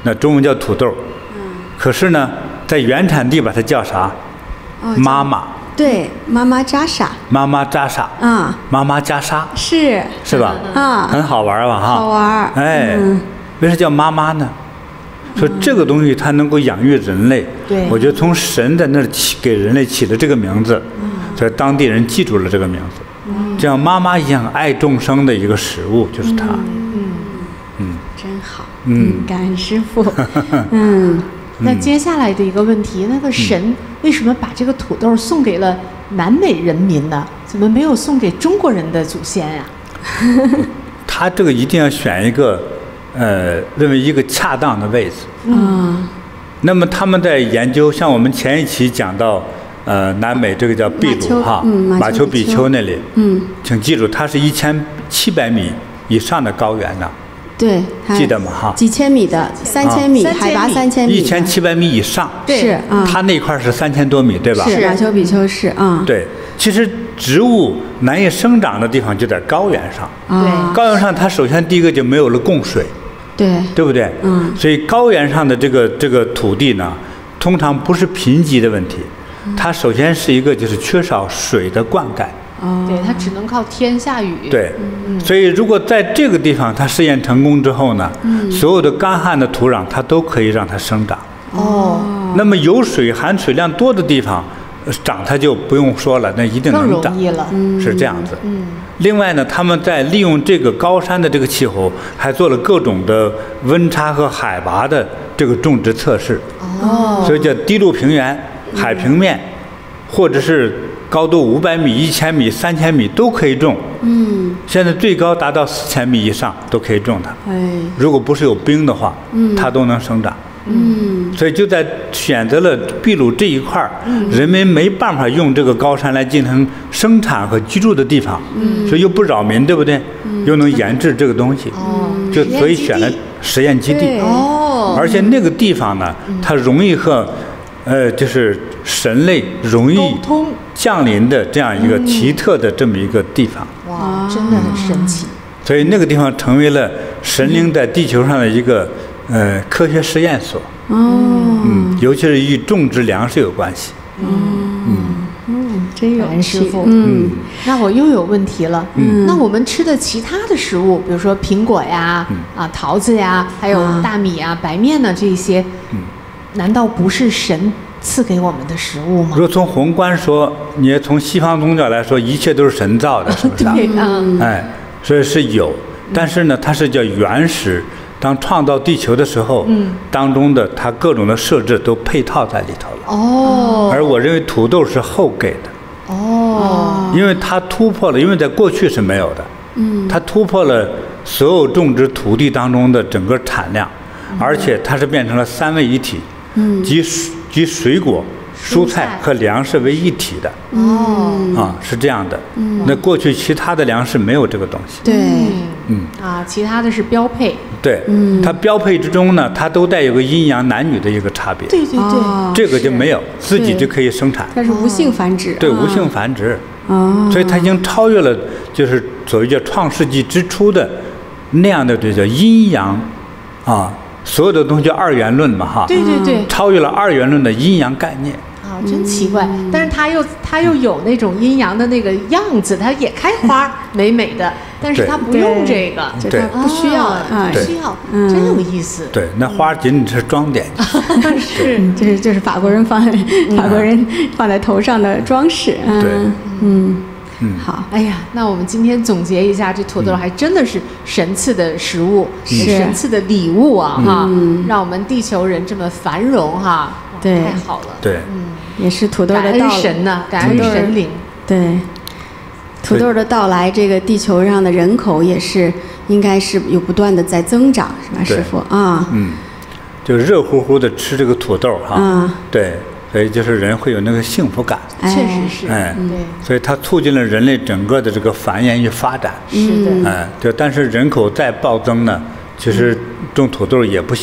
那中文叫土豆。可是呢，在原产地把它叫啥？ 哦妈妈。 对，妈妈扎沙。 妈妈扎沙。 啊。 妈妈加沙。 是。 是吧？ 啊。 很好玩吧？哈。 好玩。 哎， 嗯、 为啥叫妈妈呢？说这个东西它能够养育人类。 对。 我觉得从神在那儿起给人类起的这个名字，所以当地人记住了这个名字。嗯、就像妈妈一样爱众生的一个食物，就是它。 嗯嗯。 真好。嗯，感恩师父。嗯。 那接下来的一个问题，那个神为什么把这个土豆送给了南美人民呢？怎么没有送给中国人的祖先呀？ 他这个一定要选一个，呃，认为一个恰当的位置。 嗯。 那么他们在研究，像我们前一期讲到，呃，南美这个叫秘鲁哈，马丘比丘那里， 嗯， 请记住，它是一千七百米以上的高原呢。 对， 记得吗？哈， 几千米的，三千米，海拔三千米， 一千七百米以上， 是啊， 它那块是三千多米，对吧？ 是马丘比丘是啊。 对，其实植物难以生长的地方就在高原上。 对， 高原上它首先第一个就没有了供水， 对， 对不对？ 嗯。 所以高原上的这个这个土地呢，通常不是贫瘠的问题，它首先是一个就是缺少水的灌溉。 哦，对，它只能靠天下雨。 对，嗯、所以如果在这个地方它试验成功之后呢，嗯、所有的干旱的土壤它都可以让它生长。 哦， 那么有水含水量多的地方，长它就不用说了，那一定能长。 更容易了， 是这样子。 嗯。 另外呢，他们在利用这个高山的这个气候，还做了各种的温差和海拔的这个种植测试。 哦。 所以叫低陆平原、海平面，或者是高度五百米、一千米、三千米都可以种。 嗯。 现在最高达到四千米以上都可以种它。 哎。 如果不是有冰的话， 嗯， 它都能生长。 嗯。 所以就在选择了秘鲁这一块儿，嗯、人们没办法用这个高山来进行生产和居住的地方，嗯，所以又不扰民，对不对？嗯、又能研制这个东西， 哦， 就所以选了实验基地。 哦。 而且那个地方呢，它容易和，呃，就是神类容易降临的这样一个奇特的这么一个地方。 哇，真的很神奇。 所以那个地方成为了神灵在地球上的一个呃科学实验所。 哦。 嗯，尤其是与种植粮食有关系。 嗯嗯，真有师傅。 嗯， 那我又有问题了。嗯，那我们吃的其他的食物，比如说苹果呀、啊桃子呀，还有大米啊、白面呢这些，嗯，难道不是神赐给我们的食物吗？ 如果从宏观说，你也从西方宗教来说，一切都是神造的，是不是？ 对啊。 哎，所以是有，但是呢，它是叫原始。当创造地球的时候，嗯，当中的它各种的设置都配套在里头了。 哦。 而我认为土豆是后给的。 哦。 因为它突破了，因为在过去是没有的。嗯。它突破了所有种植土地当中的整个产量，嗯、而且它是变成了三位一体。嗯。即即水果、蔬菜和粮食为一体的。 哦。 啊，是这样的。嗯。那过去其他的粮食没有这个东西。 对。 嗯。 啊，其他的是标配。 对，嗯，它标配之中呢，它都带有个阴阳男女的一个差别。 对对对，哦、 这个就没有，自己就可以生产。 它是无性繁殖。 对，无性繁殖。 哦。 所以它已经超越了，就是所谓叫创世纪之初的那样的这叫阴阳，啊，所有的东西叫二元论嘛，哈。 对对对。 超越了二元论的阴阳概念。 啊，真奇怪！嗯、但是它又它又有那种阴阳的那个样子，它也开花美美的，但是它不用这个， 对， 不需要， 啊， 不需要，真有意思。 对，那花仅仅是装点。 是， 就是就是法国人放在法国人放在头上的装饰。 对， 嗯嗯， 好。 哎呀，那我们今天总结一下，这土豆还真的是神赐的食物，是神赐的礼物啊！哈，让我们地球人这么繁荣哈， 对， 太好了。 对， 嗯。 也是土豆的到来， 感恩神呐，感恩神灵。 对，土豆的到来，这个地球上的人口也是应该是有不断的在增长，是吧，师傅啊？ 嗯，就热乎乎的吃这个土豆哈， 啊， 对，所以就是人会有那个幸福感。 确实是， 哎， 对， 所以它促进了人类整个的这个繁衍与发展。 是的， 哎，就但是人口再暴增呢，其实种土豆也不行。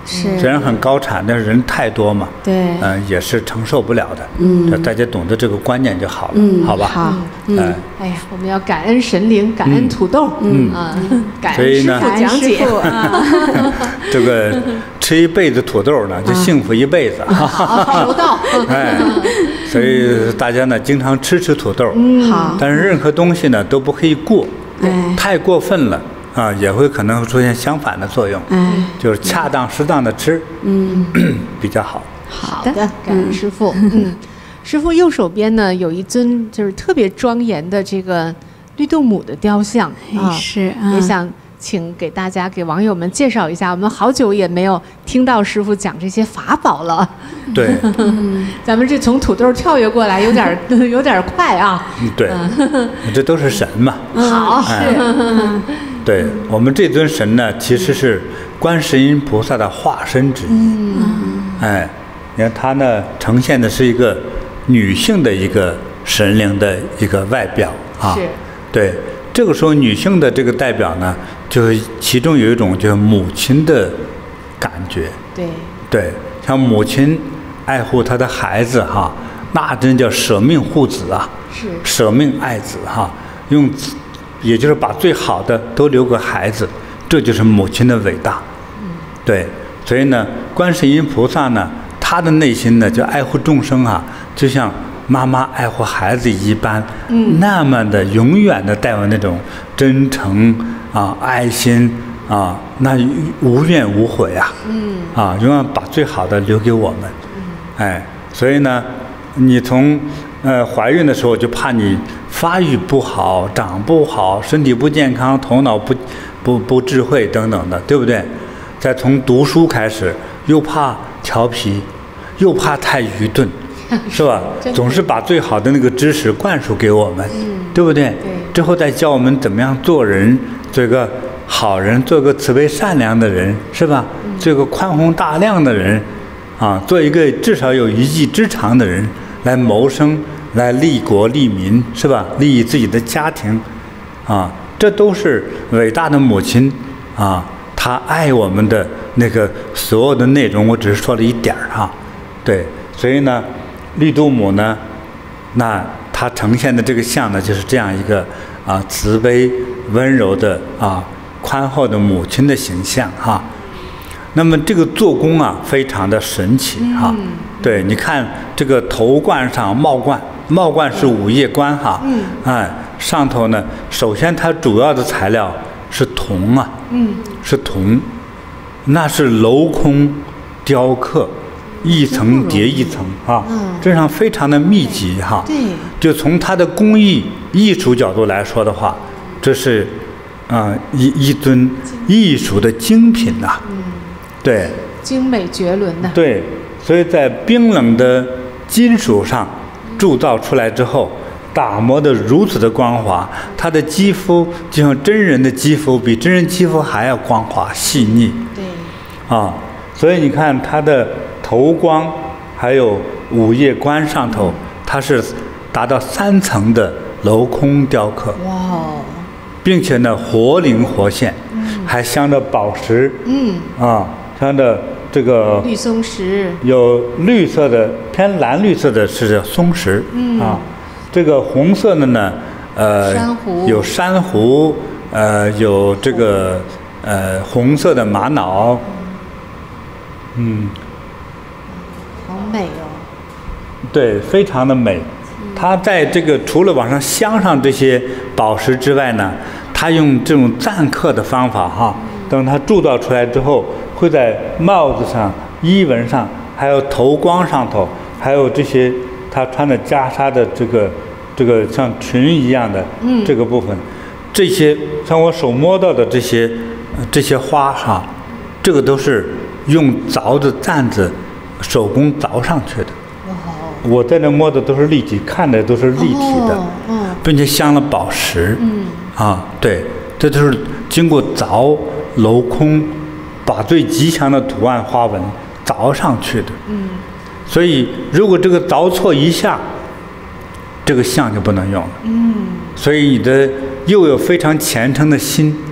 是虽然很高产，但是人太多嘛， 对， 嗯、呃，也是承受不了的。 嗯， 大家懂得这个观念就好了， 嗯， 好吧？ 好， 嗯， 嗯， 哎呀，我们要感恩神灵，感恩土豆， 嗯啊，感所以呢恩师傅讲解啊， 这个吃一辈子土豆呢，就幸福一辈子。 好，收到。 哎，所以大家呢经常吃吃土豆， 嗯， 好， 但是任何东西呢都不可以过， 哎， 太过分了啊，也会可能出现相反的作用， 哎， 就是恰当适当的吃， 嗯， 比较好。 好的，感恩师傅。嗯，师傅右手边呢有一尊就是特别庄严的这个绿度母的雕像啊， 是， 也想请给大家给网友们介绍一下，我们好久也没有听到师傅讲这些法宝了。 对， 咱们这从土豆跳跃过来有点有点快啊。 对，这都是神嘛。 好， 哎，对我们这尊神呢，其实是观世音菩萨的化身之一。 嗯， 哎，你看它呢，呈现的是一个女性的一个神灵的一个外表啊。 是。 对，这个时候女性的这个代表呢，就是其中有一种就是母亲的感觉。 对。 对，像母亲爱护她的孩子哈，那真叫舍命护子啊。 是。 舍命爱子哈，用，也就是把最好的都留给孩子，这就是母亲的伟大。 嗯。 对，所以呢，观世音菩萨呢，他的内心呢，就爱护众生啊，就像妈妈爱护孩子一般， 嗯， 那么的永远的带有那种真诚啊、爱心啊，那无怨无悔啊， 嗯， 啊，永远把最好的留给我们， 嗯， 哎，所以呢，你从呃怀孕的时候就怕你发育不好、长不好、身体不健康、头脑不不不智慧等等的，对不对？再从读书开始，又怕调皮，又怕太愚钝。是吧？总是把最好的那个知识灌输给我们， 嗯， 对不对？ 对。 之后再教我们怎么样做人，做一个好人，做个慈悲善良的人，是吧？嗯、做个宽宏大量的人，啊，做一个至少有一技之长的人，来谋生，来利国利民，是吧？利益自己的家庭，啊，这都是伟大的母亲啊，她爱我们的那个所有的内容，我只是说了一点儿哈，对，所以呢。绿度母呢，那它呈现的这个像呢，就是这样一个啊慈悲温柔的啊宽厚的母亲的形象哈。那么这个做工啊，非常的神奇哈。 嗯、 对，你看这个头冠上帽冠，帽冠是五叶冠哈。 嗯。 哎，上头呢，首先它主要的材料是铜啊。 嗯。 是铜，那是镂空雕刻。一层叠一层啊，这上非常的密集哈。 对， 就从它的工艺艺术角度来说的话，这是啊、呃、一一尊艺术的精品呐、啊。 嗯， 对， 精美绝伦的。 对，所以在冰冷的金属上铸造出来之后，打磨得如此的光滑，它的肌肤就像真人的肌肤，比真人肌肤还要光滑细腻。 对， 啊，所以你看它的。头光还有五叶冠上头，它是达到三层的镂空雕刻。 哇哦！ 并且呢，活灵活现， 嗯、 还镶着宝石。 嗯。 啊，镶着这个绿松石。 有绿色的，偏蓝绿色的是松石。 嗯。 啊，这个红色的呢，呃， 珊瑚有珊瑚，呃，有这个呃红色的玛瑙。嗯。 好美哦！ 对，非常的美。它在这个除了往上镶上这些宝石之外呢，它用这种錾刻的方法哈，等它铸造出来之后，会在帽子上、衣纹上，还有头光上头，还有这些他穿的袈裟的这个这个像裙一样的这个部分，这些像我手摸到的这些这些花哈，这个都是用凿子、錾子。手工凿上去的，我在那摸的都是立体，看的都是立体的，并且镶了宝石。 嗯， 啊，对，这都是经过凿镂空，把最吉祥的图案花纹凿上去的。 嗯， 所以如果这个凿错一下，这个像就不能用了。 嗯， 所以你的又有非常虔诚的心，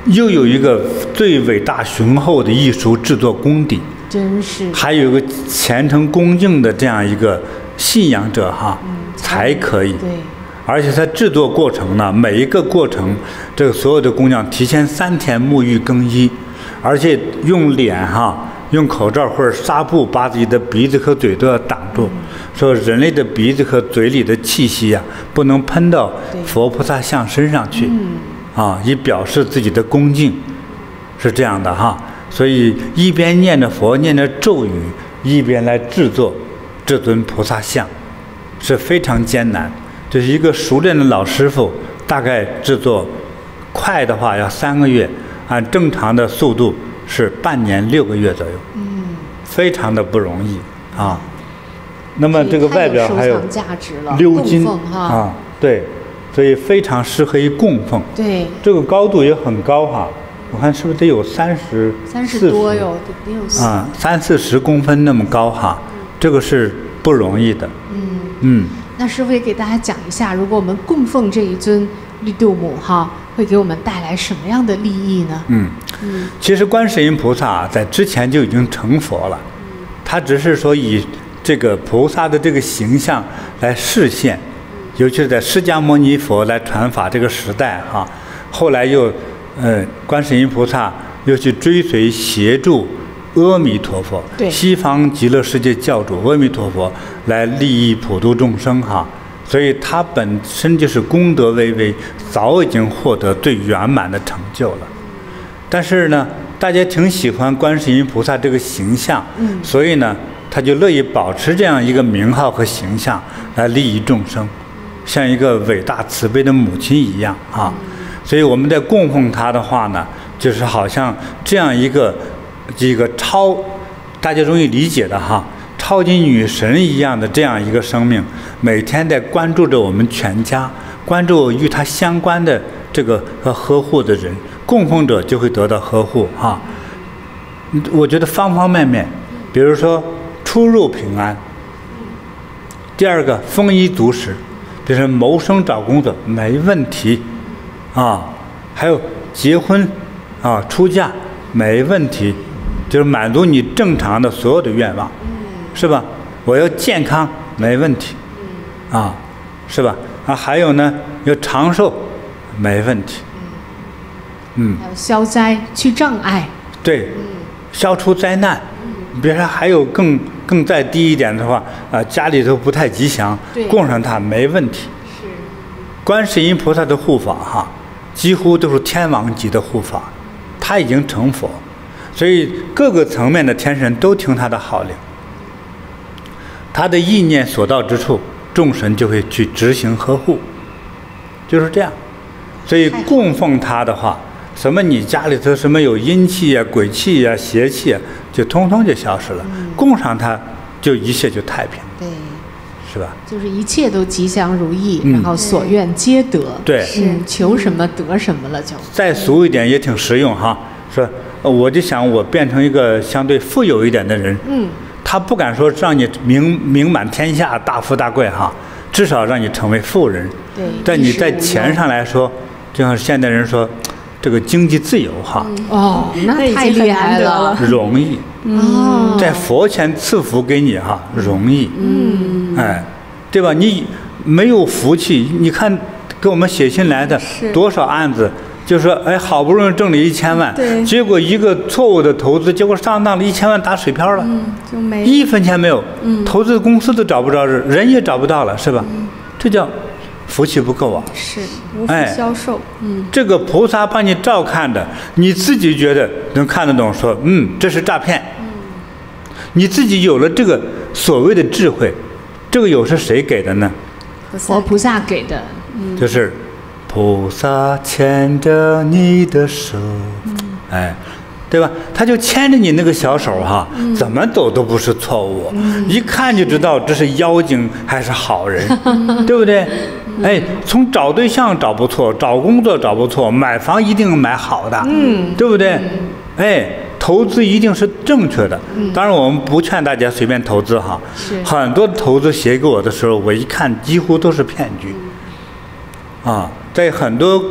又有一个最伟大雄厚的艺术制作功底， 真是， 还有一个虔诚恭敬的这样一个信仰者哈， 嗯、 才可以。 对。 而且它制作过程呢，每一个过程，这个所有的工匠提前三天沐浴更衣，而且用脸哈，用口罩或者纱布把自己的鼻子和嘴都要挡住，嗯、说人类的鼻子和嘴里的气息呀、啊，不能喷到佛菩萨像身上去，啊，以表示自己的恭敬，是这样的哈。所以一边念着佛，念着咒语，一边来制作这尊菩萨像，是非常艰难。就是一个熟练的老师傅，大概制作快的话要三个月，按正常的速度是半年六个月左右，嗯，非常的不容易啊。那么这个外表还有鎏金啊，对，所以非常适合于供奉。 对， 这个高度也很高哈，我看是不是得有三十、 三十多有，得有啊，三四十公分那么高哈，这个是不容易的。嗯嗯。 那师父也给大家讲一下，如果我们供奉这一尊绿度母哈，会给我们带来什么样的利益呢？嗯嗯，其实观世音菩萨在之前就已经成佛了，他只是说以这个菩萨的这个形象来示现，尤其是在释迦牟尼佛来传法这个时代哈，后来又呃观世音菩萨又去追随协助阿弥陀佛，西方极乐世界教主阿弥陀佛来利益普度众生哈，所以他本身就是功德巍巍，早已经获得最圆满的成就了。但是呢，大家挺喜欢观世音菩萨这个形象，嗯，所以呢，他就乐意保持这样一个名号和形象来利益众生，像一个伟大慈悲的母亲一样啊。所以我们在供奉他的话呢，就是好像这样一个。这个超，大家容易理解的哈，超级女神一样的这样一个生命，每天在关注着我们全家，关注与她相关的这个和呵护的人，供奉者就会得到呵护哈。我觉得方方面面，比如说出入平安，第二个丰衣足食，比如说谋生找工作没问题啊，还有结婚啊出嫁没问题。就是满足你正常的所有的愿望，是吧？我要健康没问题，啊，是吧？啊，还有呢，要长寿没问题，嗯， 还有消灾去障碍， 对，消除灾难。比如说还有更更再低一点的话，啊，家里头不太吉祥，供上它没问题。是，观世音菩萨的护法哈，几乎都是天王级的护法，他已经成佛。所以各个层面的天神都听他的号令，他的意念所到之处，众神就会去执行呵护，就是这样。所以供奉他的话，什么你家里头什么有阴气呀、鬼气呀、邪气啊，就通通就消失了。供上他，就一切就太平。 对， 是吧？ 就是一切都吉祥如意，然后所愿皆得。 对， 嗯，求什么得什么了就。 再俗一点也挺实用哈，说。我就想，我变成一个相对富有一点的人，嗯，他不敢说让你名名满天下、大富大贵哈，至少让你成为富人。 对， 但你在钱上来说，就像现代人说，这个经济自由哈。 哦，那太厉害了， 容易。哦，在佛前赐福给你哈，容易。嗯，哎，对吧？你没有福气，你看给我们写信来的多少案子。就说哎，好不容易挣了一千万，结果一个错误的投资，结果上当了一千万打水漂了， 嗯，就没一分钱没有，嗯，投资公司都找不着人，人也找不到了，是吧？嗯，这叫福气不够啊， 是无福消受。嗯， 这个菩萨帮你照看着，你自己觉得能看得懂，说嗯，这是诈骗。嗯，你自己有了这个所谓的智慧，这个有是谁给的呢？ 佛菩萨给的， 嗯，就是。菩萨牵着你的手，嗯、哎，对吧？他就牵着你那个小手哈，嗯、怎么走都不是错误，嗯、一看就知道这是妖精还是好人，嗯、对不对？嗯、哎，从找对象找不错，找工作找不错，买房一定买好的，嗯，对不对？嗯、哎，投资一定是正确的。嗯、当然，我们不劝大家随便投资哈。很多投资写给我的时候，我一看几乎都是骗局，啊。在很多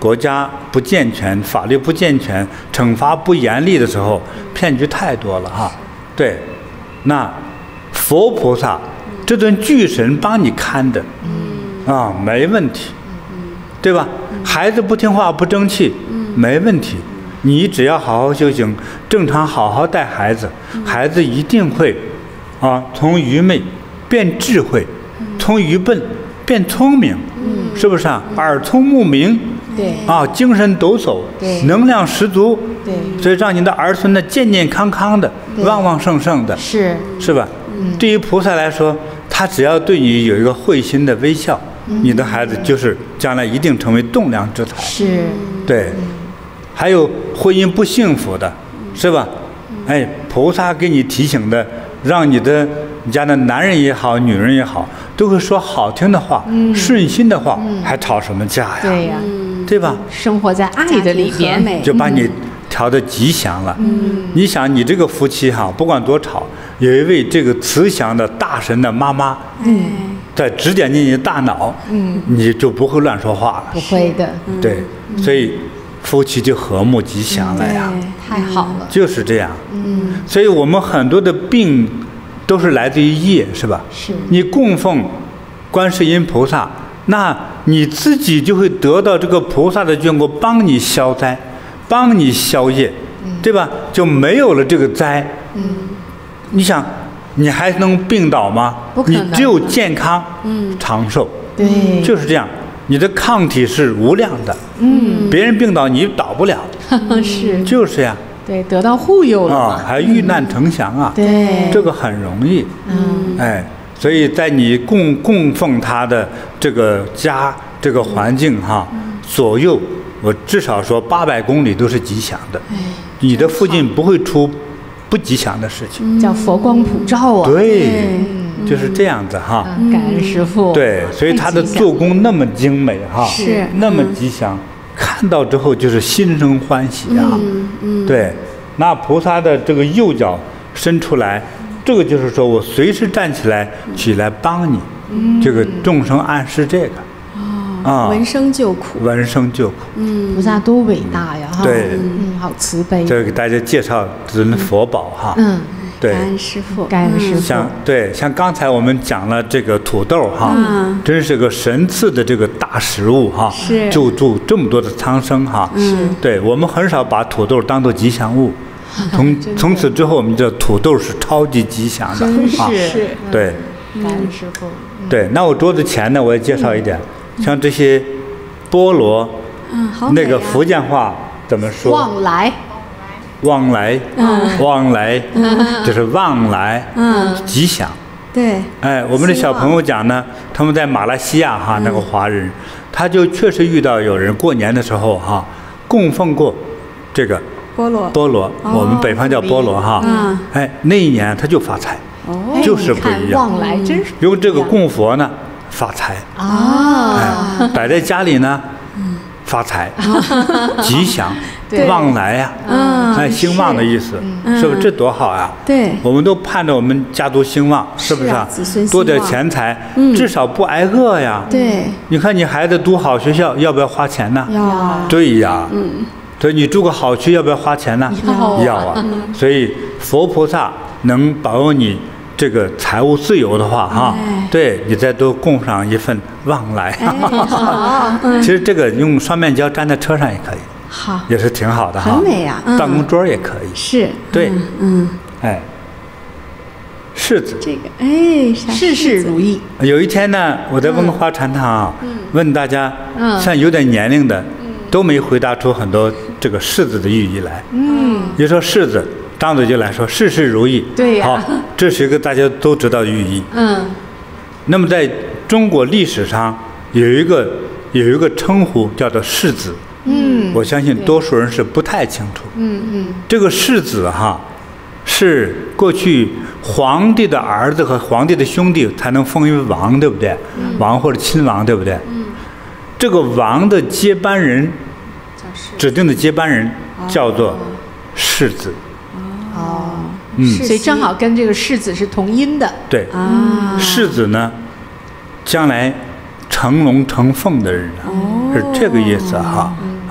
国家不健全，法律不健全，惩罚不严厉的时候，骗局太多了哈。对，那佛菩萨这尊巨神帮你看的，啊，没问题，对吧？孩子不听话不争气，没问题。你只要好好修行，正常好好带孩子，孩子一定会啊，从愚昧变智慧，从愚笨变聪明，是不是啊？耳聪目明， 对啊，精神抖擞，能量十足， 对， 所以让你的儿孙呢健健康康的，旺旺盛盛的， 是是吧？对于菩萨来说，他只要对你有一个会心的微笑，你的孩子就是将来一定成为栋梁之才。 是， 对。还有婚姻不幸福的，是吧？哎，菩萨给你提醒的，让你的你家的男人也好，女人也好，都会说好听的话，嗯、顺心的话，嗯、还吵什么架呀？ 对呀， 对吧？ 生活在爱的里边， 就把你调得吉祥了。嗯，你想，你这个夫妻哈，不管多吵，有一位这个慈祥的大神的妈妈，嗯，在指点你的大脑，嗯，你就不会乱说话了。 不会的， 对，所以。夫妻就和睦吉祥了呀， 太好了， 就是这样。嗯，所以我们很多的病都是来自于业，是吧？ 是。 你供奉观世音菩萨，那你自己就会得到这个菩萨的眷顾，帮你消灾，帮你消业，嗯、对吧？就没有了这个灾。嗯。你想，你还能病倒吗？ 不可能。 你只有健康，嗯，长寿。 对。 就是这样。你的抗体是无量的，嗯，别人病倒你倒不了， 是， 就是呀， 对，得到护佑了啊，还遇难成祥啊， 对， 这个很容易， 嗯， 哎，所以在你供供奉他的这个家这个环境哈，左右我至少说八百公里都是吉祥的，你的附近不会出不吉祥的事情， 叫佛光普照啊， 对。就是这样子哈， 感恩师父。 对，所以他的做工那么精美哈， 是那么吉祥，看到之后就是心生欢喜啊。 嗯嗯。 对，那菩萨的这个右脚伸出来，这个就是说我随时站起来起来帮你，这个众生暗示这个。 哦。啊。闻声救苦。 闻声救苦。 嗯。 菩萨多伟大呀！ 对。 嗯，好慈悲。 这给大家介绍尊佛宝哈。 嗯。 对， 感恩师父， 感恩师父。 像对，像刚才我们讲了这个土豆哈， 嗯、 真是个神赐的这个大食物哈， 是救助这么多的苍生哈。 嗯， 对我们很少把土豆当做吉祥物，从从此之后，我们这土豆是超级吉祥的啊。 是， 对， 感恩师父。 对，那我桌子前呢，我也介绍一点，像这些菠萝， 嗯，好那个福建话怎么说？ 旺来。 旺来，嗯、旺来，嗯、就是旺来， 嗯、 吉祥。 对。 哎，我们的小朋友讲呢，他们在马来西亚哈，那个华人，他就确实遇到有人过年的时候哈，供奉过这个菠萝， 菠萝，我们北方叫菠萝哈。 嗯。 哎，那一年他就发财， 哦， 就是不一样。 旺来真是。 用这个供佛呢，发财。 啊。 哎，摆在家里呢。发财，吉祥，旺来呀，哎，兴旺的意思，是不是？这多好呀！ 对， 我们都盼着我们家族兴旺，是不是啊？多点钱财，至少不挨饿呀。 对， 你看你孩子读好学校，要不要花钱呢？ 要。 对呀，嗯，所以你住个好区，要不要花钱呢？ 要， 要啊。所以佛菩萨能保佑你这个财务自由的话，哈，对你再多供上一份旺来。其实这个用双面胶粘在车上也可以， 好， 也是挺好的哈。 很美呀， 办公桌也可以。 是， 对， 嗯， 哎，柿子， 这个哎， 事事如意。 有一天呢，我在文化禅堂啊，问大家，像有点年龄的，都没回答出很多这个柿子的寓意来。嗯，就说柿子。张嘴就来说事事如意， 对呀， 好，这是一个大家都知道的寓意。 嗯， 那么在中国历史上有一个有一个称呼叫做世子，嗯，我相信多数人是不太清楚。 嗯嗯， 这个世子哈，是过去皇帝的儿子和皇帝的兄弟才能封为王，对不对？嗯、王或者亲王，对不对？嗯，这个王的接班人，指定的接班人叫做世子。 哦， 嗯， 所以正好跟这个世子是同音的。 对， 啊， 世子呢，将来成龙成凤的人呢， 哦、 是这个意思哈。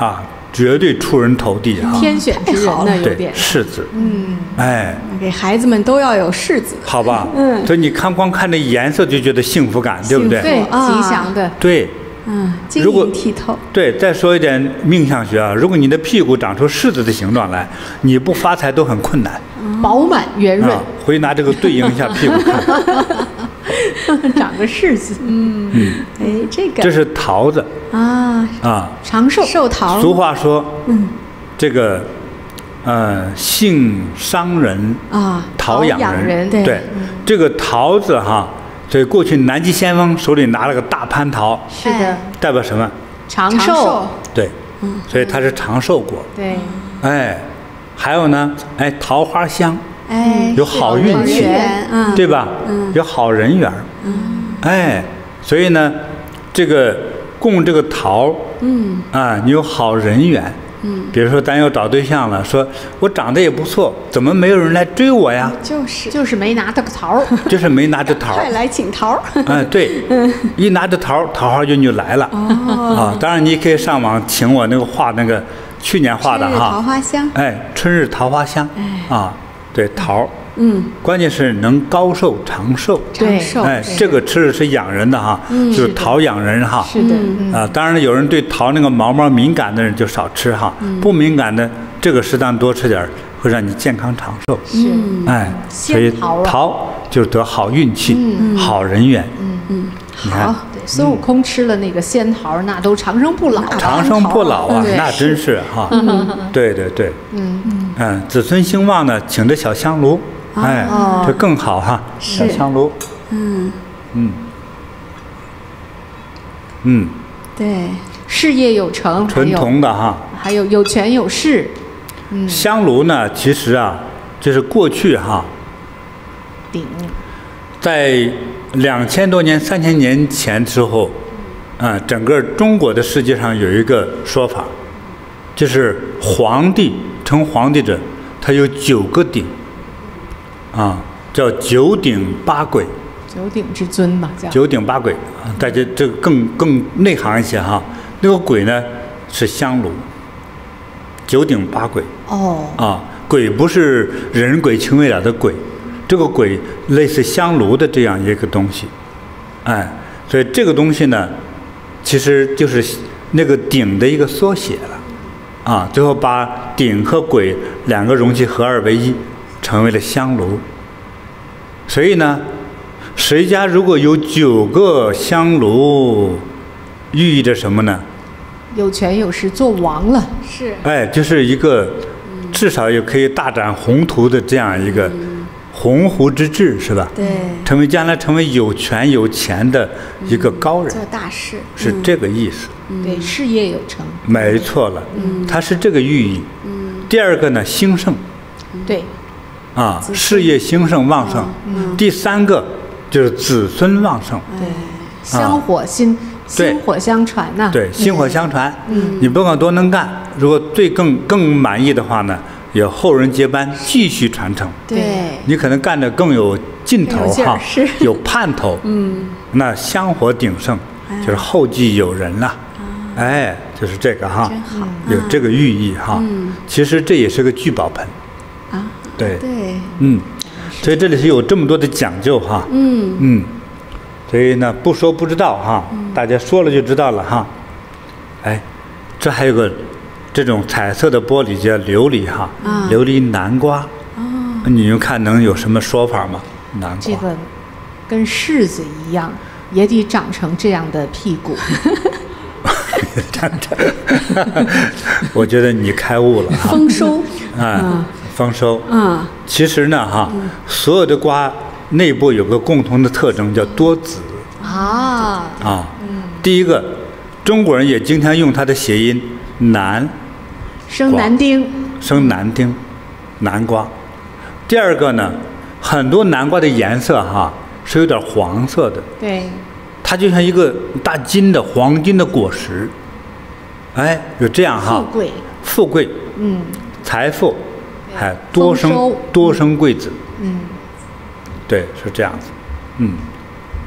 啊，绝对出人头地哈。 天选之人呢，有对， 点。 柿子， 嗯， 哎， 给孩子们都要有柿子。 好吧，嗯，所以你看光看这颜色就觉得幸福感，对不对？ 对， 啊吉祥的。 对。 嗯，晶如果莹剔透。 对，再说一点命相学啊，如果你的屁股长出柿子的形状来，你不发财都很困难。 饱满圆润， 啊，回拿这个对应一下屁股看。 长个柿子。嗯嗯， 哎，这个这是桃子啊啊， 长寿。 寿桃。 俗话说， 嗯， 这个呃，性伤人啊， 桃养人。 养人对对，这个桃子哈，所以过去南极先锋手里拿了个大蟠桃， 是的， 代表什么？ 长长寿寿。 对，所以它是长寿果。 对， 哎，还有呢，哎，桃花香， 哎， 有好运气人缘，嗯， 对吧？有好人缘。嗯，哎，所以呢，这个供这个桃， 嗯啊，你有好人缘。嗯，比如说咱要找对象了，说我长得也不错，怎么没有人来追我呀？ 就是就是没拿到个桃儿。 就是没拿着桃。 快来请桃。 哎，对，一拿着桃，桃花运就来了。 哦， 啊，当然你可以上网请我那个画那个去年画的春日桃哈。 花香。 哎，春日桃花香。啊，对桃。 嗯， 关键是能高寿长寿。 长寿。 哎，这个吃的是养人的哈，就是桃养人哈。 是的，嗯啊，当然有人对桃那个毛毛敏感的人就少吃哈，不敏感的这个适当多吃点儿，会让你健康长寿。 是。 哎，所以仙桃啊桃就是得好运气、好人缘。 嗯， 你看好， 对，孙悟空吃了那个仙桃，那都长生不老啊。 长生不老啊， 对那真是哈。对对对， 嗯嗯，子孙兴旺呢，请这小香炉，哎哦， 这更好哈。小香炉， 嗯， 嗯嗯， 对， 事业有成，还纯有铜的哈。 还有有权有势。 香炉呢，其实啊，就是过去哈， 鼎。 在两千多年、三千年前之后，啊，整个中国的世界上有一个说法，就是皇帝称皇帝者，他有九个鼎，啊，叫九鼎八簋。 九鼎之尊嘛，叫。 九鼎八簋啊，大家这个更更内行一些哈。那个簋呢是香炉，九鼎八簋哦。 啊，簋不是人鬼情未了的鬼，这个簋类似香炉的这样一个东西，哎，所以这个东西呢，其实就是那个鼎的一个缩写了，啊，最后把鼎和簋两个容器合二为一，成为了香炉。所以呢，谁家如果有九个香炉，寓意着什么呢？ 有权有势，做王了。 是。 哎，就是一个至少也可以大展宏图的这样一个鸿鹄之志，是吧？ 对。 成为将来成为有权有钱的一个高人， 做大事。 是这个意思。 对，事业有成。 没错了，它是这个寓意。第二个呢，兴盛。 对。 啊，事业兴盛旺盛。第三个就是子孙旺盛。 对，香火薪薪火相传呐。 对，薪火相传。嗯，你不管多能干，如果最更更满意的话呢，有后人接班，继续传承。 对， 你可能干得更有劲头哈， 是有盼头。嗯，那香火鼎盛，就是后继有人了。哎，就是这个哈， 真好， 有这个寓意哈。嗯，其实这也是个聚宝盆。 啊， 对对， 嗯，所以这里是有这么多的讲究哈。 嗯嗯，所以呢，不说不知道哈，大家说了就知道了哈。哎，这还有个这种彩色的玻璃叫琉璃哈，琉璃南瓜。哦，你们看能有什么说法吗？南瓜这个跟柿子一样，也得长成这样的屁股。 我觉得你开悟了哈。 丰收啊，丰收。 嗯， 其实呢哈，所有的瓜内部有个共同的特征叫多子。 啊。 啊，第一个，中国人也经常用它的谐音南， 生男丁。 生男丁，南瓜。第二个呢，很多南瓜的颜色哈是有点黄色的。 对。 它就像一个大金的黄金的果实，哎，有这样哈， 富贵， 富贵， 嗯， 财富，还多生多生贵子， 嗯， 对，是这样子，嗯，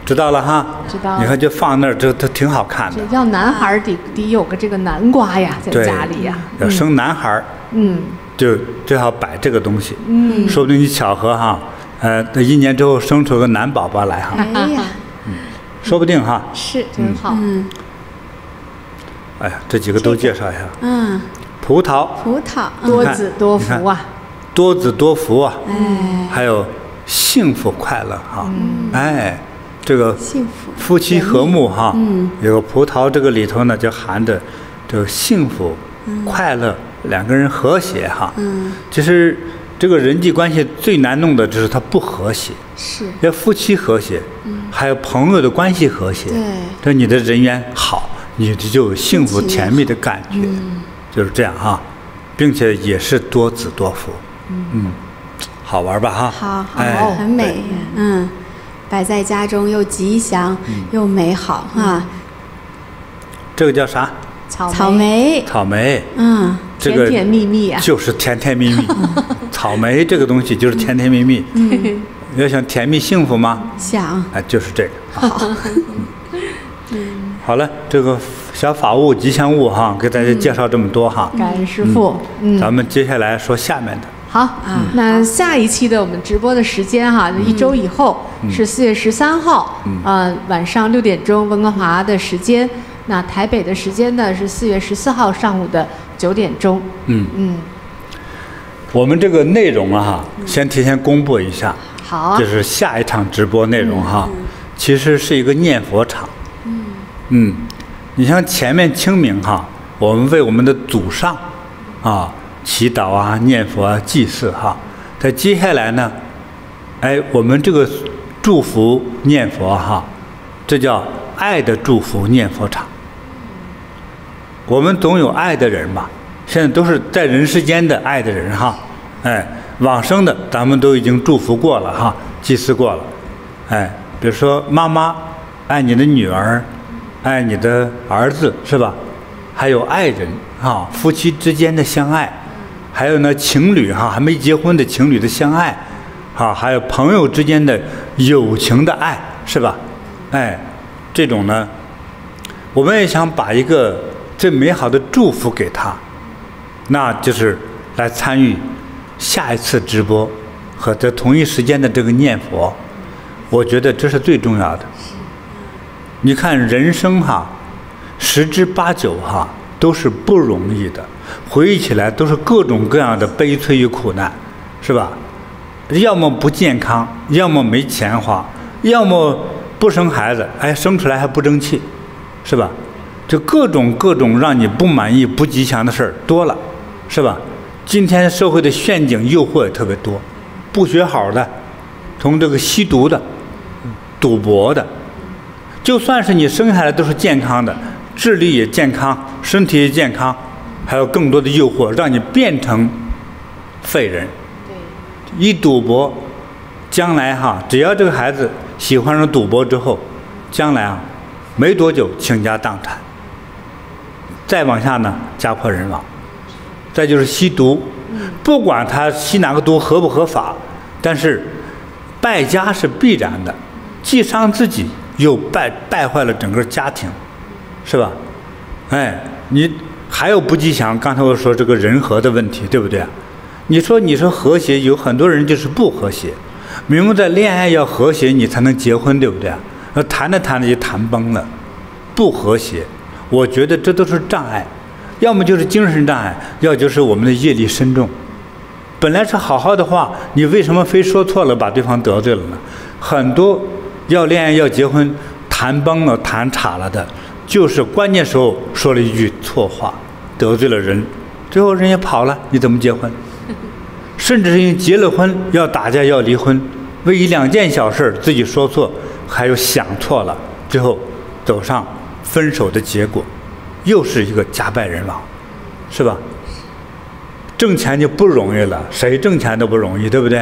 知道了哈？ 知道了。 你看就放那儿，这都挺好看的。 要男孩儿得得有个这个南瓜呀，在家里呀。 要生男孩儿， 嗯， 就最好摆这个东西。 嗯， 说不定你巧合哈，呃，这一年之后生出个男宝宝来哈。 哎呀， 嗯，说不定哈。 是真好。 嗯。 哎呀，这几个都介绍一下。 嗯。 葡萄。 葡萄。 多子多福啊。 多子多福啊。 哎。 还有幸福快乐哈。嗯。哎。这个夫妻和睦哈， 嗯， 有个葡萄这个里头呢，就含着这个幸福、 嗯、 快乐，两个人和谐哈。 嗯， 其实这个人际关系最难弄的就是它不和谐。 是。 要夫妻和谐，嗯，还有朋友的关系和谐。 对。 这你的人缘好，你就有幸福甜蜜的感觉， 嗯、 就是这样哈，并且也是多子多福。嗯，嗯好玩吧哈？ 好，好， 哎、 很美。嗯。摆在家中又吉祥、嗯、又美好啊！ 这个叫啥？ 草草莓。 草莓。 嗯， 这个甜甜蜜蜜啊， 就是甜甜蜜蜜。草莓这个东西就是甜甜蜜蜜。 嗯， 要想甜蜜幸福吗？ 想。 哎，就是这个。 好。 嗯，好了，这个小法物、吉祥物哈，给大家介绍这么多哈。 感恩师父。 嗯，咱们接下来说下面的。 好啊，那下一期的我们直播的时间哈，一周以后是四月十三号，呃，晚上六点钟温哥华的时间。那台北的时间呢是四月十四号上午的九点钟。 嗯嗯。 我们这个内容啊，先提前公布一下。 好。 就是下一场直播内容哈，其实是一个念佛场。嗯。嗯，你像前面清明哈，我们为我们的祖上，啊。祈祷啊，念佛啊，祭祀哈。在接下来呢，哎，我们这个祝福念佛哈，这叫爱的祝福念佛场。我们总有爱的人嘛，现在都是在人世间的爱的人哈，哎，往生的咱们都已经祝福过了哈，祭祀过了，哎，比如说妈妈爱你的女儿，爱你的儿子是吧？还有爱人哈，夫妻之间的相爱。还有呢，情侣哈，还没结婚的情侣的相爱，哈，还有朋友之间的友情的爱，是吧？哎，这种呢，我们也想把一个最美好的祝福给他，那就是来参与下一次直播和在同一时间的这个念佛，我觉得这是最重要的。你看人生哈，十之八九哈都是不容易的。回忆起来都是各种各样的悲催与苦难，是吧？要么不健康，要么没钱花，要么不生孩子，哎，生出来还不争气，是吧？就各种各种让你不满意、不吉祥的事儿多了，是吧？今天社会的陷阱、诱惑也特别多，不学好的，从这个吸毒的、赌博的，就算是你生下来都是健康的，智力也健康，身体也健康。还有更多的诱惑，让你变成废人。一赌博，将来哈，只要这个孩子喜欢上赌博之后，将来啊，没多久倾家荡产。再往下呢，家破人亡。再就是吸毒，不管他吸哪个毒合不合法，但是败家是必然的，既伤自己又败败坏了整个家庭，是吧？哎，你。还有不吉祥，刚才我说这个人和的问题，对不对？你说你说和谐，有很多人就是不和谐。明明在恋爱要和谐，你才能结婚，对不对？那谈着谈着就谈崩了，不和谐。我觉得这都是障碍，要么就是精神障碍，要就是我们的业力深重。本来是好好的话，你为什么非说错了，把对方得罪了呢？很多要恋爱要结婚，谈崩了、谈岔了的。就是关键时候说了一句错话，得罪了人，最后人也跑了，你怎么结婚？甚至是因为结了婚要打架要离婚，为一两件小事自己说错，还有想错了，最后走上分手的结果，又是一个家败人亡，是吧？挣钱就不容易了，谁挣钱都不容易，对不对？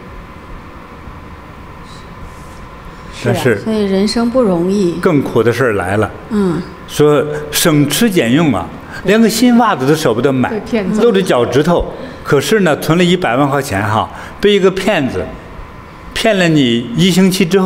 但是， 所以人生不容易。 更苦的事儿来了。 嗯。 说省吃俭用啊，连个新袜子都舍不得买，露着脚趾头。可是呢，存了一百万块钱哈，被一个骗子骗了你一星期之后，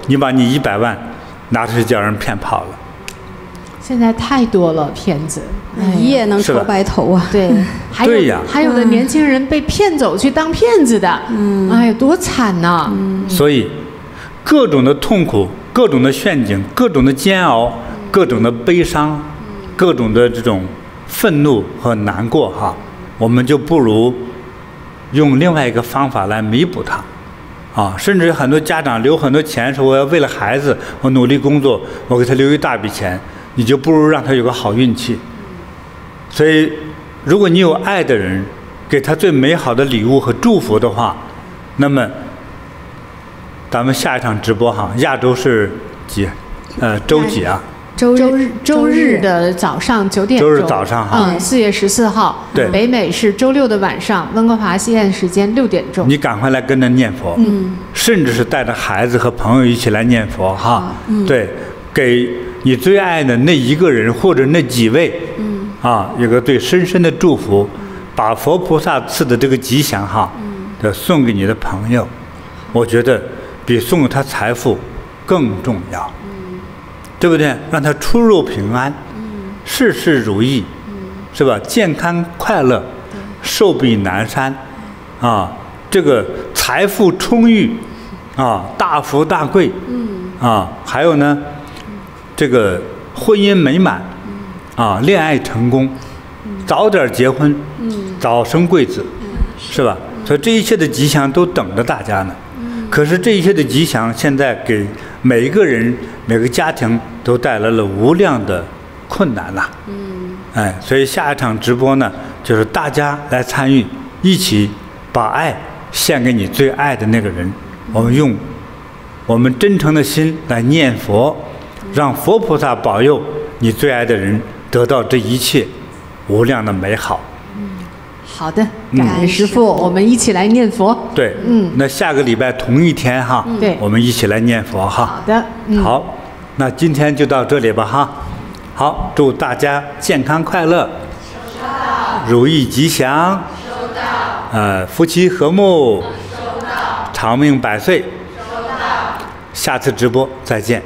你把你一百万拿出去叫人骗跑了。 现在太多了骗子， 一夜能愁白头啊！ 对，还有对呀还有的年轻人被骗走去当骗子的，嗯，哎呀，多惨呐！嗯， 所以各种的痛苦、各种的陷阱、各种的煎熬、各种的悲伤、各种的这种愤怒和难过哈，我们就不如用另外一个方法来弥补它。啊，甚至很多家长留很多钱，说我要为了孩子，我努力工作，我给他留一大笔钱，你就不如让他有个好运气。所以，如果你有爱的人，给他最美好的礼物和祝福的话，那么咱们下一场直播哈，亚洲是几？呃，周几啊？ 周日周日的早上九点钟， 周日早上哈， 嗯，四月十四号， 对， 北美是周六的晚上，温哥华西岸时间六点钟。 你赶快来跟着念佛，嗯，甚至是带着孩子和朋友一起来念佛哈，嗯，对，给你最爱的那一个人或者那几位，嗯，啊，有个最深深的祝福，把佛菩萨赐的这个吉祥哈，嗯，送给你的朋友，我觉得比送给他财富更重要。对不对？让他出入平安，嗯，事事如意，嗯，是吧？健康快乐，寿比南山，啊，这个财富充裕，啊，大富大贵，嗯，啊，还有呢，这个婚姻美满，啊，恋爱成功，早点结婚，嗯，早生贵子，是吧？所以这一切的吉祥都等着大家呢。可是这一切的吉祥，现在给每一个人、每个家庭都带来了无量的困难呐。嗯，哎，所以下一场直播呢，就是大家来参与，一起把爱献给你最爱的那个人。我们用我们真诚的心来念佛，让佛菩萨保佑你最爱的人得到这一切无量的美好。 好的，感恩师父，我们一起来念佛。 对，嗯，那下个礼拜同一天哈， 对， 我们一起来念佛哈。 好的， 嗯，好，那今天就到这里吧哈。好，祝大家健康快乐， 收到， 如意吉祥， 收到， 呃，夫妻和睦， 收到， 长命百岁， 收到。 下次直播再见。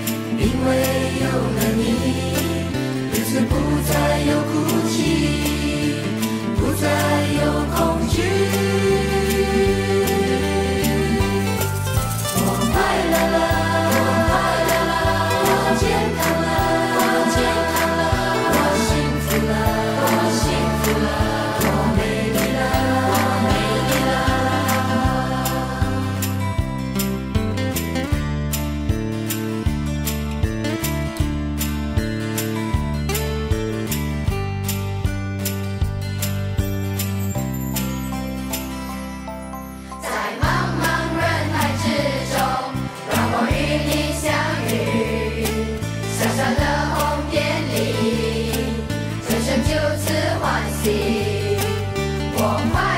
因为有了你，日子不再有哭泣。 我快